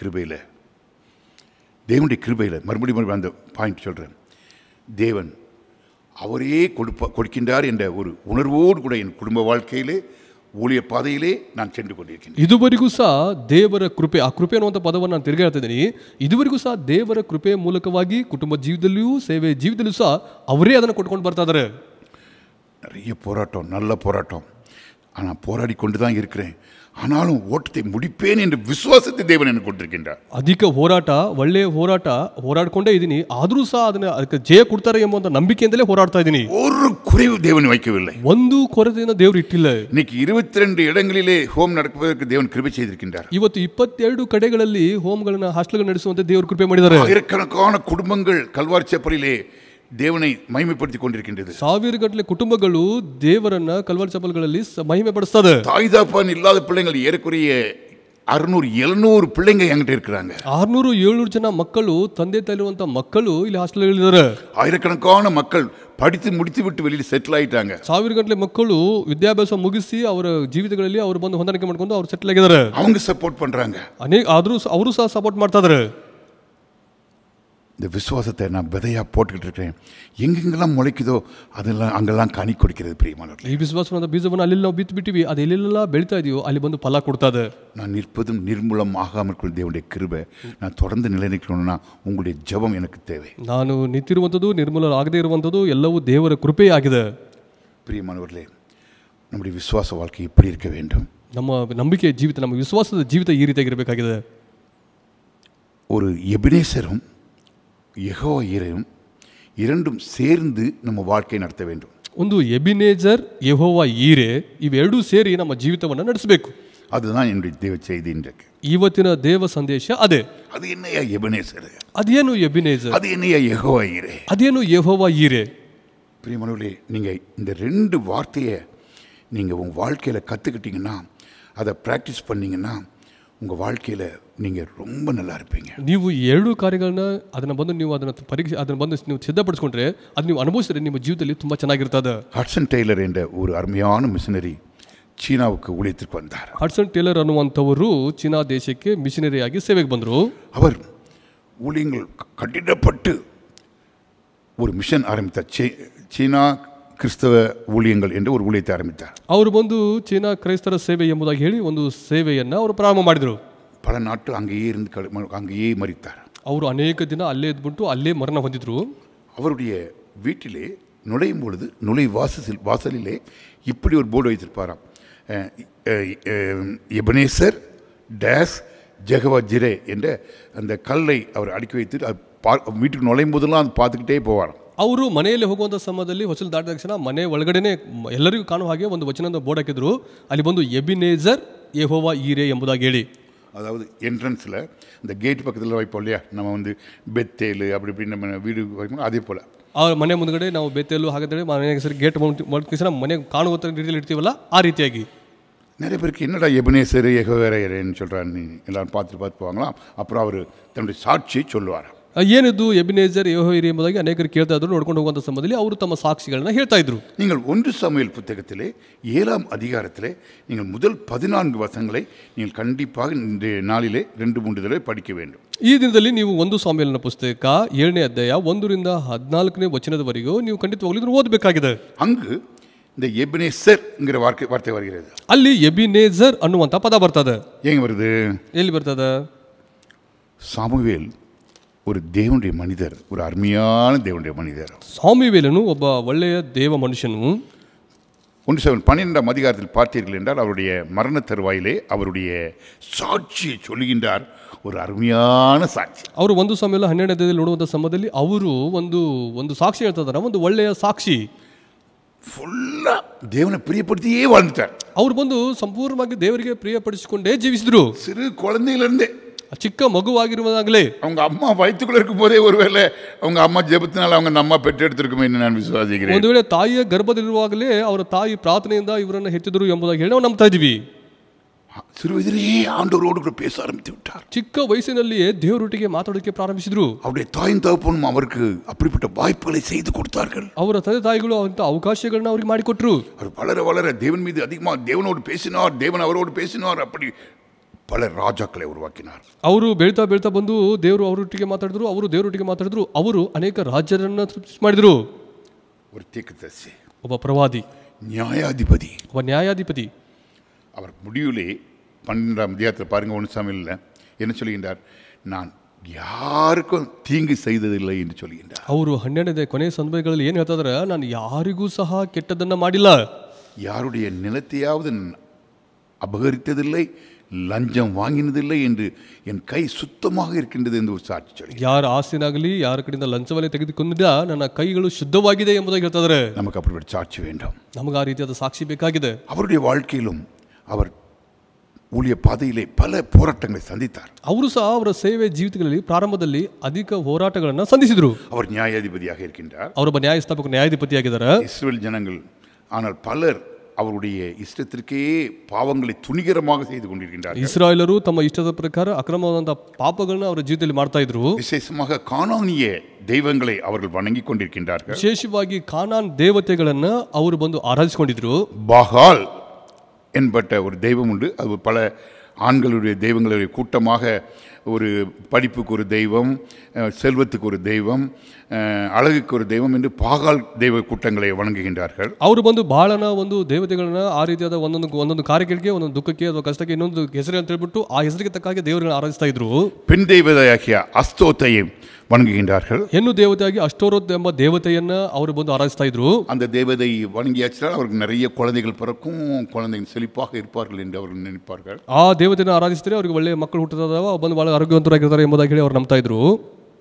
கிருபையில் மறுபடியும் அந்த பாயிண்ட் சொல்கிறேன். தேவன் அவரே கொடுக்கின்றார் என்ற ஒரு உணர்வோடு கூட என் குடும்ப வாழ்க்கையிலே ஊழிಯ ಪಾದೆಯಲ್ಲೇ ನಾನು ಚೆಂಡು ಕೊಂಡಿರ್ತೀನಿ. ಇದುವರೆಗೂ ಸಹ ದೇವರ ಕೃಪೆ, ಆ ಕೃಪೆ ಅನ್ನುವಂಥ ಪದವನ್ನು ನಾನು ತಿರುಗಿ ಹೇಳ್ತಾ ಇದ್ದೀನಿ. ಇದುವರೆಗೂ ಸಹ ದೇವರ ಕೃಪೆಯ ಮೂಲಕವಾಗಿ ಕುಟುಂಬ ಜೀವಿತದಲ್ಲಿಯೂ ಸೇವೆ ಜೀವಿತದಲ್ಲಿಯೂ ಸಹ ಅವರೇ ಅದನ್ನು ಕೊಟ್ಕೊಂಡು ಬರ್ತಾ ಇದ್ದಾರೆ. நிறைய போராட்டம், நல்ல போராட்டம். ஆனால் போராடி கொண்டு தான் இருக்கிறேன். ஆனாலும் ஓட்டத்தை முடிப்பேன் என்ற விசுவாசத்தை தேவன் எனக்கு ಕೊಟ್ಟಿருக்கின்றார். ಅಧಿಕ ಹೋರಾಟ, ಒಳ್ಳೆಯ ಹೋರಾಡಿಕೊಂಡೇ ಇದ್ದೀನಿ. ಆದರೂ ಸಹ ಅದಕ್ಕೆ ಜಯ ಕೊಡ್ತಾರೆ ಎಂಬ ನಂಬಿಕೆಯಿಂದಲೇ ಹೋರಾಡ್ತಾ ಇದ್ದೀನಿ. ஒரு குறைவு தேவன் வைக்கவில்லை. ಒಂದು ಕೊರತೆಯನ್ನು ದೇವರು ಇಟ್ಟಿಲ್ಲ. இன்னைக்கு 22 இடங்களிலே ஹோம் நடக்குவதற்கு தேவன் கிருபை செய்திருக்கின்றார். ಇವತ್ತು 22 ಕಡೆಗಳಲ್ಲಿ ಹೋಮ್ಗಳನ್ನು ಹಾಸ್ಟೆಲ್ಗಳನ್ನು ನಡೆಸುವಂತೆ ದೇವರು ಕೃಪೆ ಮಾಡಿದ್ದಾರೆ. ஆயிரக்கணக்கான குடும்பங்கள் கல்வாரி செப்பலிலே ದೇವனை ಮಹಿಮೆಪಡಿಸಿ ಕೊಂಡಿರುತ್ತದೆ. ಸಾವಿರಗಟ್ಟಲೆ ಕುಟುಂಬಗಳು ದೇವರನ್ನ ಕಲ್ವಾರಿ ಚಪಲ್ಗಳಲ್ಲಿ ಮಹಿಮೆ ಪಡಿಸ್ತದೆ. தாய்தாப்பன் இல்லாத பிள்ளைகள் ஏறக்குறைய 600-700 பிள்ளைங்க என்கிட்ட இருக்கிறாங்க. 600-700 ಜನ ಮಕ್ಕಳು, ತಂದೆ ತಾಯಿರುವಂತ ಮಕ್ಕಳು ಇಲ್ಲಿ ಹಾಸ್ಟೆಲ್ಗಳಿದ್ದಾರೆ. ஆயிரக்கணக்கான மக்கள் படித்து முடித்து விட்டு வெளியில் ಸೆಟ್ಲ್ ಆಯಿட்டாங்க. ಸಾವಿರಗಟ್ಟಲೆ ಮಕ್ಕಳು ವಿದ್ಯಾಭ್ಯಾಸ ಮುಗಿಸಿ ಅವರ ಜೀವಿತಗಳಲ್ಲಿ ಅವರು ಬಂದು ಹೊಂದಾಣಿಕೆ ಮಾಡ್ಕೊಂಡು ಅವರು ಸೆಟ್ಲ್ ಆಗಿದ್ದಾರೆ. அவங்க சப்போர்ட் பண்றாங்க. ಆದರೂ ಅವರು ಸಹ ಸಪೋರ್ಟ್ ಮಾಡ್ತಾ ಇದ್ದಾರೆ. இந்த விசுவாசத்தை நான் விதையாக போட்டுக்கிட்டு இருக்கேன். எங்கெங்கெல்லாம் முளைக்குதோ அதெல்லாம் அங்கெல்லாம் கனி கொடுக்கிறது பிரியமானவர்களே. ಈ ವಿಶ್ವಾಸದ ಬೀಜವನ್ನು ಅಲ್ಲಿ ನಾವು ಬಿತ್ತಿಬಿಟ್ಟಿವಿ, ಅದು ಎಲ್ಲೆಲ್ಲ ಬೆಳೀತಾ ಇದೆಯೋ ಅಲ್ಲಿ ಬಂದು ಫಲ ಕೊಡ್ತಾ ಇದೆ. நான் நிற்பதும் நிர்மூலம் ஆகாமல் இருக்கிற தேவனுடைய கிருபை நான் தொடர்ந்து நிலைநிற்கணும்னா உங்களுடைய ஜெபம் எனக்கு தேவை. ನಾನು ನಿಂತಿರುವಂಥದ್ದು, ನಿರ್ಮೂಲ ಆಗದೇ ಇರುವಂಥದ್ದು ಎಲ್ಲವೂ ದೇವರ ಕೃಪೆ ಆಗಿದೆ. பிரியமானவர்களே, நம்முடைய விசுவாச வாழ்க்கை எப்படி இருக்க வேண்டும்? ನಮ್ಮ ನಂಬಿಕೆಯ ಜೀವಿತ, ನಮ್ಮ ವಿಶ್ವಾಸದ ಜೀವಿತ ಈ ರೀತಿಯಾಗಿರಬೇಕಾಗಿದೆ. ஒரு எபினேசரும் யெகோவா ஈரேயும் இரண்டும் சேர்ந்து நம்ம வாழ்க்கையை நடத்த வேண்டும். ಒಂದು ಎಬಿನೇಜರ್, ಯೆಹೋವ ಈರೆ, ಇವೆರಡೂ ಸೇರಿ ನಮ್ಮ ಜೀವಿತವನ್ನು ನಡೆಸಬೇಕು. அதுதான் என்னுடைய தேவ செய்தி இன்றைக்கு. ಇವತ್ತಿನ ದೇವ ಸಂದೇಶ ಅದೇ. அது என்னையா எபினேசர்? ಅದೇನು ಎಬಿನೇಜರ್? அது என்னையா யெகோவா ஈரே? ಅದೇನು ಯೆಹೋವ ಈರೆ? பிரியமானவர்களே, நீங்கள் இந்த 2 வார்த்தையை நீங்கள் உங்கள் வாழ்க்கையில் கற்றுக்கிட்டீங்கன்னா, அதை ப்ராக்டிஸ் பண்ணிங்கன்னா உங்கள் வாழ்க்கையில் நீங்கள் ரொம்ப நல்லா இருப்பீங்க. ನೀವು 2 ಕಾರ್ಯಗಳನ್ನ ಅದನ್ನು ಬಂದು ನೀವು ಸಿದ್ಧಪಡಿಸ್ಕೊಂಡ್ರೆ, ಅದು ನೀವು ಅನುಭವಿಸಿದ್ರೆ ನಿಮ್ಮ ಜೀವಿತದಲ್ಲಿ ತುಂಬ ಚೆನ್ನಾಗಿರ್ತದೆ. ஹட்சன் டெய்லர் என்ற ஒரு அருமையான மிஷனரி சீனாவுக்கு ஊழியத்திற்கு வந்தார். ಹಡ್ಸನ್ ಟೇಲರ್ ಅನ್ನುವಂಥವರು ಚೀನಾ ದೇಶಕ್ಕೆ ಮಿಷನರಿಯಾಗಿ ಸೇವೆಗೆ ಬಂದರು. அவர் ஊழியங்கள் கட்டிடப்பட்டு ஒரு மிஷன் ஆரம்பித்தார். சீனா கிறிஸ்தவ ஊழியங்கள் என்று ஒரு ஊழியத்தை ஆரம்பித்தார். ಅವರು ಬಂದು ಚೀನಾ ಕ್ರೈಸ್ತರ ಸೇವೆ ಎಂಬುದಾಗಿ ಹೇಳಿ ಒಂದು ಸೇವೆಯನ್ನು ಅವರು ಪ್ರಾರಂಭ ಮಾಡಿದರು. பல நாட்கள் அங்கேயே இருந்து அங்கேயே மரித்தார். ಅವರು ಅನೇಕ ದಿನ ಅಲ್ಲೇ ಇದ್ಬಿಟ್ಟು ಅಲ್ಲೇ ಮರಣ ಹೊಂದಿದ್ರು. அவருடைய வீட்டிலே நுழையும் பொழுது வாசலிலே இப்படி ஒரு போர்டு வைத்திருப்பாராம். எபனேசர் டேஸ் ஜெகவா ஜிரே என்ற அந்த கல்லை அவர் அடுக்கி வைத்து வீட்டுக்கு நுழையும் போதெல்லாம் அது பார்த்துக்கிட்டே போவாராம். ಅವರು ಮನೆಯಲ್ಲಿ ಹೋಗುವಂಥ ಸಮಯದಲ್ಲಿ ಹೊಸಲು ದಾಟಿದ ತಕ್ಷಣ ಮನೆ ಒಳಗಡೆನೆ ಎಲ್ಲರಿಗೂ ಕಾಣುವ ಹಾಗೆ ಒಂದು ವಚನದ ಬೋರ್ಡ್ ಹಾಕಿದ್ರು. ಅಲ್ಲಿ ಬಂದು ಎಬಿನೇಜರ್ ಯೆಹೋವ ಈರೆ ಎಂಬುದಾಗಿ ಹೇಳಿ, அதாவது என்ட்ரன்ஸில் இந்த கேட் பக்கத்தில் வைப்போம் இல்லையா, நம்ம பெத்தேலு அப்படி இப்படி நம்ம வீடு வைப்போம், அதே போல் ಅವ್ರ ಮನೆ ಮುಂದ್ಗಡೆ ನಾವು ಬೆತ್ತೇಲು ಹಾಕಿದ್ರೆ ಮನೆ ಹೆಸರು ಗೇಟ್ ನಮ್ಮ ಮನೆ ಕಾಣುವಂಥ ರೀತಿಯಲ್ಲಿ ಇಡ್ತೀವಲ್ಲ, ಆ ರೀತಿಯಾಗಿ. நிறைய பேருக்கு என்னடா எபனேசர் யெகோவா ஈரேன்னு சொல்கிறான்னு எல்லாரும் பார்த்து போவாங்களாம். அப்புறம் அவர் தன்னுடைய சாட்சியை சொல்லுவார். ಏನಿದು ಎಬಿನೇಜರ್ ಯೆಹೋವೈರಿ ಎಂಬುದಾಗಿ ಅನೇಕರು ಕೇಳ್ತಾ ಇದ್ರು. ನೋಡ್ಕೊಂಡು ಹೋಗುವಂಥ ಸಮಯದಲ್ಲಿ ಅವರು ತಮ್ಮ ಸಾಕ್ಷಿಗಳನ್ನ ಹೇಳ್ತಾ ಇದ್ರು. நீங்கள் 1 சாமுவேல் புத்தகத்திலே 7ஆம் அதிகாரத்திலே நீங்கள் முதல் 14 வசனங்களை நீங்கள் கண்டிப்பாக இந்த நாளிலே 2-3 தடவை படிக்க வேண்டும். ಈ ದಿನದಲ್ಲಿ ನೀವು 1 ಸಾಮುವೇಲನ ಪುಸ್ತಕ 7ನೇ ಅಧ್ಯಾಯ 1ರಿಂದ 14ನೇ ವಚನದವರೆಗೂ ನೀವು ಖಂಡಿತವಾಗ್ಲೂ ಇದನ್ನು ಓದಬೇಕಾಗಿದೆ. அங்கு இந்த எபினேசர்ங்கிற வார்த்தை வருகிறது. ಅಲ್ಲಿ ಎಬಿನೇಜರ್ ಅನ್ನುವಂಥ ಪದ ಬರ್ತದೆ. ஏங்க வருது? ಎಲ್ಲಿ ಬರ್ತದೆ? சாமுவேல் ஒரு தேவனுடைய மனிதர், ஒரு அருமையான தேவனுடைய மனிதர். சாமுவேலನು ಒಬ್ಬ ಒಳ್ಳೆಯ ದೇವ ಮನುಷ್ಯನು. 1 சாமுவேல் 12ஆம் அதிகாரத்தில் பார்த்தீர்கள் என்றால் அவருடைய மரண தருவாயிலே அவருடைய சாட்சியை சொல்லுகின்றார். ஒரு அருமையான சாட்சி. ಅವರು 1 ಸಾಮುವೇಲ 12ನೇ ಅಧ್ಯಾಯದಲ್ಲಿ ನೋಡುವಂಥ ಸಮಯದಲ್ಲಿ ಅವರು ಒಂದು ಸಾಕ್ಷಿ ಹೇಳ್ತಾ ಇದ್ದಾರೆ. ಒಂದು ಒಳ್ಳೆಯ ಸಾಕ್ಷಿ. ಫುಲ್ಲಾ ದೇವನ ಪ್ರಿಯಪಡಿಸಿಯೇ வாழ்ந்துட்டார். ಅವರು ಬಂದು ಸಂಪೂರ್ಣವಾಗಿ ದೇವರಿಗೆ ಪ್ರಿಯಪಡಿಸಿಕೊಂಡೇ ಜೀವಿಸಿದ್ರು. சிறு குழந்தையிலிருந்தே, ಚಿಕ್ಕ ಮಗುವಾಗಿರುವಾಗಲೇ, அவங்க அம்மா வயிற்றுக்குள்ள இருக்கும் போதே ஒருவேளை அவங்க அம்மா ஜெபத்தினால அவங்க நம்ம பெற்றெடுத்திருக்குமே என்று நான் ವಿಶ್ವಾಸಿக்கிறேன். ಒಂದು ವೇಳೆ ತಾಯಿಯ ಗರ್ಭದಲ್ಲಿರುವಾಗಲೇ ಅವರ ತಾಯಿ ಪ್ರಾರ್ಥನೆಯಿಂದ ಇವರನ್ನು ಹೆತ್ತಿದ್ರು ಎಂಬುದಾಗಿ ಹೇಳಿ ನಾವು ನಂಬ್ತಾ ಇದೀವಿ. சிறு வயதிலேயே ஆண்டவரோடு கூட பேச ஆரம்பித்து விட்டார். ಚಿಕ್ಕ ವಯಸ್ಸಿನಲ್ಲಿಯೇ ದೇವರೊಟ್ಟಿಗೆ ಮಾತಾಡೋಕೆ ಪ್ರಾರಂಭಿಸಿದ್ರು. அவருடைய தாயும் தகப்பனும் அவருக்கு அப்படிப்பட்ட வாய்ப்புகளை செய்து கொடுத்தார்கள். ಅವರ ತಂದೆ ತಾಯಿಗಳು ಅಂತ ಅವಕಾಶಗಳನ್ನ ಅವರಿಗೆ ಮಾಡಿಕೊಟ್ರು. அவர் வளர வளர தேவன் மீது அதிகமாக தேவனோடு பேசினார், தேவன் அவரோடு பேசினார். அப்படி பல ராஜாக்களை உருவாக்கினார். ಅವರು ಬೆಳ್ತಾ ಬೆಳ್ತಾ ಬಂದು ದೇವರು ಅವರೊಟ್ಟಿಗೆ ಮಾತಾಡಿದ್ರು, ಅವರು ದೇವರೊಟ್ಟಿಗೆ ಮಾತಾಡಿದ್ರು. ಅವರು ಅನೇಕ ರಾಜ್ಯರನ್ನ ಸೃಷ್ಟಿ ಮಾಡಿದ್ರು. ஒரு தீர்க்கதரிசி, ಒಬ್ಬ ಪ್ರವಾದಿ, நியாயாதிபதி, ಒಬ್ಬ ನ್ಯಾಯಾಧಿಪತಿ. அவர் முடிவிலே 12ஆம் அத்தியாயத்தில் பாருங்க 1 சாமுவேல்ல என்ன சொல்லுகின்றார்? நான் யாருக்கும் தீங்கு செய்ததில்லை என்று சொல்லுகின்றார். ಅವರು 12ನೇ ಕೊನೆಯ ಸಂದರ್ಭಗಳಲ್ಲಿ ಏನು ಹೇಳ್ತಾ ಇದ್ದಾರೆ? ನಾನು ಯಾರಿಗೂ ಸಹ ಕೆಟ್ಟದನ್ನ ಮಾಡಿಲ್ಲ, யாருடைய நிலத்தையாவது அபகரித்ததில்லை, லஞ்சம் வாங்கினதில்லை என்று என் கை சுத்தமாக இருக்கின்றது என்று ஒரு சாட்சி சொல்லி, ಯಾರ ಆಸ್ತಿನಾಗಲಿ ಯಾರ ಕಡೆಯಿಂದ ಲಂಚವನ್ನೇ ತೆಗೆದುಕೊಂಡಿದ್ದ ನನ್ನ ಕೈಗಳು ಶುದ್ಧವಾಗಿದೆ ಎಂಬುದಾಗಿ ಹೇಳ್ತಾ ಇದ್ದಾರೆ. நமக்கு அப்படிப்பட்ட சாட்சி வேண்டும். ನಮಗೆ ಆ ರೀತಿಯಾದ ಸಾಕ್ಷಿ ಬೇಕಾಗಿದೆ. அவருடைய வாழ்க்கையிலும் அவர் ஊழிய பாதையிலே பல போராட்டங்களை சந்தித்தார். ಅವರು ಸಹ ಅವರ ಸೇವೆ ಜೀವಿತಗಳಲ್ಲಿ ಪ್ರಾರಂಭದಲ್ಲಿ ಅಧಿಕ ಹೋರಾಟಗಳನ್ನು ಸಂಧಿಸಿದ್ರು. அவர் நியாயாதிபதியாக இருக்கின்றார். ಅವರೊಬ್ಬ ನ್ಯಾಯಸ್ಥಾಪಕ ನ್ಯಾಯಾಧಿಪತಿಯಾಗಿದ್ದಾರೆ. இஸ்ரேல் ஜனங்கள் ஆனால் பலர் அவருடைய இஷ்டத்திற்கே பாவங்களை துணிகரமாக செய்து கொண்டிருக்கின்றார்கள். ಇಸ್ರಾಯೇಲರು ತಮ್ಮ ಇಷ್ಟದ ಪ್ರಕಾರ ಅಕ್ರಮವಾದಂತಹ ಪಾಪಗಳನ್ನ ಅವರ ಜೀವಿತದಲ್ಲಿ ಮಾಡ್ತಾ ಇದ್ರು. விசேஷமாக கானானிய தெய்வங்களை அவர்கள் வணங்கி கொண்டிருக்கின்றார்கள். ವಿಶೇಷವಾಗಿ ಕಾನಾನ್ ದೇವತೆಗಳನ್ನ ಅವರು ಬಂದು ಆರಾಧಿಸಿಕೊಂಡಿದ್ರು. பாகால் என்பட்ட ஒரு தெய்வம் உண்டு. அது பல ஆண்களுடைய தெய்வங்களுடைய கூட்டமாக, ஒரு படிப்புக்கு ஒரு தெய்வம், செல்வத்துக்கு ஒரு தெய்வம், அழகுக்கு ஒரு தெய்வம் என்று பாகால் தெய்வ கூட்டங்களை வணங்குகின்றார்கள். ಅವರು ಬಂದು ಬಹಳನ ಒಂದು ದೇವತೆಗಳನ್ನ ಆ ರೀತಿಯಾದ ಒಂದೊಂದು ಕಾರ್ಯಗಳಿಗೆ, ಒಂದೊಂದು ದುಃಖಕ್ಕೆ ಅಥವಾ ಕಷ್ಟಕ್ಕೆ ಇನ್ನೊಂದು ಹೆಸರು ಅಂತ ಹೇಳ್ಬಿಟ್ಟು ಆ ಹೆಸರಿಗೆ ತಕ್ಕಾಗಿ ದೇವರನ್ನ ಆರಾಧಿಸ್ತಾ ಇದ್ರು. பெண் தெய்வதையாகிய அஸ்தோத்தையை வணங்குகின்றார்கள். ಹೆಣ್ಣು ದೇವತೆಯಾಗಿ ಅಷ್ಟೋರೋತ್ ಎಂಬ ದೇವತೆಯನ್ನ ಅವರು ಬಂದು ಆರಾಧಿಸ್ತಾ ಇದ್ರು. அந்த தேவதை வணங்கியாச்சினால் அவருக்கு நிறைய குழந்தைகள் பிறக்கும், குழந்தைகள் செழிப்பாக இருப்பார்கள் என்று அவர்கள் நினைப்பார்கள். ಆ ದೇವತೆಯನ್ನು ಆರಾಧಿಸಿದ್ರೆ ಅವರಿಗೆ ಒಳ್ಳೆಯ ಮಕ್ಕಳು ಹುಟ್ಟುತ್ತದಾವ, ಬಂದು ಬಹಳ ಆರೋಗ್ಯವಂತರಾಗಿರ್ತಾರೆ ಎಂಬುದಾಗಿ ಹೇಳಿ ಅವರು ನಂಬ್ತಾ ಇದ್ರು.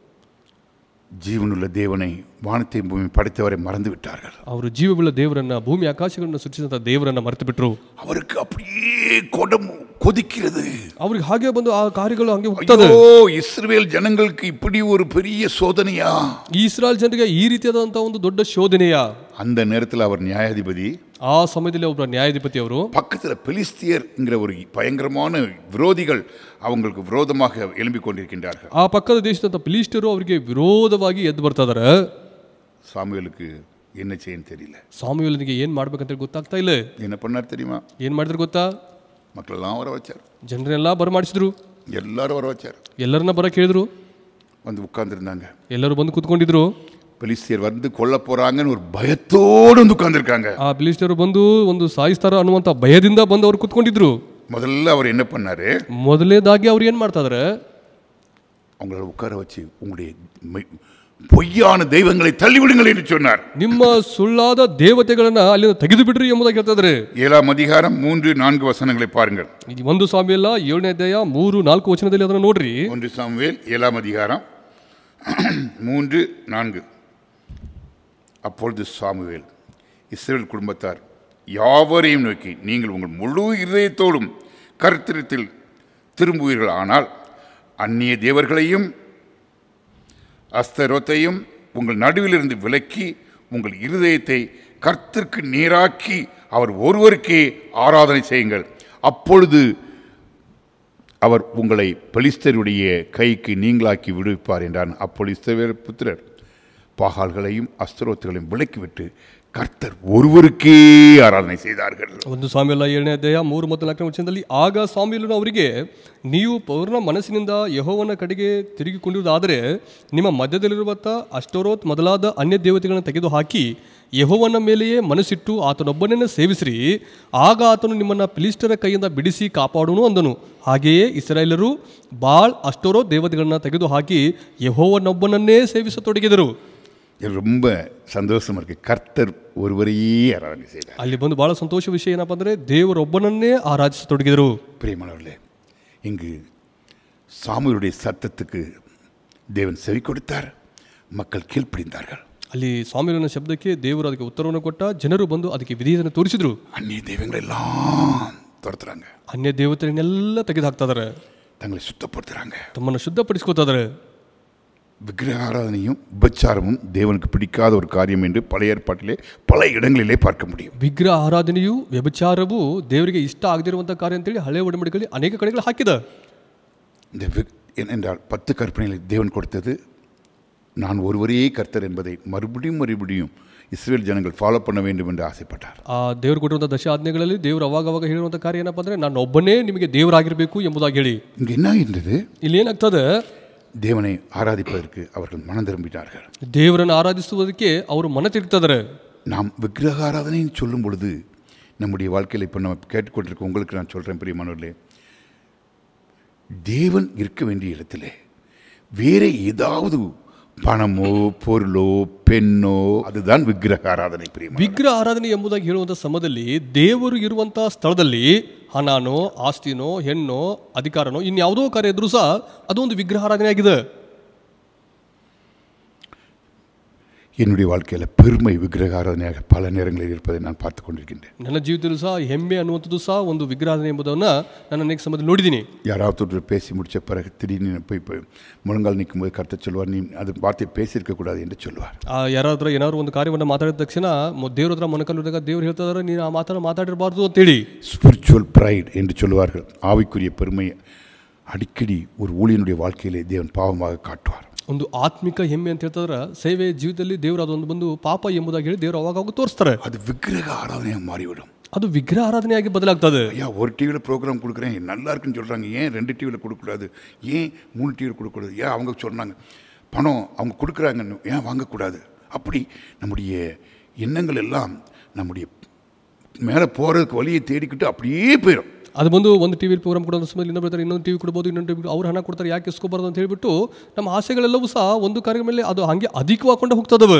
ஜீவனுள்ள தேவனை, வானத்தை பூமி படைத்தவரை மறந்து விட்டார்கள். ಅವರು ಜೀವವುಳ್ಳ ದೇವರನ್ನ, ಭೂಮಿ ಆಕಾಶಗಳನ್ನು ಸೃಷ್ಟಿಸಿದಂತ ದೇವರನ್ನ ಮರೆತು ಬಿಟ್ರು. அவருக்கு அப்படியே கொடம் கொதிக்கிறது. ಅವ್ರಿಗೆ ಹಾಗೆ ಬಂದು ಆ ಕಾರ್ಯಗಳು ಹಂಗೆ ಹೋಗ್ತದೆ. இஸ்ரவேல் ஜனங்களுக்கு இப்படி ஒரு பெரிய சோதனையா? ಈ ಇಸ್ರಾಯೇಲ್ ಜನರಿಗೆ ಈ ರೀತಿಯಾದಂತಹ ಒಂದು ದೊಡ್ಡ ಶೋಧನೆಯ. அந்த நேரத்தில் அவர் நியாயாதிபதி. ಆ ಸಮಯದಲ್ಲಿ ಒಬ್ಬ ನ್ಯಾಯಾಧಿಪತಿ ಅವರು, பக்கத்தில் பெலிஸ்தியர்ங்கிற ஒரு பயங்கரமான விரோதிகள் அவங்களுக்கு விரோதமாக எழும்பிக் கொண்டிருக்கின்றார்கள். ಆ ಪಕ್ಕದ ದೇಶದ ಫಿಲಿಸ್ಟಿಯರು ಅವರಿಗೆ ವಿರೋಧವಾಗಿ ಎದ್ದು ಬರ್ತಾ ಇದ್ದಾರೆ. சாமுவேலுக்கு என்ன செய்யன்னு தெரியல. ಸಾಮುವೇಲನಿಗೆ ಏನ್ ಮಾಡ್ಬೇಕಂತ ಗೊತ್ತಾಗ್ತಾ ಇಲ್ಲ. என்ன பண்ணார் தெரியுமா? ಏನ್ ಮಾಡಿದ್ರು ಗೊತ್ತಾ? மக்களெல்லாம் வர வச்சார். ಜನರನ್ನೆಲ್ಲ ಬರಮಾಡಿಸಿದ್ರು. எல்லாரும் வர வச்சார். ಎಲ್ಲರನ್ನ ಬರ ಕೇಳಿದ್ರು. வந்து உட்கார்ந்துருந்தாங்க. ಎಲ್ಲರೂ ಬಂದು ಕೂತ್ಕೊಂಡಿದ್ರು. பெலிஸ்தியர் வந்து கொல்ல போறாங்கன்னு ஒரு பயத்தோடு வந்து உட்கார்ந்துருக்காங்க. ಆ ಫಿಲಿಸ್ಟಿಯರು ಬಂದು ಒಂದು ಸಾಯಿಸ್ತಾರ ಅನ್ನುವಂತ ಭಯದಿಂದ ಬಂದು ಅವರು ಕೂತ್ಕೊಂಡಿದ್ರು. முதல்ல அவர் என்ன பண்ணாரு? ಮೊದಲನೇದಾಗಿ ಅವ್ರು ಏನ್ ಮಾಡ್ತಾ ಇದಾರೆ? அவங்கள உட்கார வச்சு உங்களுடைய பொய்யான தெய்வங்களை தள்ளிவிடுங்கள் என்று சொன்னார். ನಿಮ್ಮ ಸುಳ್ಳಾದ ದೇವತೆಗಳನ್ನ ಅಲ್ಲಿಂದ ತೆಗೆದು ಬಿಡ್ರಿ ಎಂಬುದಾಗಿ ಹೇಳ್ತಾ ಇದ್ದಾರೆ. 7ஆம் அதிகாரம் 3-4 ವಚನங்களை பாருங்கள். 1 ಸಾಮುವೇಲ 7ನೇ ಅಧ್ಯಾಯ 3-4 ವಚನದಲ್ಲಿ ಅದನ್ನು ನೋಡ್ರಿ. 1 சாமுவேல் 7ஆம் அதிகாரம் 3-4. அப்பொழுது சாமுவேல் இஸ்ரவேல் குடும்பத்தார் யாவரையும் நோக்கி, நீங்கள் உங்கள் முழு இதயத்தோடும் கர்த்தரிடத்தில் திரும்புவீர்கள், ஆனால் அந்நிய தேவர்களையும் அஸ்தரோத்தையும் உங்கள் நடுவிலிருந்து விலக்கி உங்கள் இருதயத்தை கர்த்தருக்கு நேராக்கி அவர் ஒருவருக்கே ஆராதனை செய்யுங்கள். அப்பொழுது அவர் உங்களை பெலிஸ்தருடைய கைக்கு நீங்களாக்கி விடுவிப்பார் என்றான். அப்பொழுது இஸ்ரவேல் புத்திரர் பாகால்களையும் அஸ்தரோத்துகளையும் விலக்கிவிட்டு ಕರ್ತರ್ ಒರುವರಿಕೇ ಆರಾಧನೆ செய்தார்கள். ಒಂದು ಸಾಮ್ಯಲ 7ನೇ ಅಧ್ಯಾಯ 3 ಮತ್ತು 4ನೇ ವಚನದಲ್ಲಿ ಆಗ ಸಾಮ್ಯಲನು ಅವರಿಗೆ, ನೀವು ಪೂರ್ಣ ಮನಸ್ಸಿನಿಂದ ಯೆಹೋವನ ಕಡೆಗೆ ತಿರುಗಿಕೊಂಡಿರುವುದಾದರೆ ನಿಮ್ಮ ಮಧ್ಯದಲ್ಲಿರುವಂಥ ಅಷ್ಟೋರೋತ್ ಮೊದಲಾದ ಅನ್ಯ ದೇವತೆಗಳನ್ನು ತೆಗೆದುಹಾಕಿ ಯೆಹೋವನ ಮೇಲೆಯೇ ಮನಸ್ಸಿಟ್ಟು ಆತನೊಬ್ಬನನ್ನೇ ಸೇವಿಸಿರಿ, ಆಗ ಆತನು ನಿಮ್ಮನ್ನು ಫಿಲಿಸ್ಟರ ಕೈಯಿಂದ ಬಿಡಿಸಿ ಕಾಪಾಡುವನು ಅಂದನು. ಹಾಗೆಯೇ ಇಸ್ರಾಯೇಲರು ಬಾಳ್ ಅಷ್ಟೋರೋತ್ ದೇವತೆಗಳನ್ನು ತೆಗೆದುಹಾಕಿ ಯೆಹೋವನೊಬ್ಬನನ್ನೇ ಸೇವಿಸತೊಡಗಿದರು. ரொம்ப சந்தோஷமா இருக்கு. கர்த்தர் ஒருவரையே ஆராதனை செய்தார். ಅಲ್ಲಿ ಬಂದು ಬಹಳ ಸಂತೋಷ ವಿಷಯ ಏನಪ್ಪ ಅಂದರೆ ದೇವರೊಬ್ಬನನ್ನೇ ಆರಾಧಿಸತೊಡಗಿದರು. பிரியமானவர்களே, இங்கு சாமுவேலுடைய சத்தத்துக்கு தேவன் செவி கொடுத்தார், மக்கள் கீழ்ப்படிந்தார்கள். ಅಲ್ಲಿ ಸ್ವಾಮಿಯನ ಶಬ್ದಕ್ಕೆ ದೇವರು ಅದಕ್ಕೆ ಉತ್ತರವನ್ನು ಕೊಟ್ಟ, ಜನರು ಬಂದು ಅದಕ್ಕೆ ವಿಧೇಯತೆಯನ್ನು ತೋರಿಸಿದ್ರು. அந்நிய தெய்வங்களெல்லாம் துரத்துறாங்க, ಅನ್ಯ ದೇವತೆಗಳನ್ನೆಲ್ಲ ತೆಗೆದು ಹಾಕ್ತಾ ಇದಾರೆ, தங்களை சுத்தப்படுத்துறாங்க, ತಮ್ಮನ್ನು ಶುದ್ಧಪಡಿಸ್ಕೊತಾ ಇದಾರೆ. விக்கிரக ஆராதனையும் உபச்சாரமும் தேவனுக்கு பிடிக்காத ஒரு காரியம் என்று பழைய ஏற்பாட்டிலே பல இடங்களிலே பார்க்க முடியும். ವಿಗ್ರಹ ಆರಾಧನೆಯು ವ್ಯಭಿಚಾರವು ದೇವರಿಗೆ ಇಷ್ಟ ಆಗದಿರುವಂಥ ಕಾರ್ಯ ಅಂತೇಳಿ ಹಳೆ ಒಡಂಬಡಿಕೆಯಲ್ಲಿ ಅನೇಕ ಕಡೆಗಳು ಹಾಕಿದ. இந்த ஏனென்றால் 10 கற்பனைகளை தேவன் கொடுத்தது நான் ஒருவரே கர்த்தர் என்பதை மறுபடியும் மறுபடியும் இஸ்ரேல் ஜனங்கள் ஃபாலோ பண்ண வேண்டும் என்று ஆசைப்பட்டார். ಆ ದೇವರು ಕೊಟ್ಟಿರುವಂಥ 10 ಆಜ್ಞೆಗಳಲ್ಲಿ ದೇವರು ಅವಾಗ ಹೇಳುವಂಥ ಕಾರ್ಯ ಏನಪ್ಪ ಅಂದರೆ ನಾನು ಒಬ್ಬನೇ ನಿಮಗೆ ದೇವರಾಗಿರಬೇಕು ಎಂಬುದಾಗಿ ಹೇಳಿ. இங்கே என்ன இருந்தது? ಇಲ್ಲಿ ಏನಾಗ್ತದೆ, தேவனை ஆராதிப்பதற்கு அவர்கள் மனம் திரும்பினார்கள். ದೇವರನ್ನು ಆರಾಧಿಸುವುದಕ್ಕೆ ಅವರು ಮನ ತಿರುಗ್ತಿದ್ದಾರೆ. நாம் விக்கிரக ஆராதனைன்னு சொல்லும் பொழுது நம்முடைய வாழ்க்கையில் இப்போ நம்ம கேட்டுக்கொண்டிருக்க உங்களுக்கு நான் சொல்கிறேன் பிரியமானவர்களே, தேவன் இருக்க வேண்டிய இடத்துல வேற ஏதாவது பணமோ பொருளோ பெண்ணோ அதுதான் விக்கிரக ಆರಾಧನೆ. ವಿಗ್ರಹ ಆರಾಧನೆ ಎಂಬುದಾಗಿ ಹೇಳುವಂಥ ಸಮಯದಲ್ಲಿ ದೇವರು ಇರುವಂಥ ಸ್ಥಳದಲ್ಲಿ ಹಣನೋ ಆಸ್ತಿನೋ ಹೆಣ್ಣೋ ಅಧಿಕಾರನೋ ಇನ್ಯಾವುದೋ ಕಾರ್ಯ ಇದ್ರೂ ಸಹ ಅದು ಒಂದು ವಿಗ್ರಹ ಆರಾಧನೆ ಆಗಿದೆ. என்னுடைய வாழ்க்கையில் பெருமை விக்கிரக ஆராதனையாக பல நேரங்களில் இருப்பதை நான் பார்த்து கொண்டிருக்கின்றேன். ನನ್ನ ಜೀವಿತದಲ್ಲೂ ಸಹ ಹೆಮ್ಮೆ ಅನ್ನುವಂಥದ್ದು ಸಹ ಒಂದು ವಿಗ್ರಹಾರಾಧನೆ ಎಂಬುದನ್ನು ನಾನು ಅನೇಕ ಸಮಯದಲ್ಲಿ ನೋಡಿದ್ದೀನಿ. யாராவது பேசி முடித்த பிறகு திடீர்னு போய் முழங்கால் நிற்கும்போது கர்த்தர் சொல்லுவார், நீ அது வார்த்தையை பேசியிருக்கக்கூடாது என்று சொல்லுவார். ಯಾರಾದ್ರೂ ಏನಾದ್ರು ಒಂದು ಕಾರ್ಯವನ್ನು ಮಾತಾಡಿದ ತಕ್ಷಣ ದೇವ್ರ ಹತ್ರ ಮೊಣಕಾಲಿದಾಗ ದೇವ್ರು ಹೇಳ್ತಾ ಇದ್ದಾರೆ, ನೀನು ಆ ಮಾತಾಡಿರಬಾರ್ದು ಅಂತೇಳಿ. ஸ்பிரிச்சுவல் ப்ரைட் என்று சொல்லுவார்கள். ஆவிக்குரிய பெருமை அடிக்கடி ஒரு ஊழியனுடைய வாழ்க்கையிலே தேவன் பாவமாக காட்டுவார். ಒಂದು ಆತ್ಮಿಕ ಹೆಮ್ಮೆ ಅಂತ ಹೇಳ್ತಾದ್ರೆ ಸೇವೆ ಜೀವಿತದಲ್ಲಿ ದೇವರು ಅದೊಂದು ಬಂದು ಪಾಪ ಎಂಬುದಾಗಿ ಹೇಳಿ ದೇವರು ಅವಾಗ ತೋರಿಸ್ತಾರೆ. அது விக்கிரக ஆராதனையாக மாறிவிடும். ಅದು ವಿಗ್ರಹ ಆರಾಧನೆಯಾಗಿ ಬದಲಾಗ್ತದೆ. ஐயா, ஒரு டிவியில் ப்ரோக்ராம் கொடுக்குறேன் நல்லா இருக்குன்னு சொல்கிறாங்க, ஏன் 2 டிவியில் கொடுக்கக்கூடாது, ஏன் 3 டிவியில் கொடுக்கக்கூடாது, ஏன் அவங்க சொன்னாங்க பணம் அவங்க கொடுக்குறாங்கன்னு ஏன் வாங்கக்கூடாது? அப்படி நம்முடைய எண்ணங்கள் எல்லாம் நம்முடைய மேலே போகிறதுக்கு வழியை தேடிக்கிட்டு அப்படியே போயிடும். ಅದು ಬಂದು ಒಂದು ಟಿವಿ ಪ್ರೋಗ್ರಾಮ್ ಕೊಡೋದ್ರ ಸಮಯದಲ್ಲಿ ಇನ್ನೊಬ್ಬರು ಬರ್ತಾರೆ, ಇನ್ನೊಂದು ಟಿವಿ ಕೊಡ್ಬೋದು, ಇನ್ನೊಂದು ಟಿವಿ ಅವ್ರು ಹಣ ಕೊಡ್ತಾರೆ, ಯಾಕೆ ಇಸ್ಕೋಬಾರ್ದು ಅಂತ ಹೇಳಿಬಿಟ್ಟು ನಮ್ಮ ಆಸೆಗಳೆಲ್ಲವೂ ಸಹ ಒಂದು ಕಾರ್ಯ ಮೇಲೆ ಅದು ಹಾಗೆ ಅಧಿಕವಾಕೊಂಡು ಹೋಗ್ತದವೆ.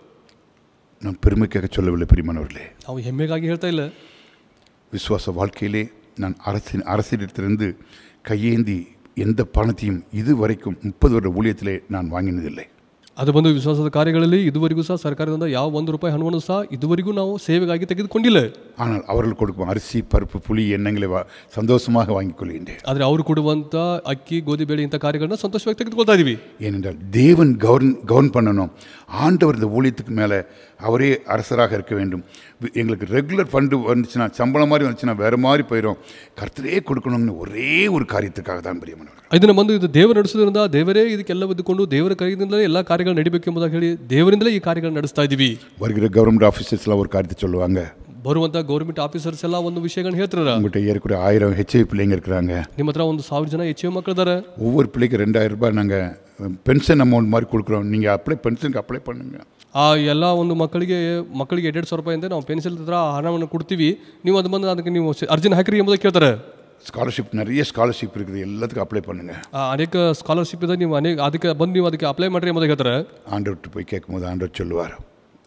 நான் பெருமைக்காக சொல்லவில்லை பிரியமானவர்களே, ನಾವು ಹೆಮ್ಮೆಗಾಗಿ ಹೇಳ್ತಾ ಇಲ್ಲ. விசுவாச வாழ்க்கையிலே நான் அரசிடத்திலிருந்து கையேந்தி எந்த பணத்தையும் இதுவரைக்கும் 30 வருட ஊழியத்திலே நான் வாங்கினதில்லை. ಅದು ಬಂದು ವಿಶ್ವಾಸದ ಕಾರ್ಯಗಳಲ್ಲಿ ಇದುವರೆಗೂ ಸಹ ಸರ್ಕಾರದಿಂದ ಯಾವ ₹1 ಹಣವನ್ನು ಸಹ ಇದುವರೆಗೂ ನಾವು ಸೇವೆಗಾಗಿ ತೆಗೆದುಕೊಂಡಿಲ್ಲ. ஆனால் அவர்கள் கொடுக்கும் அரிசி பருப்பு புளி எண்ணங்களை சந்தோஷமாக வாங்கிக் கொள்கின்றேன். ಆದರೆ ಅವರು ಕೊಡುವಂಥ ಅಕ್ಕಿ ಗೋಧಿ ಬೇಳೆ ಇಂಥ ಕಾರ್ಯಗಳನ್ನ ಸಂತೋಷವಾಗಿ ತೆಗೆದುಕೊಳ್ತಾ ಇದೀವಿ. ஏனென்றால் தேவன் கவர்ன் பண்ணணும். ஆண்டவர் இந்த ஊழியத்துக்கு மேலே அவரே அரசராக இருக்க வேண்டும். எங்களுக்கு ரெகுலர் ஃபண்டு வந்துச்சுன்னா, சம்பளம் மாதிரி வந்துச்சுன்னா வேறு மாதிரி போயிடும். கர்த்தரே கொடுக்கணும்னு ஒரே ஒரு காரியத்துக்காக தான் பிரியமானவர்கள். ಇದನ್ನು ಬಂದು ಇದು ದೇವರು ನಡೆಸೋದ್ರಿಂದ ದೇವರೇ ಇದಕ್ಕೆಲ್ಲ ಇದ್ದುಕೊಂಡು ದೇವರ ಕೈಯಿಂದಲೇ ಎಲ್ಲ ಕಾರ್ಯಗಳು ನಡಿಬೇಕು ಎಂಬುದಾಗಿ ಹೇಳಿ ದೇವರಿಂದಲೇ ಈ ಕಾರ್ಯಗಳನ್ನು ನಡೆಸ್ತಾ ಇದ್ದೀವಿ. வருகிற கவர்மெண்ட் ஆஃபீஸர்ஸ்லாம் ஒரு காரியத்தை சொல்லுவாங்க. ಬರುವಂಥ ಗೌರ್ಮೆಂಟ್ ಆಫೀಸರ್ಸ್ ಎಲ್ಲ ಒಂದು ವಿಷಯಗಳನ್ನ ಹೇಳ್ತಾರೆ. உங்கள்கிட்ட ஏற்கனவே 1000 HIV பிள்ளைங்க இருக்கிறாங்க, ನಿಮ್ಮ ಹತ್ರ ಒಂದು 1000 ಜನ HIV ಮಕ್ಕಳಿದ್ದಾರೆ, ஒவ்வொரு பிள்ளைக்கு ₹2000 நாங்கள் பென்ஷன் அமௌண்ட் மாதிரி கொடுக்குறோம், நீங்கள் பென்ஷனுக்கு அப்ளை பண்ணுங்க. ಆ ಎಲ್ಲ ಒಂದು ಮಕ್ಕಳಿಗೆ ₹2,200 ಅಂತ ನಾವು ಪೆನ್ಸಿಲ್ ಹತ್ರ ಹಣವನ್ನು ಕೊಡ್ತೀವಿ, ನೀವು ಅದು ಬಂದು ಅದಕ್ಕೆ ನೀವು ಅರ್ಜಿನ ಹಾಕಿರಿ ಎಂಬುದಾಗಿ ಕೇಳ್ತಾರೆ. ஸ்காலர்ஷிப் நிறைய ஸ்காலர்ஷிப் இருக்குது, எல்லாத்துக்கும் அப்ளை பண்ணுங்க. ಅನೇಕ ಸ್ಕಾಲರ್ಶಿಪ್ ಇದೆ, ನೀವು ಅದಕ್ಕೆ ಬಂದು ನೀವು ಅದಕ್ಕೆ ಅಪ್ಲೈ ಮಾಡಿರಿ ಎಂಬುದಾಗಿ ಹೇಳ್ತಾರೆ. ஆண்டவர்கிட்ட போய் கேட்கும்போது ஆண்டவர் சொல்லுவார்,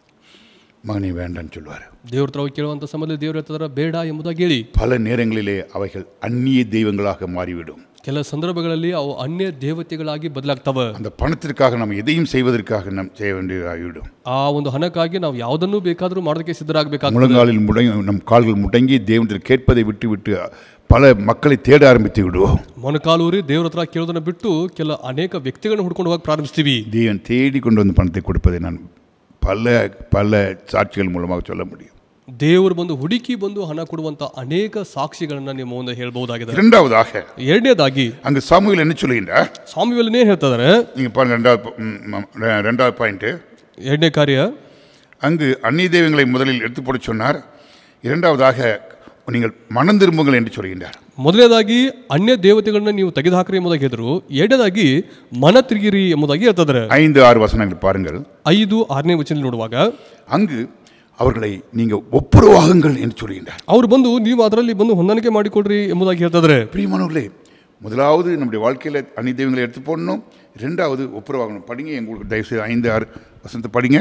மகனே வேண்டான்னு சொல்லுவார். ದೇವ್ರ ಹತ್ರ ಹೋಗಿ ಕೇಳುವಂಥ ಸಮಯದಲ್ಲಿ ದೇವ್ರು ಹೇಳ್ತಾರೆ ಬೇಡ ಎಂಬುದಾಗಿ ಹೇಳಿ. பல நேரங்களிலே அவைகள் அந்நிய தெய்வங்களாக மாறிவிடும். ಕೆಲ ಸಂದರ್ಭಗಳಲ್ಲಿ ಅವು ಅನ್ಯ ದೇವತೆಗಳಾಗಿ ಬದಲಾಗ್ತವೆ. அந்த பணத்திற்காக நம்ம எதையும் செய்வதற்காக நாம் செய்ய வேண்டியதாகிவிடும். ಆ ಒಂದು ಹಣಕ್ಕಾಗಿ ನಾವು ಯಾವುದನ್ನು ಬೇಕಾದರೂ ಮಾಡೋದಕ್ಕೆ ಸಿದ್ಧರಾಗಬೇಕಾಗ್ತದೆ. முழங்காலில் நம் கால்கள் முடங்கி தேவனிடத்தில் கேட்பதை விட்டு பல மக்களை தேட ஆரம்பித்து விடுவோம். ಮೊಣಕಾಲೂರಿ ದೇವ್ರ ಹತ್ರ ಕೇಳೋದನ್ನ ಬಿಟ್ಟು ಅನೇಕ ವ್ಯಕ್ತಿಗಳನ್ನು ಹುಡ್ಕೊಂಡು ಹೋಗಿ ಪ್ರಾರಂಭಿಸ್ತೀವಿ. தேவன் தேடி கொண்டு வந்து பணத்தை கொடுப்பதை நான் பல சாட்சிகள் மூலமாக சொல்ல முடியும். ದೇವರು ಬಂದು ಹುಡುಕಿ ಬಂದು ಹಣ ಕೊಡುವಂತ ಅನೇಕ ಸಾಕ್ಷಿಗಳನ್ನ ನಿಮ್ಮ ಮುಂದೆ ಹೇಳ್ಬಹುದಾಗಿದೆ. இரண்டாவதாக ಎರಡನೇದಾಗಿ அங்கு சாமுவேல் என்ன சொல்லுகின்றார்? ಸಾಮುವೇಲನೇ ಏನ್ ಹೇಳ್ತಿದ್ದಾರೆ? நீங்க பாருங்க, ரெண்டாவது பாயிண்ட். ಎರಡನೇ ಕಾರ್ಯ, அங்கு அந்நிய தெய்வங்களை முதலில் எடுத்து போட சொன்னார். இரண்டாவதாக நீங்கள் மனம் திரும்புங்கள் என்று சொல்கின்றார். ಮೊದಲನೇದಾಗಿ ಅನ್ಯ ದೇವತೆಗಳನ್ನ ನೀವು ತೆಗೆದುಹಾಕ್ರಿ ಎಂಬುದಾಗಿ ಹೇಳಿದ್ರು. ಎರಡನೇದಾಗಿ ಮನ ತಿರುಗಿರಿ ಎಂಬುದಾಗಿ ಹೇಳ್ತಿದ್ದಾರೆ. 5-6 வசனங்கள் பாருங்கள். 5-6ನೇ ವಚನ ನೋಡುವಾಗ அங்கு அவர்களை நீங்க ஒப்புரவாகுங்கள் என்று சொல்கின்றார். ಅವರು ಬಂದು ನೀವು ಅದರಲ್ಲಿ ಬಂದು ಹೊಂದಾಣಿಕೆ ಮಾಡಿಕೊಡ್ರಿ ಎಂಬುದಾಗಿ ಹೇಳ್ತಿದ್ದಾರೆ. பிரியமானவர்களே, முதலாவது நம்முடைய வாழ்க்கையில் அந்நிய தெய்வங்களை எடுத்து போடணும். ரெண்டாவது ஒப்புரவாகணும். படிங்க, உங்களுக்கு தயவுசெய்து 5-6 வசனத்தை படிங்க.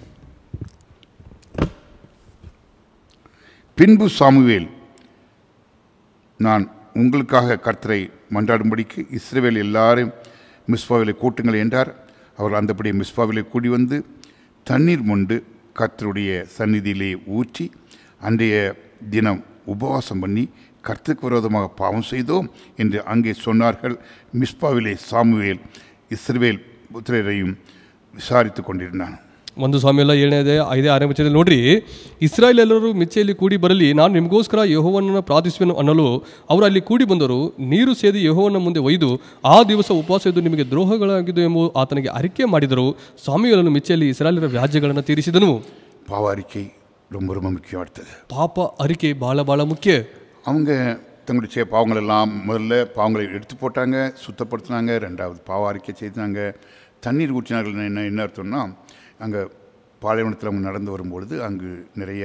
பின்பு சாமுவேல், நான் உங்களுக்காக கர்த்தரை மன்றாடும்படிக்கு இஸ்ரவேல் எல்லாரும் மிஸ்பாவிலே கூட்டுங்கள் என்றார். அவர்கள் அந்தபடி மிஸ்பாவிலே கூடி வந்து தண்ணீர் மொண்டு கர்த்தருடைய சந்நிதியிலே ஊற்றி அன்றைய தினம் உபவாசம் பண்ணி கர்த்தருக்கு விரோதமாக பாவம் செய்தோம் என்று அங்கே சொன்னார்கள். மிஸ்பாவிலே சாமுவேல் இஸ்ரவேல் புத்திரரையும் விசாரித்து கொண்டிருந்தான். 1 ಸಾಮುವೇಲ 7-5-6ನೇ ವಚನದಲ್ಲಿ ನೋಡ್ರಿ, ಇಸ್ರಾಯೇಲ್ ಎಲ್ಲರೂ ಮಿಚ್ಚೆಯಲ್ಲಿ ಕೂಡಿ ಬರಲಿ, ನಾನು ನಿಮಗೋಸ್ಕರ ಯೆಹೋವನನ್ನು ಪ್ರಾರ್ಥಿಸುವೆನು ಅನ್ನಲು ಅವರು ಅಲ್ಲಿ ಕೂಡಿ ಬಂದರು. ನೀರು ಸೇದಿ ಯೆಹೋವನ ಮುಂದೆ ಒಯ್ದು ಆ ದಿವಸ ಉಪವಾಸ ಇದ್ದು ನಿಮಗೆ ದ್ರೋಹಗಳಾಗಿದ್ದು ಎಂಬ ಆತನಿಗೆ ಅರಿಕೆ ಮಾಡಿದರು. ಸಾಮುವೇಲನು ಮಿಚ್ಚೆಯಲ್ಲಿ ಇಸ್ರಾಯೇಲರ ವ್ಯಾಜ್ಯಗಳನ್ನು ತೀರಿಸಿದನು. பாவ அறிக்கை ரொம்ப ரொம்ப முக்கியம். அடுத்தது ಪಾಪ ಅರಿಕೆ ಬಹಳ ಮುಖ್ಯ. அவங்க தங்களுடைய பாவங்கள் எல்லாம் முதல்ல பாவங்களை எடுத்து போட்டாங்க, சுத்தப்படுத்தினாங்க. ரெண்டாவது பாவ அறிக்கை செய்தாங்க, தண்ணீர் ஊற்றினார்கள். என்ன அர்த்தம்னா, அங்கே பாலைவனத்தில் அவங்க நடந்து வரும்பொழுது அங்கு நிறைய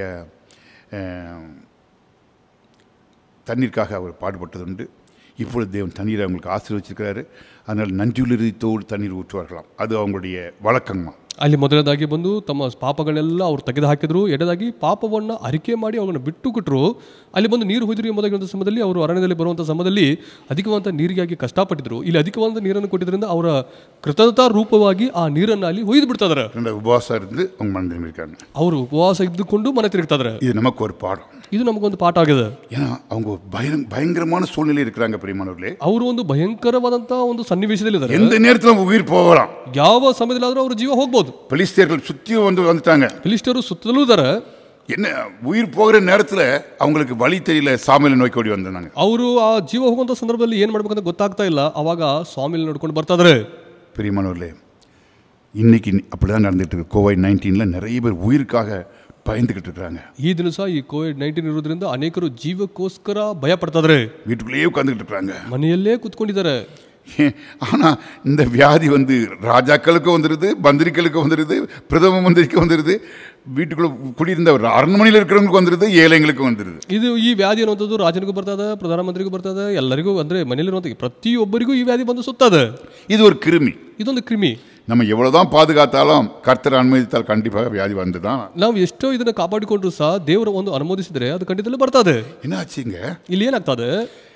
தண்ணீருக்காக அவர் பாடுபட்டது உண்டு. இப்பொழுது தேவன் தண்ணீரை அவங்களுக்கு ஆசீர்வச்சிருக்கிறாரு. அதனால் நன்றியுள்ளத்தோடு தண்ணீர் ஊற்றுவார்களாம். அது அவங்களுடைய வழக்கங்கம்மா. ಅಲ್ಲಿ ಮೊದಲನೇದಾಗಿ ಬಂದು ತಮ್ಮ ಪಾಪಗಳೆಲ್ಲ ಅವ್ರು ತೆಗೆದು ಹಾಕಿದ್ರು. ಎರಡನೇದಾಗಿ ಪಾಪವನ್ನು ಅರಿಕೆ ಮಾಡಿ ಅವುಗಳನ್ನು ಬಿಟ್ಟು ಕೊಟ್ಟರು. ಅಲ್ಲಿ ಬಂದು ನೀರು ಹೊಯ್ದರು ಎಂಬುದಾಗಿರುವಂಥ ಸಮಯದಲ್ಲಿ ಅವರು ಅರಣ್ಯದಲ್ಲಿ ಬರುವಂಥ ಸಮಯದಲ್ಲಿ ಅಧಿಕವಾದ ನೀರಿಗಾಗಿ ಕಷ್ಟಪಟ್ಟಿದ್ರು. ಇಲ್ಲಿ ಅಧಿಕವಾದ ನೀರನ್ನು ಕೊಟ್ಟಿದ್ದರಿಂದ ಅವರ ಕೃತಜ್ಞತಾ ರೂಪವಾಗಿ ಆ ನೀರನ್ನು ಅಲ್ಲಿ ಹೊಯ್ದು ಬಿಡ್ತಾ ಇದ್ದಾರೆ. ಉಪವಾಸ ಇருந்து அவங்க மனம் திரும்பியிருக்காங்க. ಅವರು ಉಪವಾಸ ಇದ್ದುಕೊಂಡು ಮನೆ ತಿರುಗ್ತಾ ಇದ್ದಾರೆ. இது நமக்கு ஒரு பாடம். ಇದು ನಮಗೊಂದು ಪಾಠ ಆಗಿದೆ. ஏன்னா அவங்க பயங்கரமான சூழ்நிலை இருக்கிறாங்க. பிரியமானவர்களே, ಅವರು ಒಂದು ಭಯಂಕರವಾದಂತ ಒಂದು ಸನ್ನಿವೇಶದಲ್ಲಿ ಇದ್ದಾರೆ. எந்த நேரத்தில் உயிர் போகலாம், ಯಾವ ಸಮಯದಲ್ಲಾದ್ರೂ ಅವ್ರ ಜೀವ ಹೋಗ್ಬೋದು. பெலிஸ்தியர்கள் சுத்தி வந்துட்டாங்க. ಫಿಲಿಸ್ಟಿಯರು ಸುತ್ತಲೂ ಇದ್ದಾರೆ. என்ன உயிர் போகிற நேரத்தில் அவங்களுக்கு வழி தெரியல. சாமுவேலை நோக்கி ஓடி வந்தாங்க. ಅವರು ಆ ಜೀವ ಹೋಗುವಂತ ಸಂದರ್ಭದಲ್ಲಿ ಏನ್ ಮಾಡ್ಬೇಕಂತ ಗೊತ್ತಾಗ್ತಾ ಇಲ್ಲ. ಅವಾಗ ಸ್ವಾಮಿಲ್ ನೋಡ್ಕೊಂಡು ಬರ್ತಾ ಇದ್ದಾರೆ. பிரியமானவர்களே, இன்னைக்கு அப்படிதான் நடந்துட்டு இருக்கு. COVID-19 நிறைய பேர் உயிருக்காக பயந்துகிட்டு இருக்காங்க. ಈ ದಿವಸ ಈ COVID-19 ಇರೋದ್ರಿಂದ ಅನೇಕರು ಜೀವಕ್ಕೋಸ್ಕರ ಭಯ ಪಡ್ತಾ ಇದ್ದಾರೆ. வீட்டுக்குள்ளேயே உட்கார்ந்துகிட்டு இருக்காங்க, ಮನೆಯಲ್ಲೇ ಕೂತ್ಕೊಂಡಿದ್ದಾರೆ. ஆனா இந்த வியாதி வந்து ராஜாக்களுக்கு வந்துடுது, மந்திரிகளுக்கு வந்துடுது, பிரதம மந்திரிக்கு வந்துடுது, வீட்டுக்குள்ள குடியிருந்த அரண்மனையில் இருக்கிறவங்களுக்கு வந்துடுது, ஏழைங்களுக்கு வந்துடுது. ಇದು ಈ ವ್ಯಾಧಿ ಅನ್ನುವಂಥದ್ದು ರಾಜನಿಗೂ ಬರ್ತದೆ, ಪ್ರಧಾನಮಂತ್ರಿಗೂ ಬರ್ತದೆ, ಎಲ್ಲರಿಗೂ ಅಂದ್ರೆ ಮನೆಯಲ್ಲಿರುವಂಥ ಪ್ರತಿಯೊಬ್ಬರಿಗೂ ಈ ವ್ಯಾಧಿ ಬಂದು ಸುತ್ತದೆ. இது ஒரு கிருமி. ಇದೊಂದು ಕ್ರಿಮಿ. நம்ம எவ்வளவுதான் பாதுகாத்தாலும் கர்த்தர் அனுமதித்தால் கண்டிப்பாக வியாதி வந்துதான். ನಾವು ಎಷ್ಟೋ ಇದನ್ನ ಕಾಪಾಡಿಕೊಂಡ್ರು ಸಹ ದೇವರ ಒಂದು ಅನುಮೋದಿಸಿದ್ರೆ ಅದು ಖಂಡಿತದಲ್ಲಿ ಬರ್ತದೆ. என்ன ஆச்சுங்க? ಇಲ್ಲಿ ಏನಾಗ್ತದೆ?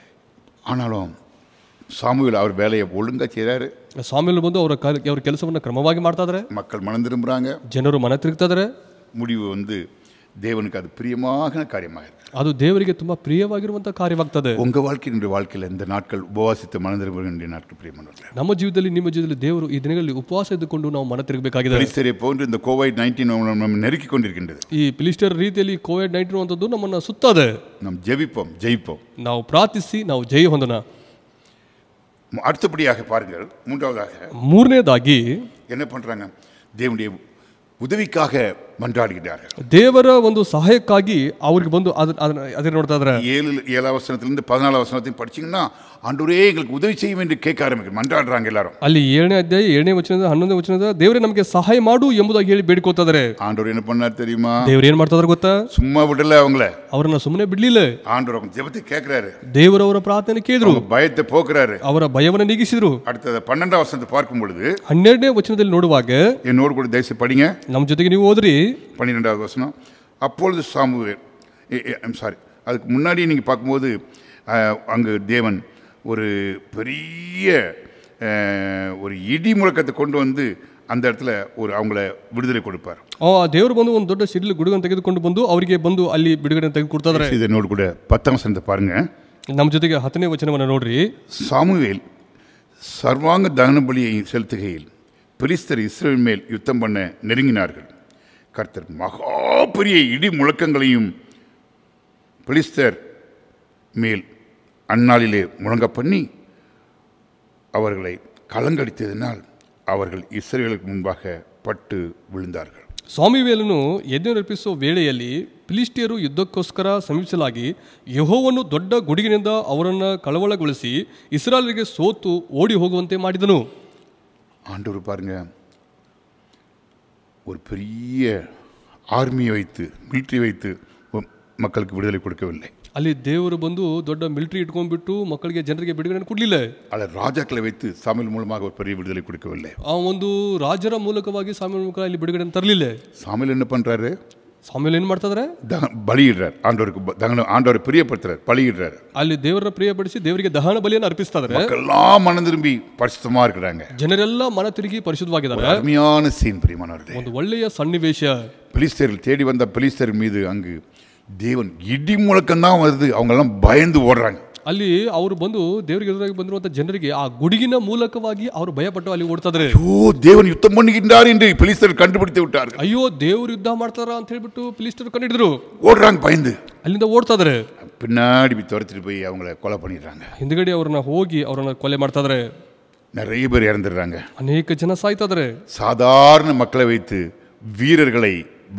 ஆனாலும் சாமுவேல் அவர் வேலையை ஒழுங்கா செய்றாரு. ಸ್ವಾಮಿಯಲ್ಲಿ ಬಂದು ಅವರ ಕೆಲಸವನ್ನು ಕ್ರಮವಾಗಿ ಮಾಡ್ತಾ ಇದ್ದಾರೆ. மக்கள் மனம் திரும்புறாங்க, ಜನರು ಮನ ತಿರುಗ್ತಾ ಇದ್ದಾರೆ. முடிவு வந்து தேவனுக்கு அது பிரியமான காரியமாக இருக்கு. ಅದು ದೇವರಿಗೆ ತುಂಬಾ ಪ್ರಿಯವಾಗಿರುವಂತಹ ಕಾರ್ಯವಾಗ್ತದೆ. உங்க வாழ்க்கையினுடைய வாழ்க்கையில் இந்த நாட்கள் உபவாசித்து மனம் திரும்ப வேண்டிய நாட்கள் பிரியமானவர்களே. ನಮ್ಮ ಜೀವಿತದಲ್ಲಿ ನಿಮ್ಮ ಜೀವಿತದಲ್ಲಿ ದೇವರು ಈ ದಿನಗಳಲ್ಲಿ ಉಪವಾಸ ಇದ್ದುಕೊಂಡು ನಾವು ಮನ ತಿರುಗಬೇಕಾಗಿದೆ. பெலிஸ்தரை போன்று இந்த COVID-19 நம்ம நெருக்கி கொண்டிருக்கின்றது. ಈ ಫಿಲಿಸ್ಟಿಯರ್ ರೀತಿಯಲ್ಲಿ COVID-19 ಅಂತದ್ದು ನಮ್ಮನ್ನ ಸುತ್ತದೆ. நாம் ஜெயிப்போம். ನಾವು ಪ್ರಾರ್ಥಿಸಿ ನಾವು ಜಯ ಹೊಂದೋಣ. அடுத்தபடியாக பாருங்கள், ಮೂರನೇದಾಗಿ என்ன பண்றாங்க? தேவனுடைய உதவிக்காக மன்றாடுகிறார்கள். ದೇವರ ಒಂದು ಸಹಾಯಕ್ಕಾಗಿ ಅವರಿಗೆ ಬಂದು ಅದನ್ನ ನೋಡ್ತಾ ಇದ್ದಾರೆ. 7 வசனத்திலிருந்து 14 வசனத்தையும் படிச்சீங்கன்னா, ஆண்டவரே எங்களுக்கு உதவி செய்யும் என்று கேட்க ஆரம்பிக்கிறாங்க, மன்றாடுறாங்க எல்லாரும். ಅಲ್ಲಿ 7ನೇ ಅಧ್ಯಾಯ 7ನೇ ವಚನದ 11ನೇ ವಚನದ ದೇವರೇ ನಮಗೆ ಸಹಾಯ ಮಾಡು ಎಂಬುದಾಗಿ ಹೇಳಿ ಬೇಡಿಕೊಳ್ತಾ ಇದ್ದಾರೆ. ஆண்டவர் என்ன பண்ணார் தெரியுமா? ದೇವರು ಏನ್ ಮಾಡ್ತಾ ಇದ್ದಾರೆ ಗೊತ್ತಾ? சும்மா விடல அவங்கள. ಅವರನ್ನ ಸುಮ್ಮನೆ ಬಿಡ್ಲಿಲ್ಲ. ஆண்டவர் அவங்க ஜெபத்தை கேட்கிறாரு. ದೇವರವರ ಪ್ರಾರ್ಥನೆ ಕೇಳಿದ್ರು, பயத்தை போக்குறாரு, ಅವರ ಭಯವನ್ನು ನೀಗಿಸಿದ್ರು. அடுத்தது 12வது வசனத்தை பார்க்கும் பொழுது 12ನೇ ವಚನದಲ್ಲಿ ನೋಡುವಾಗ, என்னோடு கூட தயவுசெய்து படிங்க, ನಮ್ಮ ಜೊತೆಗೆ ನೀವು ಓದ್ರಿ. 12வது வசனம். அப்பொழுது சாமுவேல், அதுக்கு முன்னாடி நீங்கள் பார்க்கும்போது அங்கு தேவன் ஒரு பெரிய ஒரு இடி முழக்கத்தை கொண்டு வந்து அந்த இடத்துல அவங்கள விடுதலை கொடுப்பார். ದೇವರು ಬಂದು ಒಂದು ದೊಡ್ಡ ಸಿಡಿಲು ಗುಡುಗನ್ನು ತೆಗೆದುಕೊಂಡು ಬಂದು ಅವರಿಗೆ ಬಂದು ಅಲ್ಲಿ ಬಿಡುಗಡೆ ತೆಗೆದುಕೊಡ್ತಾರೆ. ಇದನ್ನೋಡು ಕೂಡ 10ನೇ ವಚನத்தை பாருங்க. ನಮ್ಮ ಜೊತೆಗೆ 10ನೇ ವಚನವನ್ನು ನೋಡ್ರಿ. சாமுவேல் சர்வாங்க தகன பலியை செலுத்துகையில் பெலிஸ்தர் இஸ்ரவேல் மேல் யுத்தம் பண்ண நெருங்கினார்கள். கர்த்தர் மகா பெரிய இடி முழக்கங்களையும் பெலிஸ்தர் மேல் அந்நாளிலே முழங்க பண்ணி அவர்களை கலங்கடித்ததினால் அவர்கள் இஸ்ரவேலுக்கு முன்பாக பட்டு ವಿಳುந்தார்கள். ಸ್ವಾಮಿವೇಲನು ಯಜ್ಞರ್ಪಿಸುವ ವೇಳೆಯಲ್ಲಿ ಫಿಲಿಷ್ಟಿಯರು ಯುದ್ಧಕ್ಕೋಸ್ಕರ ಸಮೀಪಿಸಲಾಗಿ ಯೆಹೋವನು ದೊಡ್ಡ ಗುಡುಗಿನಿಂದ ಅವರನ್ನು ಕಳವಳಗೊಳಿಸಿ ಇಸ್ರಾಯೇಲರಿಗೆ ಸೋತು ಓಡಿ ಹೋಗುವಂತೆ ಮಾಡಿದನು. ஆண்டவர் பாருங்க, ஒரு பெரிய ஆர்மியை வைத்து மிலிட்ரி வைத்து மக்களுக்கு விடுதலை கொடுக்கவில்லை. ಅಲ್ಲಿ ದೇವರು ಬಂದು ದೊಡ್ಡ ಮಿಲಿಟರಿ ಇಟ್ಕೊಂಡ್ಬಿಟ್ಟು ಮಕ್ಕಳಿಗೆ ಜನರಿಗೆ ಬಿಡುಗಡೆ ಕೊಡಲಿಲ್ಲ. அல்ல ராஜாக்களை வைத்து சாமுவேல் மூலமாக ஒரு பெரிய விடுதலை கொடுக்கவில்லை. ಆ ಒಂದು ರಾಜರ ಮೂಲಕವಾಗಿ ಸಾಮುವೇಲ್ ಮೂಲಕ ಇಲ್ಲಿ ಬಿಡುಗಡೆ ತರಲಿಲ್ಲ. சாமுவேல் என்ன பண்றாரு? ಸಾಮುವೇಲ್ ಏನು ಮಾಡ್ತಿದ್ದಾರೆ? ಬಲಿಯಿಡ್றார். ஆண்டவரை பிரியப்படுத்துறார், பலியிடுறார். ಅಲ್ಲಿ ದೇವರನ್ನ ಪ್ರಿಯಪಡಿಸಿ ದೇವರಿಗೆ ದಹನ ಬಲಿಯನ್ನು ಅರ್ಪಿಸ್ತಾರೆ. மக்கள்லாம் மனம் திரும்பி பரிசுத்தமா இருக்கிறாங்க. ಜನರೆಲ್ಲ ಮನ ತಿರುಗಿ ಪರಿಶುದ್ಧವಾಗಿದ್ದಾರೆ. அருமையான சீன் பிரியமானவர்களே. ಒಂದು ಒಳ್ಳೆಯ ಸನ್ನಿವೇಶ. பெலிஸ்தர்கள் தேடி வந்த பெலிஸ்தர் மீது அங்கு தேவன் இடி முழக்கம் தான் வருது. அவங்க எல்லாம் பயந்து ஓடுறாங்க. ಅಲ್ಲಿ ಅವರು ಬಂದು ದೇವರಿಗೆ ಎದುರಾಗಿ ಬಂದಿರುವಂತ ಜನರಿಗೆ ಆ ಗುಡುಗಿನ ಮೂಲಕವಾಗಿ ಅವರು ಭಯಪಟ್ಟು ಅಲ್ಲಿ ಓಡ್ತಾದ್ರೆ, ஐயோ தேவன் யுத்தம் பண்ணுகின்றார் என்று பெலிஸ்தர் கண்டுபிடித்து விட்டார்கள். ಅಯ್ಯೋ ದೇವರು ಯುದ್ಧ ಮಾಡ್ತಾರ ಅಂತ ಹೇಳ್ಬಿಟ್ಟು ಫಿಲಿಷ್ಟಿಯರು ಕಂಡಿಡಿದ್ರು. ஓடுறாங்க பயந்து. ಅಲ್ಲಿಂದ ಓಡ್ತಾದ್ರೆ பின்னாடி துரத்திட்டு போய் அவங்கள கொலை பண்ணிடுறாங்க. ಹಿಂದ್ಗಡೆ ಅವ್ರನ್ನ ಹೋಗಿ ಅವ್ರನ್ನ ಕೊಲೆ ಮಾಡ್ತಾದ್ರೆ நிறைய பேர் இறந்துடுறாங்க. ಅನೇಕ ಜನ ಸಾಯ್ತಾದ್ರೆ. சாதாரண மக்களை வைத்து வீரர்களை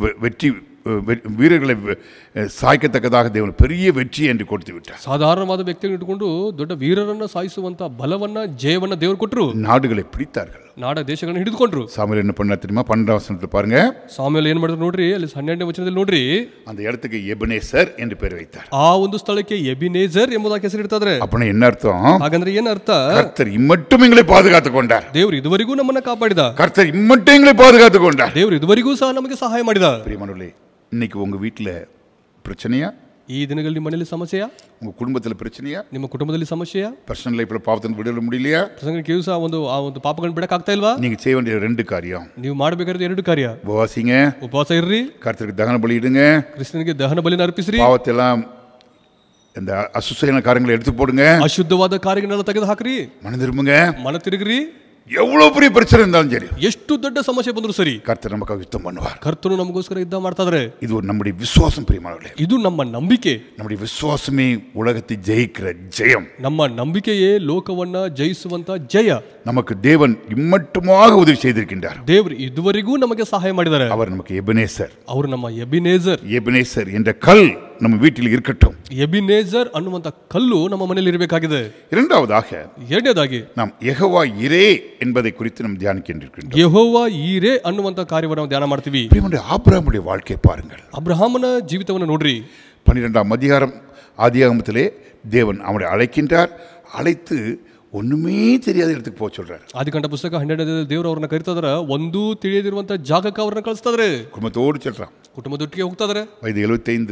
ಸಾಯ್ಕತಕ್ಕதாக ದೇವರು பெரிய வெற்றி என்று கொடுத்து விட்டார். ಸಾಧಾರಣವಾದ ವ್ಯಕ್ತಿಯನ್ನು ಇಟ್ಟುಕೊಂಡು ದೊಡ್ಡ ವೀರರನ್ನ ಸಾಯಿಸುವಂತ ಬಲವನ್ನ ಜಯವನ್ನ ದೇವರು ಕೊಟ್ಟರು. நாடுகளை பிடித்தார்கள். ನಾಡ ದೇಶಗಳನ್ನು ಹಿಡಿದುಕೊಂಡ್ರು. சாமுவேல் என்ன பண்ணார் தெரியுமா? 12வது வசனத்தில் பாருங்க. ಸಾಮುವೇಲ್ ಏನು ಮಾಡಿದ್ರು ನೋಡ್ರಿ, ಅಲ್ಲಿ 12ನೇ ವಚನದಲ್ಲಿ ನೋಡ್ರಿ, அந்த இடத்துக்கு எபனேசர் என்று பெயர் வைத்தார். ಆ ಒಂದು ಸ್ಥಳಕ್ಕೆ ಎಬಿನೇಜರ್ ಎಂಬುದಾಗಿ ಹೆಸರಿಡ್ತಾರೆ. அப்படின்னா என்ன அர்த்தம்? ಹಾಗಂದ್ರೆ ಏನು ಅರ್ಥ? கர்த்தர் இம்மட்டும் எங்களை பாதுகாத்துக் கொண்டார். ದೇವರು ಇದುವರೆಗೂ ನಮ್ಮನ್ನ ಕಾಪಾಡಿದ. கர்த்தர் இம்மட்டும் எங்களை பாதுகாத்துக் கொண்டார். ದೇವರು ಇದುವರೆಗೂ ಸಹ ನಮಗೆ ಸಹಾಯ ಮಾಡಿದ. பிரியமானவர்களே, இன்னைக்கு உங்க வீட்டில் பிரச்சனையா? ಈ ದಿನಗಳಲ್ಲಿ ನಿಮ್ಮ ಮನೆಯಲ್ಲಿ ಸಮಸ್ಯೆಯಾ? உங்க குடும்பத்தில் பிரச்சனையா? ನಿಮ್ಮ ಕುಟುಂಬದಲ್ಲಿ ಸಮಸ್ಯೆಯಾ? பர்சனல் லைஃப்ல பாவத்தை விட முடியலையா? ಪ್ರಸಂಗಕ್ಕೆ ಸಹ ಒಂದು ಪಾಪಗಳನ್ನು ಬಿಡಕ್ ಆಗ್ತಾ ಇಲ್ವಾ? நீங்க செய்ய வேண்டிய 2 காரியம். ನೀವು ಮಾಡಬೇಕಾದ 2 ಕಾರ್ಯ. உபவாசிங்க, ಉಪವಾಸ ಇರ್ರಿ, கர்த்தருக்கு தகன பலி இடுங்க, ಕ್ರಿಸ್ತನಿಗೆ ದಹನ ಬಲಿಯನ್ನು ಅರ್ಪಿಸ್ರಿ, பாவத்தெல்லாம் இந்த அசுத்தமான காரியங்களை எடுத்து போடுங்க, ಅಶುದ್ಧವಾದ ಕಾರ್ಯಗಳನ್ನೆಲ್ಲ ತೆಗೆದು ಹಾಕ್ರಿ, மனம் திரும்புங்க. ಮನ ತಿರುಗ್ರಿ. எவ்வளவு பெரிய பிரச்சனை இருந்தாலும் சரி, ಎಷ್ಟು ದೊಡ್ಡ ಸಮಸ್ಯೆ ಬಂದರೂ ಸರಿ, கர்த்தர் நமக்காக யுத்தம் பண்ணுவார். ಕರ್ತನು ನಮಗೋಸ್ಕರ ಯುದ್ಧ ಮಾಡ್ತಾದ್ರೆ. இது ஒரு நம்முடைய விசுவாசம் பிரியமானவர்களே. ಇದು ನಮ್ಮ ನಂಬಿಕೆ. நம்முடைய விசுவாசமே உலகத்தை ஜெயிக்கிற ஜெயம். ನಮ್ಮ ನಂಬಿಕೆಯೇ ಲೋಕವನ್ನ ಜಯಿಸುವಂತ ಜಯ. நமக்கு தேவன் இம்மட்டுமாக உதவி செய்திருக்கின்றார். ದೇವರು ಇದುವರೆಗೂ ನಮಗೆ ಸಹಾಯ ಮಾಡಿದ್ದಾರೆ. அவர் நமக்கு எபனேசர். ಅವರು ನಮ್ಮ ಎಬಿನೇಜರ್. எபனேசர் என்ற கல் நம்ம வீட்டில் இருக்கட்டும். ಎಬಿನೇಜರ್ ಅನ್ನುವಂತ ಕಲ್ಲು ನಮ್ಮ ಮನೆಯಲ್ಲಿ ಇರಬೇಕಾಗಿದೆ. இரண்டாவதாக, ಎರಡನೇದಾಗಿ, நாம் யெகோவா இரே என்பதை குறித்து நாம் தியானிக்கின்றோம். ಯೆಹೋವ ಈರೆ ಅನ್ನುವಂತ ಕಾರ್ಯವನ್ನು ನಾವು ಧ್ಯಾನ ಮಾಡ್ತೀವಿ. பிரியமானவர்களே, ஆபிரகாமுடைய வாழ்க்கையை பாருங்கள். ಅಬ್ರಹಾಮನ ಜೀವಿತವನ್ನು ನೋಡ್ರಿ. 12ஆம் அதிகாரம் ஆதியாகமத்திலே தேவன் அவனை அழைக்கின்றார். அழைத்து ஒண்ணுமே தெரியாத இடத்துக்கு போக சொல்றாரு. ಆದಿಕಾಂಡ ಪುಸ್ತಕ 12ನೇ ದೇವರು ಅವ್ರನ್ನ ಕರೀತಾದ್ರ, ಒಂದು ತಿಳಿಯದಿರುವಂತ ಜಾಗಕ್ಕೆ ಅವ್ರನ್ನ ಕಳಿಸ್ತಾದ್ರೆ. குடும்பத்தோடு சொல்றான். ಕುಟುಂಬದೊಟ್ಟಿಗೆ ಹೋಗ್ತಾದ್ರೆ. வயது 75,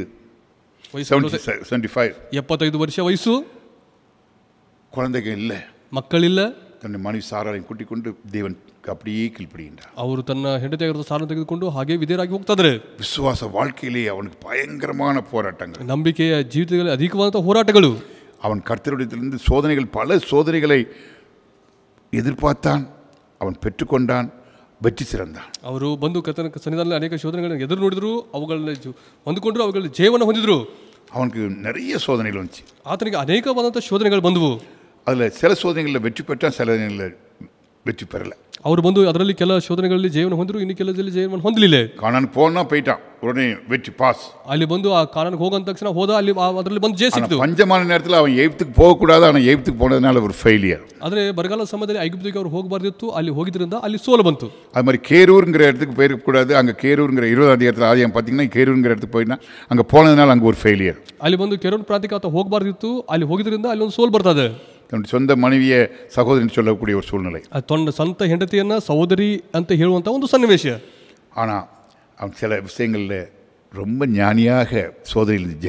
75 ವರ್ಷ ವಯಸ್ಸು. குழந்தைகள் இல்லை, ಮಕ್ಕಳಿಲ್ಲ. தன்னுடைய மனைவி சாராளையும் கூட்டிக் கொண்டு தேவன் அப்படியே கீழ்ப்படுகின்றார். ಅವರು ತನ್ನ ಹೆಂಡತಿಯಾಗಿರುವ ಸಾರನ್ನು ತೆಗೆದುಕೊಂಡು ಹಾಗೆ ವಿಧೇಯರಾಗಿ ಹೋಗ್ತಾದ್ರೆ. விசுவாச வாழ்க்கையிலே அவனுக்கு பயங்கரமான போராட்டங்கள், ನಂಬಿಕೆಯ ಜೀವಿತದಲ್ಲಿ ಅಧಿಕವಾದಂತಹ ಹೋರಾಟಗಳು. அவன் கர்த்தருடையதிலிருந்து சோதனைகள், பல சோதனைகளை எதிர்பார்த்தான். அவன் பெற்றுக்கொண்டான், வெற்றி சிறந்தான். ಅವರು ಬಂದು ಕರ್ತನ ಸನ್ನಿಧಾನದಲ್ಲಿ ಅನೇಕ ಶೋಧನೆಗಳನ್ನು ಎದುರು ನೋಡಿದ್ರು, ಅವುಗಳನ್ನ ಹೊಂದಿಕೊಂಡ್ರು, ಅವುಗಳ ಜಯವನ್ನು ಹೊಂದಿದ್ರು. அவனுக்கு நிறைய சோதனைகள் வந்துச்சு. ಆತನಿಗೆ ಅನೇಕವಾದಂತಹ ಶೋಧನೆಗಳು ಬಂದವು. அதில் சில சோதனைகளில் வெற்றி பெற்றான், சில சோதனைகளில் வெற்றி பெறலை. ಅವರು ಬಂದು ಅದರಲ್ಲಿ ಕೆಲ ಶೋಧನೆಗಳಲ್ಲಿ ಜಯವನ್ನು ಹೊಂದಿದ್ರು, ಇನ್ನು ಕೆಲದಲ್ಲಿ ಜಯವನ್ನು ಹೊಂದಲಿಲ್ಲ. கானான் போனா போயிட்டான், உடனே வெற்றி பாஸ். ಅಲ್ಲಿ ಬಂದು ಆ ಕಾನಾನಿಗೆ ಹೋಗಂತ ತಕ್ಷಣ ಹೋದ, ಅಲ್ಲಿ ಅದರಲ್ಲಿ ಬಂದು ಜಯ ಸಿಕ್ತು. பஞ்சமான நேரத்தில் அவன் எகிப்துக்கு போகக்கூடாது, ஆனால் எகிப்துக்கு போனதுனால ஒரு ஃபெயிலியர். ಆದರೆ ಬರಗಾಲ ಸಮಯದಲ್ಲಿ ಐಗುಪ್ತಿಗೆ ಅವರು ಹೋಗಬಾರ್ದಿತ್ತು, ಅಲ್ಲಿ ಹೋಗಿದ್ರಿಂದ ಅಲ್ಲಿ ಸೋಲು ಬಂತು. அது மாதிரி கேரூருங்கிற இடத்துக்கு போயிருக்கக்கூடாது. அங்கே கேரூருங்கிற 20ஆம் அதிகாரத்தில் ஆதியாகமம் பார்த்தீங்கன்னா கேரூருங்கிற இடத்துக்கு போயினா அங்கே போனதுனால அங்கே ஒரு ஃபெயிலியர். ಅಲ್ಲಿ ಬಂದು ಕೆರೋನ್ ಪ್ರಾಂತ್ಯಕ್ಕೆ ಆತ ಹೋಗಬಾರ್ದಿತ್ತು, ಅಲ್ಲಿ ಹೋಗಿದ್ರಿಂದ ಅಲ್ಲಿ ಒಂದು ಸೋಲು ಬರ್ತದೆ. தன்னுடைய சொந்த மனைவியை சகோதரின்னு சொல்லக்கூடிய ஒரு சூழ்நிலை. ತನ್ನ ಸ್ವಂತ ಹೆಂಡತಿಯನ್ನ ಸಹೋದರಿ ಅಂತ ಹೇಳುವಂತ ಒಂದು ಸನ್ನಿವೇಶ. ஆனால் அவன் சில விஷயங்களில் ரொம்ப ஞானியாக சோதனையில் ஜெயித்தான்.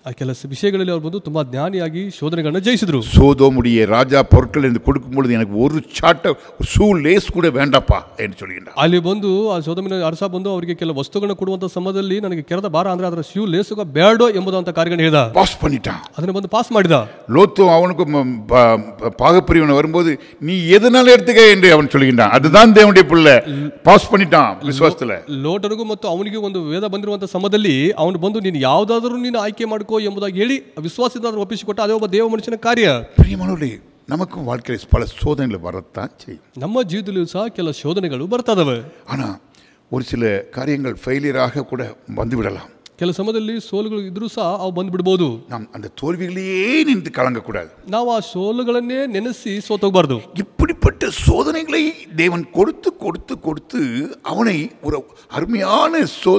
ಆ ಕೆಲಸ ವಿಷಯಗಳಲ್ಲಿ ಅವರು ಬಂದು ತುಂಬಾ ಜ್ಞಾನಿಯಾಗಿ ಶೋಧನೆಗಳನ್ನ ಜಯಿಸಿದ್ರು. சோதோமுடைய ராஜா பொருட்கள் என்று கொடுக்கும் பொழுது எனக்கு ஒரு சாட்டை ஷூ லேஸ் கூட வேண்டாப்பா என்று சொல்கின்றார். ಅಲ್ಲಿ ಬಂದು ಆ ಸೋದೋಮಿನ ಅರಸ ಬಂದು ಅವರಿಗೆ ಕೆಲವು ವಸ್ತುಗಳನ್ನ ಕೊಡುವಂತ ಸಮಯದಲ್ಲಿ ನನಗೆ ಕೆರದ ಭಾರ ಅಂದ್ರೆ ಅದರ ಶೂ ಲೇಸುಗ ಬೇಡೋ ಎಂಬುದಂತ ಕಾರ್ಯಗಳನ್ನ ಹೇಳಿದ. பாஸ் பண்ணிட்டான். ಅದನ್ನ ಬಂದು ಪಾಸ್ ಮಾಡಿದ. லோத்து அவனுக்கு பாகப்பிரிவினை வரும்போது நீ எதனால எடுத்துக்க என்று அவன் சொல்கின்றான். அதுதான் தேவனுடைய பிள்ளை. பாஸ் பண்ணிட்டான் விசுவாசத்துல. ಲೋಟನಿಗೂ ಮತ್ತು ಅವನಿಗೆ ಒಂದು ವೇದ ಬಂದಿರುವಂತ ಸಮಯದಲ್ಲಿ ಅವನು ಬಂದು ನೀನು ಯಾವುದಾದರೂ ನೀನು ಆಯ್ಕೆ ಮಾಡ್ಕೋ ಎಂಬುದಾಗಿ ಹೇಳಿ ವಿಶ್ವಾಸದಿಂದ ಒಪ್ಪಿಸಿಕೊಟ್ಟ. ಅದೇ ಒಬ್ಬ ದೇವ ಮನುಷ್ಯನ ಕಾರ್ಯ. பிரியமானவர்களே, நமக்கும் வாழ்க்கையில் பல சோதனைகள் வரத்தான் செய்யும். ನಮ್ಮ ಜೀವಿತದಲ್ಲೂ ಸಹ ಕೆಲ ಶೋಧನೆಗಳು ಬರ್ತದವೆ. ஆனா ஒரு சில காரியங்கள் ஃபெயிலியராக கூட வந்து விடலாம். ಕೆಲ ಸಮಯದಲ್ಲಿ ಸೋಲುಗಳು ಇದ್ರೂ ಸಹ ಅವು ಬಂದು ಬಿಡಬಹುದು. நாம் அந்த தோல்விகளையே நின்று கலங்கக்கூடாது. ನಾವು ಆ ಸೋಲುಗಳನ್ನೇ ನೆನೆಸಿ ಸೋತೋಗಬಾರ್ದು. இப்படிப்பட்ட சோதனைகளை தேவன் கொடுத்து கொடுத்து கொடுத்து அவனை ஒரு அருமையான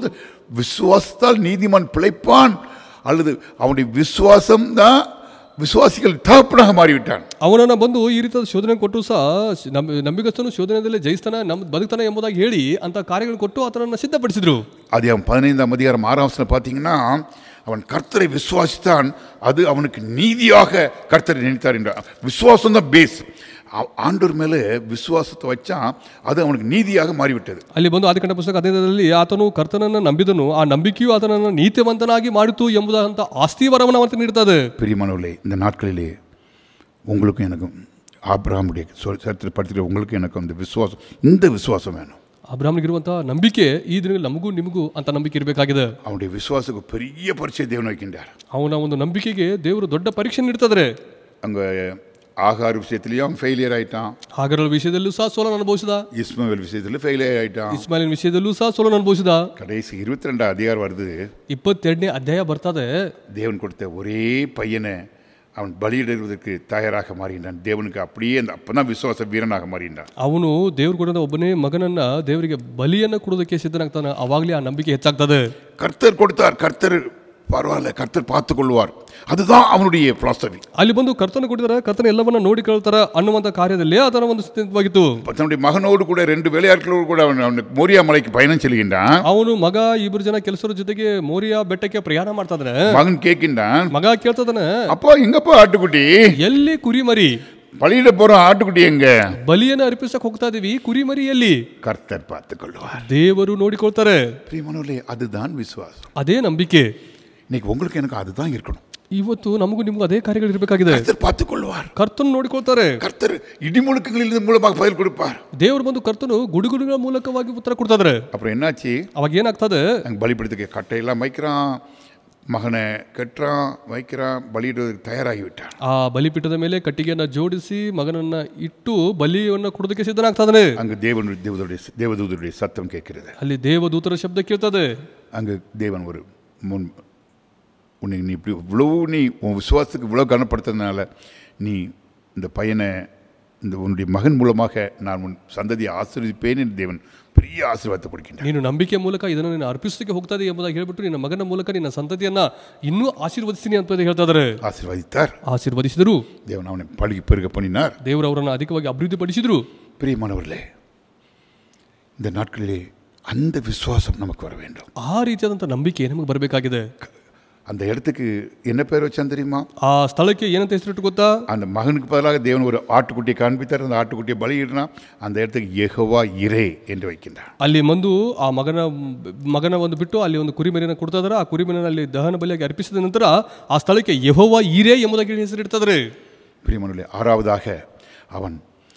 விசுவாசத்தால் நீதிமான் பிழைப்பான் அல்லது அவனுடைய விசுவாசம் தான் ವಿಶ್ವಾಸಿಗಳು ತಹಪ್ಪನಾಗ ಮಾರಿಬಿಟ್ಟಾನ. ಅವನನ್ನ ಬಂದು ಈ ರೀತಿಯ ಶೋಧನೆ ಕೊಟ್ಟು ಸಹ ನಂಬಿಗಸ್ತನು ಶೋಧನೆಯಲ್ಲೇ ಜಯಿಸ್ತಾನ, ಬದುಕ್ತಾನೆ ಎಂಬುದಾಗಿ ಹೇಳಿ ಅಂತ ಕಾರ್ಯಗಳು ಕೊಟ್ಟು ಆತನನ್ನು ಸಿದ್ಧಪಡಿಸಿದ್ರು. அதே 15ஆம் அதிகாரம் 6ஆம் வசனம் பார்த்தீங்கன்னா, அவன் கர்த்தரை விசுவாசித்தான், அது அவனுக்கு நீதியாக கர்த்தரை நினைத்தார் என்றார். விசுவாசம் தான் பேஸ். ஆண்டவர் ಮೇಲೆ ವಿಶ್ವಾಸத்தை வச்சான், அது அவனுக்கு நீதியாக ಮಾರಿಬಿಟ್ಟது. ಅಲ್ಲಿ ಬಂದು ಆದಿಕಾಂಡ ಪುಸ್ತಕ 15ರಲ್ಲಿ ಆತನು ಕರ್ತನನ್ನು ನಂಬಿದನು, ಆ ನಂಬಿಕೆಯು ಆತನನ್ನು ನೀತಿವಂತನಾಗಿ ಮಾಡಿತು ಎಂಬುದಂತ ಆಸ್ತಿವರವನ್ನು ಅವನಿಗೆ ನೀಡುತ್ತದೆ. பிரியமானவர்களே, இந்த நாட்களிலே உங்களுக்கும் எனக்கும் ஆபிரகாமுடைய சரித்திரத்தை படிக்கிற உங்களுக்கும் எனக்கும் இந்த விசுவாசம் வேணும். ಅಬ್ರಾಹ್ಮನಿಗಿರುವಂತಹ ನಂಬಿಕೆ ಈ ದಿನಗಳಲ್ಲಿ ನಮಗೂ ನಿಮಗೂ ಅಂತ ನಂಬಿಕೆ ಇರಬೇಕಾಗಿದೆ. அவனுடைய விசுவாசத்துக்கு பெரிய பரீட்சை தேவன் வைக்கின்றார். ಅವನ ಒಂದು ನಂಬಿಕೆಗೆ ದೇವರು ದೊಡ್ಡ ಪರೀಕ್ಷೆ ನೀಡ್ತಾರೆ. அங்கே ஆகார் விஷயத்திலையும் ஃபெயிலியர் ஆயிட்டான். ಹಾಗರ ವಿಷಯದಲ್ಲೂ ಸಹ ಸೋಲನ್ನು ಅನುಭವಿಸಿದ. இஸ்மாவேல் விஷயத்தில் ஃபெயிலியர் ஆயிட்டான். ಇಸ್ಮಾಯಿಲ್ ವಿಷಯದಲ್ಲೂ ಸಹ ಸೋಲನ್ನು ಅನುಭವಿಸಿದ. கடைசி 22 அதிகாரம் வருது, 22ನೇ ಅಧ್ಯಾಯ ಬರ್ತದೆ. தேவன் கொடுத்த ஒரே பையனை அவன் பலியிடுவதற்கு தயாராக மாறினான். தேவனுக்கு அப்படியே அப்பதான் விசுவாச வீரனாக மாறினான். ಅವನು ದೇವ್ರು ಕೊಡದ ಒಬ್ಬನೇ ಮಗನನ್ನ ದೇವರಿಗೆ ಬಲಿಯನ್ನು ಕೊಡೋದಕ್ಕೆ ಸಿದ್ಧನಾಗ್ತಾನೆ. ಅವಾಗಲೇ ಆ ನಂಬಿಕೆ ಹೆಚ್ಚಾಗ್ತದೆ. கர்த்தர் கொடுத்தார், கர்த்தர் பரவாயில்ல, கர்த்தர் பார்த்துக் கொள்வார், அதுதான் அவனுடைய பிலாசபி. ಅಲ್ಲಿ ಬಂದು ಕರ್ತನ ಕೊಟ್ಟಿದ್ದಾರೆ, ಕರ್ತನ ಎಲ್ಲವನ್ನ ನೋಡಿಕೊಳ್ತಾರ ಅನ್ನುವಂತ ಕಾರ್ಯದಲ್ಲಿ ಅದರ ಒಂದು ಸ್ಥಿತಿವಾಗಿತ್ತು. தன்னுடைய மகனோடு கூட 2 வேலையாட்களோடு கூட அவன் மோரியா மலைக்கு பயணம் செல்கின்றான். ಅವನು ಮಗ ಇಬ್ಬರು ಜನ ಕೆಲಸರ ಜೊತೆಗೆ ಮೋರಿಯಾ ಬೆಟ್ಟಕ್ಕೆ ಪ್ರಯಾಣ ಮಾಡ್ತಾ ಇದ್ದಾನೆ. மகன் கேட்கின்றான், ಮಗ ಕೇಳ್ತಾನೆ, அப்பா எங்கப்பா ஆட்டுக்குட்டி? ಎಲ್ಲಿ ಕುರಿಮರಿ? பலியிட போற ஆட்டுக்குட்டி எங்க? ಬಲಿಯನ್ನು ಅರ್ಪಿಸಕ್ಕೆ ಹೋಗ್ತಾ ಇದೀವಿ, ಕುರಿಮರಿ ಎಲ್ಲಿ? கர்த்தர் பார்த்துக் கொள்வார். ದೇವರು ನೋಡಿಕೊಳ್ತಾರೆ. பிரியமானவர்களே, அதுதான் விசுவாசம். ಅದೇ ನಂಬಿಕೆ. இன்னைக்கு உங்களுக்கு எனக்கு அதுதான் இருக்கணும். ಇವತ್ತು ನಮಗೂ ನಿಮಗೂ ಅದೇ ಕಾರ್ಯಗಳು ಇರಬೇಕಾಗಿದೆ. கர்த்தர் பார்த்துக் கொள்வார். ಕರ್ತನು ನೋಡಿಕೊಳ್ತಾರೆ. கர்த்தர் இடிமுழக்கங்களின் மூலமாக பதில் கொடுப்பார். ದೇವರು ಬಂದು ಕರ್ತನು ಗುಡುಗುಡುಗಳ ಮೂಲಕವಾಗಿ ಉತ್ತರ ಕೊಡ್ತಾ ಇದ್ದಾರೆ. அப்புறம் என்னாச்சு? ಅವಾಗ ಏನಾಗ್ತದೆ? அங்கே பலிபடுத்துக்க கட்டையெல்லாம் வைக்கிறான், மகனை கட்டுறான், வைக்கிறான், பலியிடுவதற்கு தயாராகி விட்டான். ಆ ಬಲಿಪೀಠದ ಮೇಲೆ ಕಟ್ಟಿಗೆಯನ್ನ ಜೋಡಿಸಿ ಮಗನನ್ನ ಇಟ್ಟು ಬಲಿಯನ್ನು ಕೊಡೋದಕ್ಕೆ ಸಿದ್ಧನಾಗ್ತಾನೆ. அங்கு தேவதூதருடைய சத்தம் கேட்கிறது. ಅಲ್ಲಿ ದೇವದೂತರ ಶಬ್ದ ಕೇಳ್ತದೆ. அங்கு தேவன் ஒரு உன்னை நீ இப்படி இவ்வளவு நீ உன் விசுவாசத்துக்கு இவ்வளோ கனப்படுத்துறதுனால நீ இந்த பையனை உன்னுடைய மகன் மூலமாக நான் உன் சந்ததியை ஆசீர்வதிப்பேன் என்று தேவன் பெரிய ಆಶೀರ್ವಾದ ಕೊಡ್ತಾನೆ. ನೀನು ನಂಬಿಕೆ ಮೂಲಕ ಇದನ್ನು ನೀನು ಅರ್ಪಿಸಲಿಕ್ಕೆ ಹೋಗ್ತಾ ಇದೆ ಎಂಬುದಾಗಿ ಹೇಳ್ಬಿಟ್ಟು ನಿನ್ನ ಮಗನ ಮೂಲಕ ನಿನ್ನ ಸಂತತಿಯನ್ನ ಇನ್ನೂ ಆಶೀರ್ವದಿಸ್ತೀನಿ ಅಂತ ಹೇಳ್ತಾ ಇದ್ದಾರೆ. ಆಶೀರ್ವದಿಸಿದರು. ದೇವರು ಅವನ ಪಳಿಗೆ ಪೆರುಗ பண்ணினார். ದೇವರು ಅವರನ್ನು ಅಧಿಕವಾಗಿ ಅಭಿವೃದ್ಧಿ ಪಡಿಸಿದರು. பிரியமானவர்களே, இந்த நாட்களிலே அந்த விசுவாசம் நமக்கு வர வேண்டும். ಆ ರೀತಿಯಾದಂಥ ನಂಬಿಕೆ ನಮಗೆ ಬರಬೇಕಾಗಿದೆ. அந்த இடத்துக்கு என்ன பேர் வச்சான் தெரியுமா? ಆ ಸ್ಥಳಕ್ಕೆ ಏನಂತ ಹೆಸರಿಟ್ಟು ಗೊತ್ತಾ? அந்த மகனுக்கு பதிலாக தேவன் ஒரு ஆட்டுக்குட்டியை காண்பித்தார். அந்த ஆட்டுக்குட்டியை பலியிடுனா அந்த இடத்துக்கு ಯೆಹೋವಾ ಇರೆ ಎಂದು வைக்கின்றார். ಅಲ್ಲಿ ಬಂದು ಆ ಮಗನ ಒಂದು ಬಿಟ್ಟು ಅಲ್ಲಿ ಒಂದು ಕುರಿಮರಿಯನ್ನು ಕೊಡ್ತಾ ಇದ್ದಾರೆ. ಆ ಕುರಿಮರಿಯನ್ನು ಅಲ್ಲಿ ದಹನ ಬಲಿಯಾಗಿ ಅರ್ಪಿಸಿದ ನಂತರ ಆ ಸ್ಥಳಕ್ಕೆ ಯೆಹೋವಾ ಇರೆ ಎಂಬುದಾಗಿ ಹೆಸರಿಡ್ತಾರೆ. பிரியமானவர்களே, 6வதாக அவன்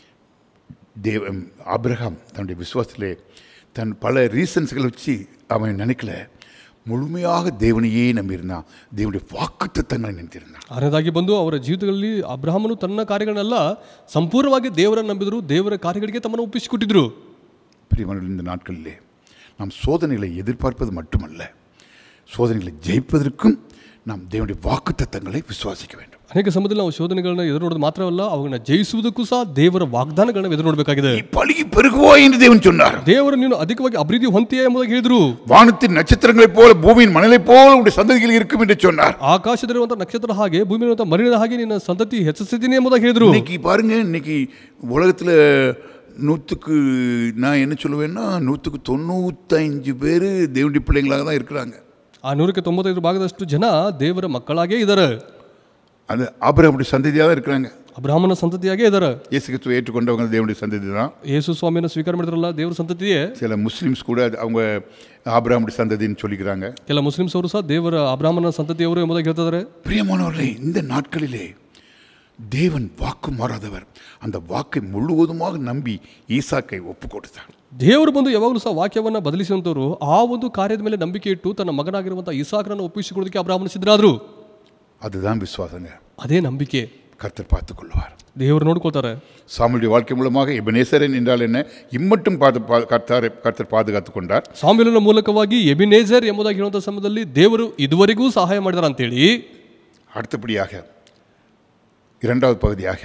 ஆபிரகாம் தன்னுடைய விசுவாசத்திலே தன் பல ரீசன்ஸ்களை வச்சு அவன் நினைக்கல, ಮುಳುಮೆಯಾಗ ದೇವனையே ನಂಬಿஇருந்தான். ದೇವனுடைய ವಾಗ್ದತ್ತங்களை ನಿಂತಿஇருந்தான். ಅದರಾಗಿ ಬಂದು ಅವರ ಜೀವಿತಗಳಲ್ಲಿ ಅಬ್ರಹಾಮನು ತನ್ನ ಕಾರ್ಯಗಳನ್ನೆಲ್ಲ ಸಂಪೂರ್ಣವಾಗಿ ದೇವರನ್ನು ನಂಬಿದರು. ದೇವರ ಕಾರ್ಯಗಳಿಗೆ ತಮ್ಮನ್ನು ಒಪ್ಪಿಸಿಕೊಟ್ಟಿದ್ರು. பிரியமானவர்களே, இந்த நாட்களிலே நாம் சோதனைகளை எதிர்பார்ப்பது மட்டுமல்ல, சோதனைகளை ஜெயிப்பதற்கும் நாம் தேவனுடைய வாக்குத்தத்தங்களை விசுவாசிக்க வேண்டும். ಅನೇಕ ಸಮಯದಲ್ಲಿ ನಾವು ಶೋಧನೆಗಳನ್ನ ಎದುರು ನೋಡೋದು ಮಾತ್ರವಲ್ಲ, ಅವುಗಳನ್ನ ಜಯಿಸುವುದಕ್ಕೂ ಸಹ ದೇವರ ವಾಗ್ದಾನಗಳನ್ನ ಎದುರು ನೋಡಬೇಕಾಗಿದೆ. பலுகி பெருகுவோ என்று தேவன் சொன்னார். ದೇವರು ನೀನು ಅಧಿಕವಾಗಿ ಅಭಿವೃದ್ಧಿ ಹೊಂದಿಯೇ ಎಂಬುದಾಗಿ ಹೇಳಿದರು. வானத்தின் நட்சத்திரங்களைப் போல பூமியின் மணலைப் போல உடைய சந்ததிகள் இருக்கும் என்று சொன்னார். ಆಕಾಶದಲ್ಲಿರುವಂತಹ ನಕ್ಷತ್ರ ಹಾಗೆ ಭೂಮಿಯಲ್ಲಿರುವಂತಹ ಮರಳಿನ ಹಾಗೆ ನಿನ್ನ ಸಂತತಿ ಹೆಚ್ಚಿಸಿದ್ದೀನಿ ಎಂಬುದಾಗಿ ಹೇಳಿದರು. இன்னைக்கு பாருங்க, இன்னைக்கு உலகத்துல 100க்கு நான் என்ன சொல்லுவேன்னா 100க்கு 95 பேர் தேவனுடைய பிள்ளைங்களாக தான் இருக்கிறாங்க. ಆ 195 ಭಾಗದಷ್ಟು ಜನ ದೇವರ ಮಕ್ಕಳಾಗೇ ಇದ್ದಾರೆ. அது ஆபிரகாமுடைய சந்ததியாக தான் இருக்கிறாங்க. ಅಬ್ರಾಹ್ಮನ ಸಂತತಿಯಾಗೇ ಇದ್ದಾರೆ. இயேசு கிறிஸ்துவை ஏற்றுக்கொண்டவங்க தேவனுடைய சந்ததி தான். ಯೇಸು ಸ್ವಾಮಿಯನ್ನು ಸ್ವೀಕಾರ ಮಾಡಿದ್ರಲ್ಲ ದೇವರ ಸಂತತಿಯೇ. சில முஸ்லீம்ஸ் கூட அவங்க ஆபிரகாமுடைய சந்ததின்னு சொல்லிக்கிறாங்க. ಕೆಲ ಮುಸ್ಲಿಮ್ಸ್ ಅವರು ಸಹ ದೇವರ ಅಬ್ರಾಹ್ಮನ ಸಂತತಿಯವರು ಎಂಬುದಾಗಿ ಹೇಳ್ತಿದ್ದಾರೆ. பிரியமானவர்களே, இந்த நாட்களிலே தேவன் வாக்கு மாறாதவர். அந்த வாக்கை முழுவதுமாக நம்பி ஈசாக்கை ஒப்பு கொடுத்தார். ದೇವರು ಬಂದು ಯಾವಾಗಲೂ ಸಹ ವಾಕ್ಯವನ್ನು ಬದಲಿಸುವಂತವರು ಆ ಒಂದು ಕಾರ್ಯದ ಮೇಲೆ ನಂಬಿಕೆ ಇಟ್ಟು ತನ್ನ ಮಗನಾಗಿರುವಂತಹ ಇಸಾಕನನ್ನು ಒಪ್ಪಿಸಿಕೊಳ್ಳೋದಕ್ಕೆ ಅಬ್ರಾಹ್ಮನ ಸಿದ್ಧರಾದರು. அதுதான் விசுவாசங்க. ಅದೇ ನಂಬಿಕೆ. கர்த்தர் பார்த்துக் கொள்வார். ದೇವರು ನೋಡ್ಕೊಳ್ತಾರೆ. சாமுவேலுடைய வாழ்க்கை மூலமாக எபெனேசரன் என்றால் என்ன, இம்மட்டும் கர்த்தர் பாதுகாத்துக் கொண்டார். ಸಾಮುವೇಲನ ಮೂಲಕವಾಗಿ ಎಬಿನೇಜರ್ ಎಂಬುದಾಗಿ ಹೇಳುವಂತಹ ಸಮಯದಲ್ಲಿ ದೇವರು ಇದುವರೆಗೂ ಸಹಾಯ ಮಾಡಿದಾರ ಅಂತೇಳಿ. அடுத்தபடியாக இரண்டாவது பகுதியாக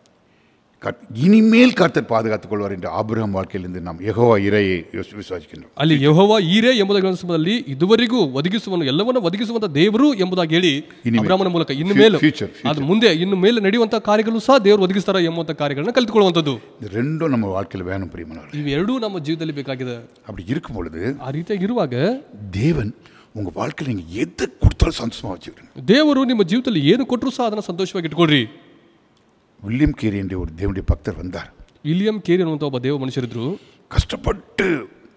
இனிமேல் கர்த்தர் பாதுகாத்துக் கொள்வார் என்று ஆபிரகாம் வாழ்க்கையிலிருந்து நாம் யெகோவா இறையை விசுவாசிக்கின்றோம். ಅಲ್ಲಿ ಯೆಹೋವ ಈರೆ ಎಂಬುದಾಗಿ ಹೇಳುವ ಸಮಯದಲ್ಲಿ ಇದುವರೆಗೂ ಒದಗಿಸುವನು ಎಲ್ಲವನ್ನೂ ಒದಗಿಸುವಂತ ದೇವರು ಎಂಬುದಾಗಿ ಹೇಳಿ ಅಬ್ರಾಹ್ಮನ ಮೂಲಕ ಇನ್ನು ಮೇಲೆ ಅದು ಮುಂದೆ ಇನ್ನು ಮೇಲೆ ನಡೆಯುವಂತಹ ಕಾರ್ಯಗಳು ಸಹ ದೇವರು ಒದಗಿಸ್ತಾರ ಎಂಬುವಂತ ಕಾರ್ಯಗಳನ್ನ ಕಲಿತುಕೊಳ್ಳುವಂಥದ್ದು. இது ரெண்டும் நம்ம வாழ்க்கையில் வேணும் பிரியமானவர்களே. ಇವೆರಡೂ ನಮ್ಮ ಜೀವಿತದಲ್ಲಿ ಬೇಕಾಗಿದೆ. அப்படி இருக்கும் பொழுது ಆ ರೀತಿಯಾಗಿ ಇರುವಾಗ தேவன் உங்க வாழ்க்கையில் நீங்க எதை கொடுத்தாலும் சந்தோஷமா வச்சுக்கிடுங்க. ದೇವರು ನಿಮ್ಮ ಜೀವಿತದಲ್ಲಿ ಏನು ಕೊಟ್ಟರು ಸಹ ಅದನ್ನ ಸಂತೋಷವಾಗಿ ಇಟ್ಕೊಳ್ರಿ. வில்லியம் கேரி என்ற ஒரு தேவனுடைய பக்தர் வந்தார். ವಿಲಿಯಂ ಕೇರಿ ಅನ್ನುವಂಥ ಒಬ್ಬ ದೇವ ಮನುಷ್ಯರಿದ್ರು. கஷ்டப்பட்டு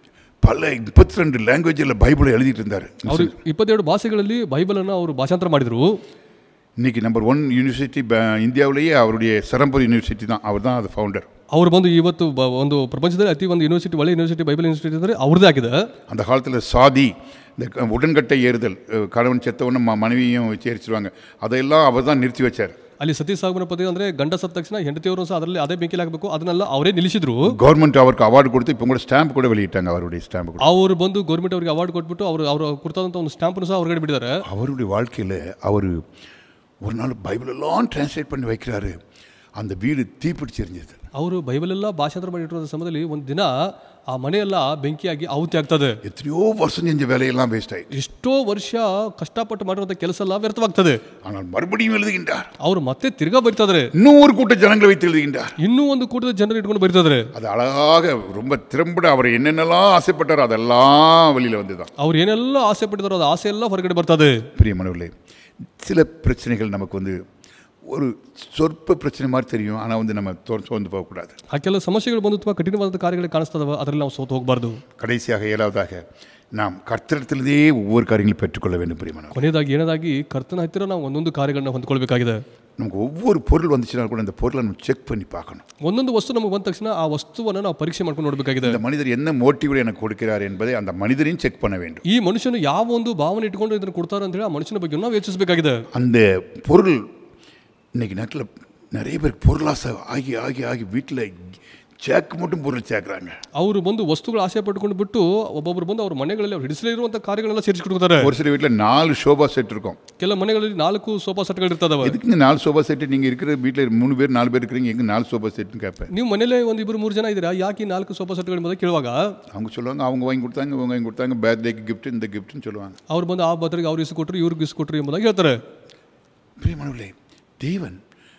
பல 22 ಲ್ಯಾಂಗ್ವೇಜ್ல பைபிளை எழுதிட்டு இருந்தார். ಅವರು 22 ಭಾಷೆಗಳಲ್ಲಿ ಬೈಬಲನ್ನು ಅವರು ಭಾಷಾಂತರ ಮಾಡಿದ್ರು. இன்னைக்கு நம்பர் 1 யூனிவர்சிட்டி இந்தியாவிலேயே அவருடைய சரம்பூர் யூனிவர்சிட்டி தான், அவர் தான் அது ஃபவுண்டர். ಅವರು ಬಂದು ಇವತ್ತು ಒಂದು ಪ್ರಪಂಚದಲ್ಲಿ ಅತಿ ಒಂದು ಯೂನಿವರ್ಸಿಟಿ, ಒಳ್ಳೆ ಯೂನಿವರ್ಸಿಟಿ, ಬೈಬಲ್ ಯೂನಿವರ್ಸಿಟಿ ಅಂದರೆ ಅವ್ರದ್ದೇ ಆಗಿದೆ. அந்த காலத்தில் சாதி, இந்த உடன்கட்டை ஏறுதல், கணவன் செத்தவன மனைவியும் சேரிச்சிருவாங்க, அதையெல்லாம் அவர் தான் நிறுத்தி வச்சார். ಅಲ್ಲಿ ಸತಿ ಸಾಗುನ ಪದ್ಧತಿ ಅಂದರೆ ಗಂಡ ಸತ್ತ ತಕ್ಷಣ ಹೆಂಡತಿಯವರು ಸಹ ಅದರಲ್ಲಿ ಅದೇ ಬೆಂಕಿಲಿ ಹಾಕಬೇಕು, ಅದನ್ನೆಲ್ಲ ಅವರೇ ನಿಲ್ಲಿಸಿದ್ರು. ಗೌರ್ಮೆಂಟ್ ಅವರಿಗೆ ಅವಾರ್ಡ್ ಕೊಡ್ತು, இப்போ கூட ಸ್ಟಾಂಪ್ ಕೂಡ வெளியிட்டாங்க. அவருடைய ஸ்டாம்ப் கூட ಅವರು ಬಂದು ಗೌರ್ಮೆಂಟ್ ಅವರಿಗೆ ಅವಾರ್ಡ್ ಕೊಟ್ಬಿಟ್ಟು ಅವರು ಕೊಡ್ತಾದಂಥ ಒಂದು ಸ್ಟಾಂಪನ್ನು ಸಹ ಹೊರಗಡೆ ಬಿಟ್ಟಿದ್ದಾರೆ. அவருடைய வாழ்க்கையில் அவர் ஒரு நாள் பைபிள் எல்லாம் டிரான்ஸ்லேட் பண்ணி வைக்கிறாரு. அந்த வீடு தீப்பிடிச்சு எரிஞ்சது. ಅವರು ಬೈಬಲ್ ಎಲ್ಲ ಭಾಷಾಂತರ ಮಾಡಿರೋ ಸಮಯದಲ್ಲಿ ಒಂದು ದಿನ ಆ ಮನೆಯೆಲ್ಲ ಬೆಂಕಿಯಾಗಿ ಆಹುತಿ ಆಗ್ತದೆ. எத்தனையோ வருஷம் செஞ்ச வேலையெல்லாம் வேஸ்ட் ஆயிடுச்சு. ಎಷ್ಟೋ ವರ್ಷ ಕಷ್ಟಪಟ್ಟು ಮಾಡಿರುವಂಥ ಕೆಲಸ ಎಲ್ಲ ವ್ಯರ್ಥವಾಗ್ತದೆ. ஆனால் மறுபடியும் எழுதுகின்றார். ಅವರು ಮತ್ತೆ ತಿರ್ಗಾ ಬರೀತಾರೆ. இன்னும் ஒரு கூட்ட ஜனங்களை வைத்து எழுதுகின்றார். ಇನ್ನೂ ಒಂದು ಕೂಟದ ಜನರು ಇಟ್ಕೊಂಡು ಬರೀತಾರೆ. அது அழகாக ரொம்ப திறம்பட அவர் என்னென்னலாம் ஆசைப்பட்டாரோ அதெல்லாம் வெளியில வந்துதான். ಅವ್ರು ಏನೆಲ್ಲ ಆಸೆ ಪಟ್ಟಿದಾರೋ ಅದು ಆಸೆ ಎಲ್ಲ ಹೊರಗಡೆ ಬರ್ತದೆ. பிரியமானவர்களே, சில பிரச்சனைகள் நமக்கு வந்து ஒரு சொற்ப பிரச்சனை மாதிரி தெரியும், ஆனால் வந்து நம்ம சோர்ந்து போகக்கூடாது. ಆ ಕೆಲವು ಸಮಸ್ಯೆಗಳು ಬಂದು ತುಂಬ ಕಠಿಣವಾದ ಕಾರ್ಯಗಳು ಕಾಣಿಸ್ತದವ, ಅದರಲ್ಲಿ ನಾವು ಸೋತು ಹೋಗಬಾರ್ದು. கடைசியாக 7வதாக நாம் கர்த்தரிடத்திலே ஒவ்வொரு காரியங்களும் பெற்றுக்கொள்ள வேண்டும். பிரியமானவர்களே, ಕೊನೆಯದಾಗಿ ಏನದಾಗಿ ಕರ್ತನ ಹತ್ತಿರ ನಾವು ಒಂದೊಂದು ಕಾರ್ಯಗಳನ್ನ ಹೊಂದ್ಕೊಳ್ಬೇಕಾಗಿದೆ. நமக்கு ஒவ்வொரு பொருள் வந்துச்சுன்னா கூட அந்த பொருளை நம்ம செக் பண்ணி பார்க்கணும். ಒಂದೊಂದು ವಸ್ತು ನಮಗೆ ಬಂದ ತಕ್ಷಣ ಆ ವಸ್ತುವನ್ನು ನಾವು ಪರೀಕ್ಷೆ ಮಾಡ್ಕೊಂಡು ನೋಡಬೇಕಾಗಿದೆ. இந்த மனிதர் என்ன மோட்டிவ் எனக்கு கொடுக்கிறார் என்பதை அந்த மனிதரையும் செக் பண்ண வேண்டும். ಈ ಮನುಷ್ಯನು ಯಾವ ಒಂದು ಭಾವನೆ ಇಟ್ಕೊಂಡು ಇದನ್ನು ಕೊಡ್ತಾರೆ ಅಂತ ಹೇಳಿ ಆ ಮನುಷ್ಯನ ಬಗ್ಗೆ ನಾವು ಯೋಚಿಸಬೇಕಾಗಿದೆ. அந்த பொருள் இன்னைக்கு நாட்டில் நிறைய பேர் பொருளாசை ஆகி ஆகி ஆகி வீட்டில் சேக்கு மட்டும் பொருள் சேர்க்குறாங்க. ಅವರು ಬಂದು ವಸ್ತುಗಳು ಆಸೆ ಪಟ್ಟುಕೊಂಡು ಬಿಟ್ಟು ಒಬ್ಬೊಬ್ಬರು ಬಂದು ಅವ್ರ ಮನೆಗಳಲ್ಲಿ ಅವ್ರು ಹಿಡಿಸಲೇ ಇರುವಂಥ ಕಾರ್ಯಗಳೆಲ್ಲ ಸೇರಿಸಿಕೊಡ್ತಾರೆ. ஒரு சில வீட்டில் 4 சோபா செட் இருக்கும். ಕೆಲ ಮನೆಗಳಲ್ಲಿ 4 ಸೋಫಾ ಸೆಟ್ಗಳು ಇರ್ತದವ. ಇದಕ್ಕೆ 4 சோபா செட் நீங்கள் இருக்கிற வீட்டில் 3 பேர் 4 பேர் இருக்கிறீங்க, எங்கே 4 சோபா செட்னு கேட்பேன். ನೀವು ಮನೆಯಲ್ಲೇ ಒಂದು 2-3 ಜನ ಇದ್ದೀರಾ, ಯಾಕೆ 4 ಸೋಫಾ ಸೆಟ್ಗಳು ಎಂಬುದಾಗಿ ಕೇಳುವಾಗ அவங்க சொல்லுவாங்க அவங்க வாங்கி கொடுத்தாங்க, இவங்க வாங்கி கொடுத்தாங்க, பர்த்டேக்கு கிஃப்ட், இந்த கிஃப்ட்னு சொல்லுவாங்க. ಅವ್ರು ಬಂದು ಆ ಬರ್ತಡೆಗೆ ಅವ್ರು ಇಸ್ಕೊಟ್ರು, ಇವ್ರಿಗೆ ಇಸ್ಕೊಟ್ರು ಎಂಬುದಾಗಿ ಹೇಳ್ತಾರೆ. பிரியமானவர்களே, தேவன்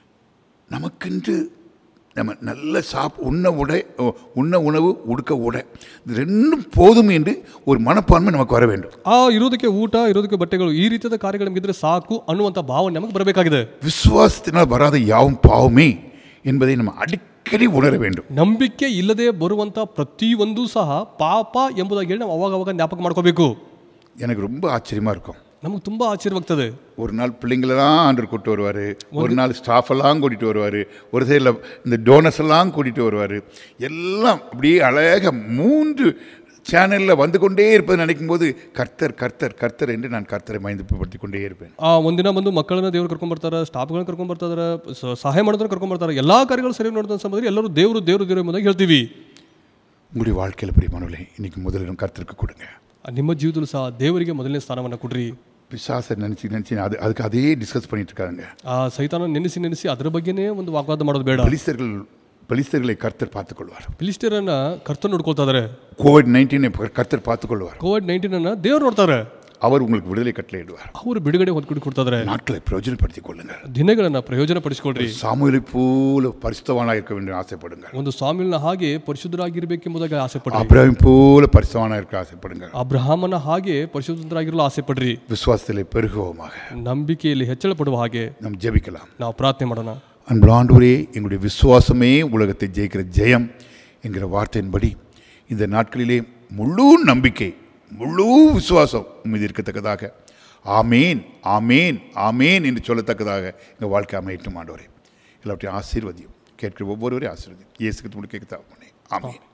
நமக்கென்று நம்ம நல்ல உண்ண உணவு உடுக்க உடை, இது ரெண்டும் போதும் என்று ஒரு மனப்பான்மை நமக்கு வர வேண்டும். ಆ ಇರೋದಕ್ಕೆ ಊಟ, ಇರೋದಕ್ಕೆ ಬಟ್ಟೆಗಳು, ಈ ರೀತಿಯಾದ ಕಾರ್ಯಗಳು ನಮಗಿದ್ರೆ ಸಾಕು ಅನ್ನುವಂಥ ಭಾವನೆ ನಮಗೆ ಬರಬೇಕಾಗಿದೆ. விசுவாசத்தினால் வராத யாவும் பாவமே என்பதை நம்ம அடிக்கடி உணர வேண்டும். ನಂಬಿಕೆ ಇಲ್ಲದೆ ಬರುವಂಥ ಪ್ರತಿಯೊಂದು ಸಹ ಪಾಪ ಎಂಬುದಾಗಿ ಹೇಳಿ ನಾವು ಅವಾಗ ಜ್ಞಾಪಕ ಮಾಡ್ಕೋಬೇಕು. எனக்கு ரொம்ப ஆச்சரியமா இருக்கும். ನಮಗೆ ತುಂಬ ಆಶ್ಚರ್ಯವಾಗ್ತದೆ. ஒரு நாள் பிள்ளைங்களெல்லாம் ஆண்டவர் கூப்பிட்டு வருவார், ஒரு நாள் ஸ்டாஃப் எல்லாம் கூட்டிகிட்டு வருவார், ஒரு சைடில் இந்த டோனர்ஸ் எல்லாம் கூட்டிகிட்டு வருவார். எல்லாம் அப்படியே அழகாக 3 சேனலில் வந்து கொண்டே இருப்பது நினைக்கும் போது கர்த்தர் கர்த்தர் கர்த்தர் என்று நான் கர்த்தரை மகிமைப்படுத்திக் கொண்டே இருப்பேன். ಒಂದಿನ ಬಂದು ಮಕ್ಕಳನ್ನ ದೇವರು ಕರ್ಕೊಂಡ್ಬರ್ತಾರೆ, ಸ್ಟಾಫ್ಗಳನ್ನ ಕರ್ಕೊಂಡ್ಬರ್ತಾರೆ, ಸಹಾಯ ಮಾಡೋದನ್ನ ಕರ್ಕೊಂಡ್ಬರ್ತಾರೆ, ಎಲ್ಲ ಕಾರ್ಯಗಳು ಸರಿ ನೋಡಿದ ಸಮಯದಲ್ಲಿ ಎಲ್ಲರೂ ದೇವರು ದೇವರು ದೇವರು ಎಂಬುದಾಗಿ ಹೇಳ್ತೀವಿ. உங்களுடைய வாழ்க்கையில் பிரியமானவர்களே, இன்னைக்கு முதலிடம் கர்த்தருக்கு கொடுங்க. ನಿಮ್ಮ ಜೀವಿತದಲ್ಲೂ ಸಹ ದೇವರಿಗೆ ಮೊದಲನೇ ಸ್ಥಾನವನ್ನು ಕೊಡ್ರಿ. பிசாசை நினச்சி அதுக்கு அதே டிஸ்கஸ் பண்ணிட்டு இருக்காங்க. ಆ ಸೈತಾನ ನೆನೆಸಿ ಅದರ ಬಗ್ಗೆನೇ ಒಂದು ವಾಗ್ವಾದ ಮಾಡೋದು ಬೇಡ. பெலிஸ்தர்களை கர்த்தர் பார்த்துக்கொள்வார். ಫಿಲಿಸ್ಟಿಯರನ್ನ ಕರ್ತನ ನೋಡ್ಕೊಳ್ತಾ ಇದ್ದಾರೆ. ಕೋವಿಡ್-19 ಕರ್ತರ್ பார்த்துக்கொள்வார். ಕೋವಿಡ್-19 ಅನ್ನ ದೇವರು ನೋಡ್ತಾರೆ. அவர் உங்களுக்கு விடுதலை கட்டளையிடுவார். ಅವರು ಬಿಡುಗಡೆ ಕೊಡ್ತಾದ್ರೆ நாட்களை பிரயோஜனப்படுத்திக் கொள்ளுங்கள். ದಿನಗಳನ್ನ ಪ್ರಯೋಜನ ಪಡಿಸಿಕೊಳ್ಳ್ರಿ. சாமுவேலை போல பரிசுத்தவானாக இருக்க வேண்டும் ஆசைப்படுங்கள். ಒಂದು ಸಾಮುವೇಲನ ಹಾಗೆ ಪರಿಶುದ್ಧರಾಗಿರಬೇಕೆಂಬುದಾಗಿ ಆಸೆ ಪಡ್ರಿ. அபிரகாம் போல பரிசுத்தவானாக இருக்க ஆசைப்படுங்கள். ಅಬ್ರಹಾಮನ ಹಾಗೆ ಪರಿಶುದ್ಧರಾಗಿರಲು ಆಸೆ ಪಡ್ರಿ. விசுவாசத்திலே பெருகுவோமாக. ನಂಬಿಕೆಯಲ್ಲಿ ಹೆಚ್ಚಳ ಪಡುವ ಹಾಗೆ நாம் ஜெபிக்கலாம். ನಾವು ಪ್ರಾರ್ಥನೆ ಮಾಡೋಣ. அன்புள்ள ஆண்டவரே, எங்களுடைய விசுவாசமே உலகத்தை ஜெயிக்கிற ஜெயம் என்கிற வார்த்தையின்படி இந்த நாட்களிலே முழு நம்பிக்கை, முழு விசுவாசம் மீது இருக்கத்தக்கதாக ஆமேன் ஆமேன் ஆமேன் என்று சொல்லத்தக்கதாக எங்கள் வாழ்க்கை அமையட்டும். ஆண்டவரே, எல்லாவற்றையும் ஆசீர்வதியும். கேட்கிற ஒவ்வொருவரையும் ஆசீர்வதியும். இயேசு கிறிஸ்துவின் கேட்க ஆமேன்.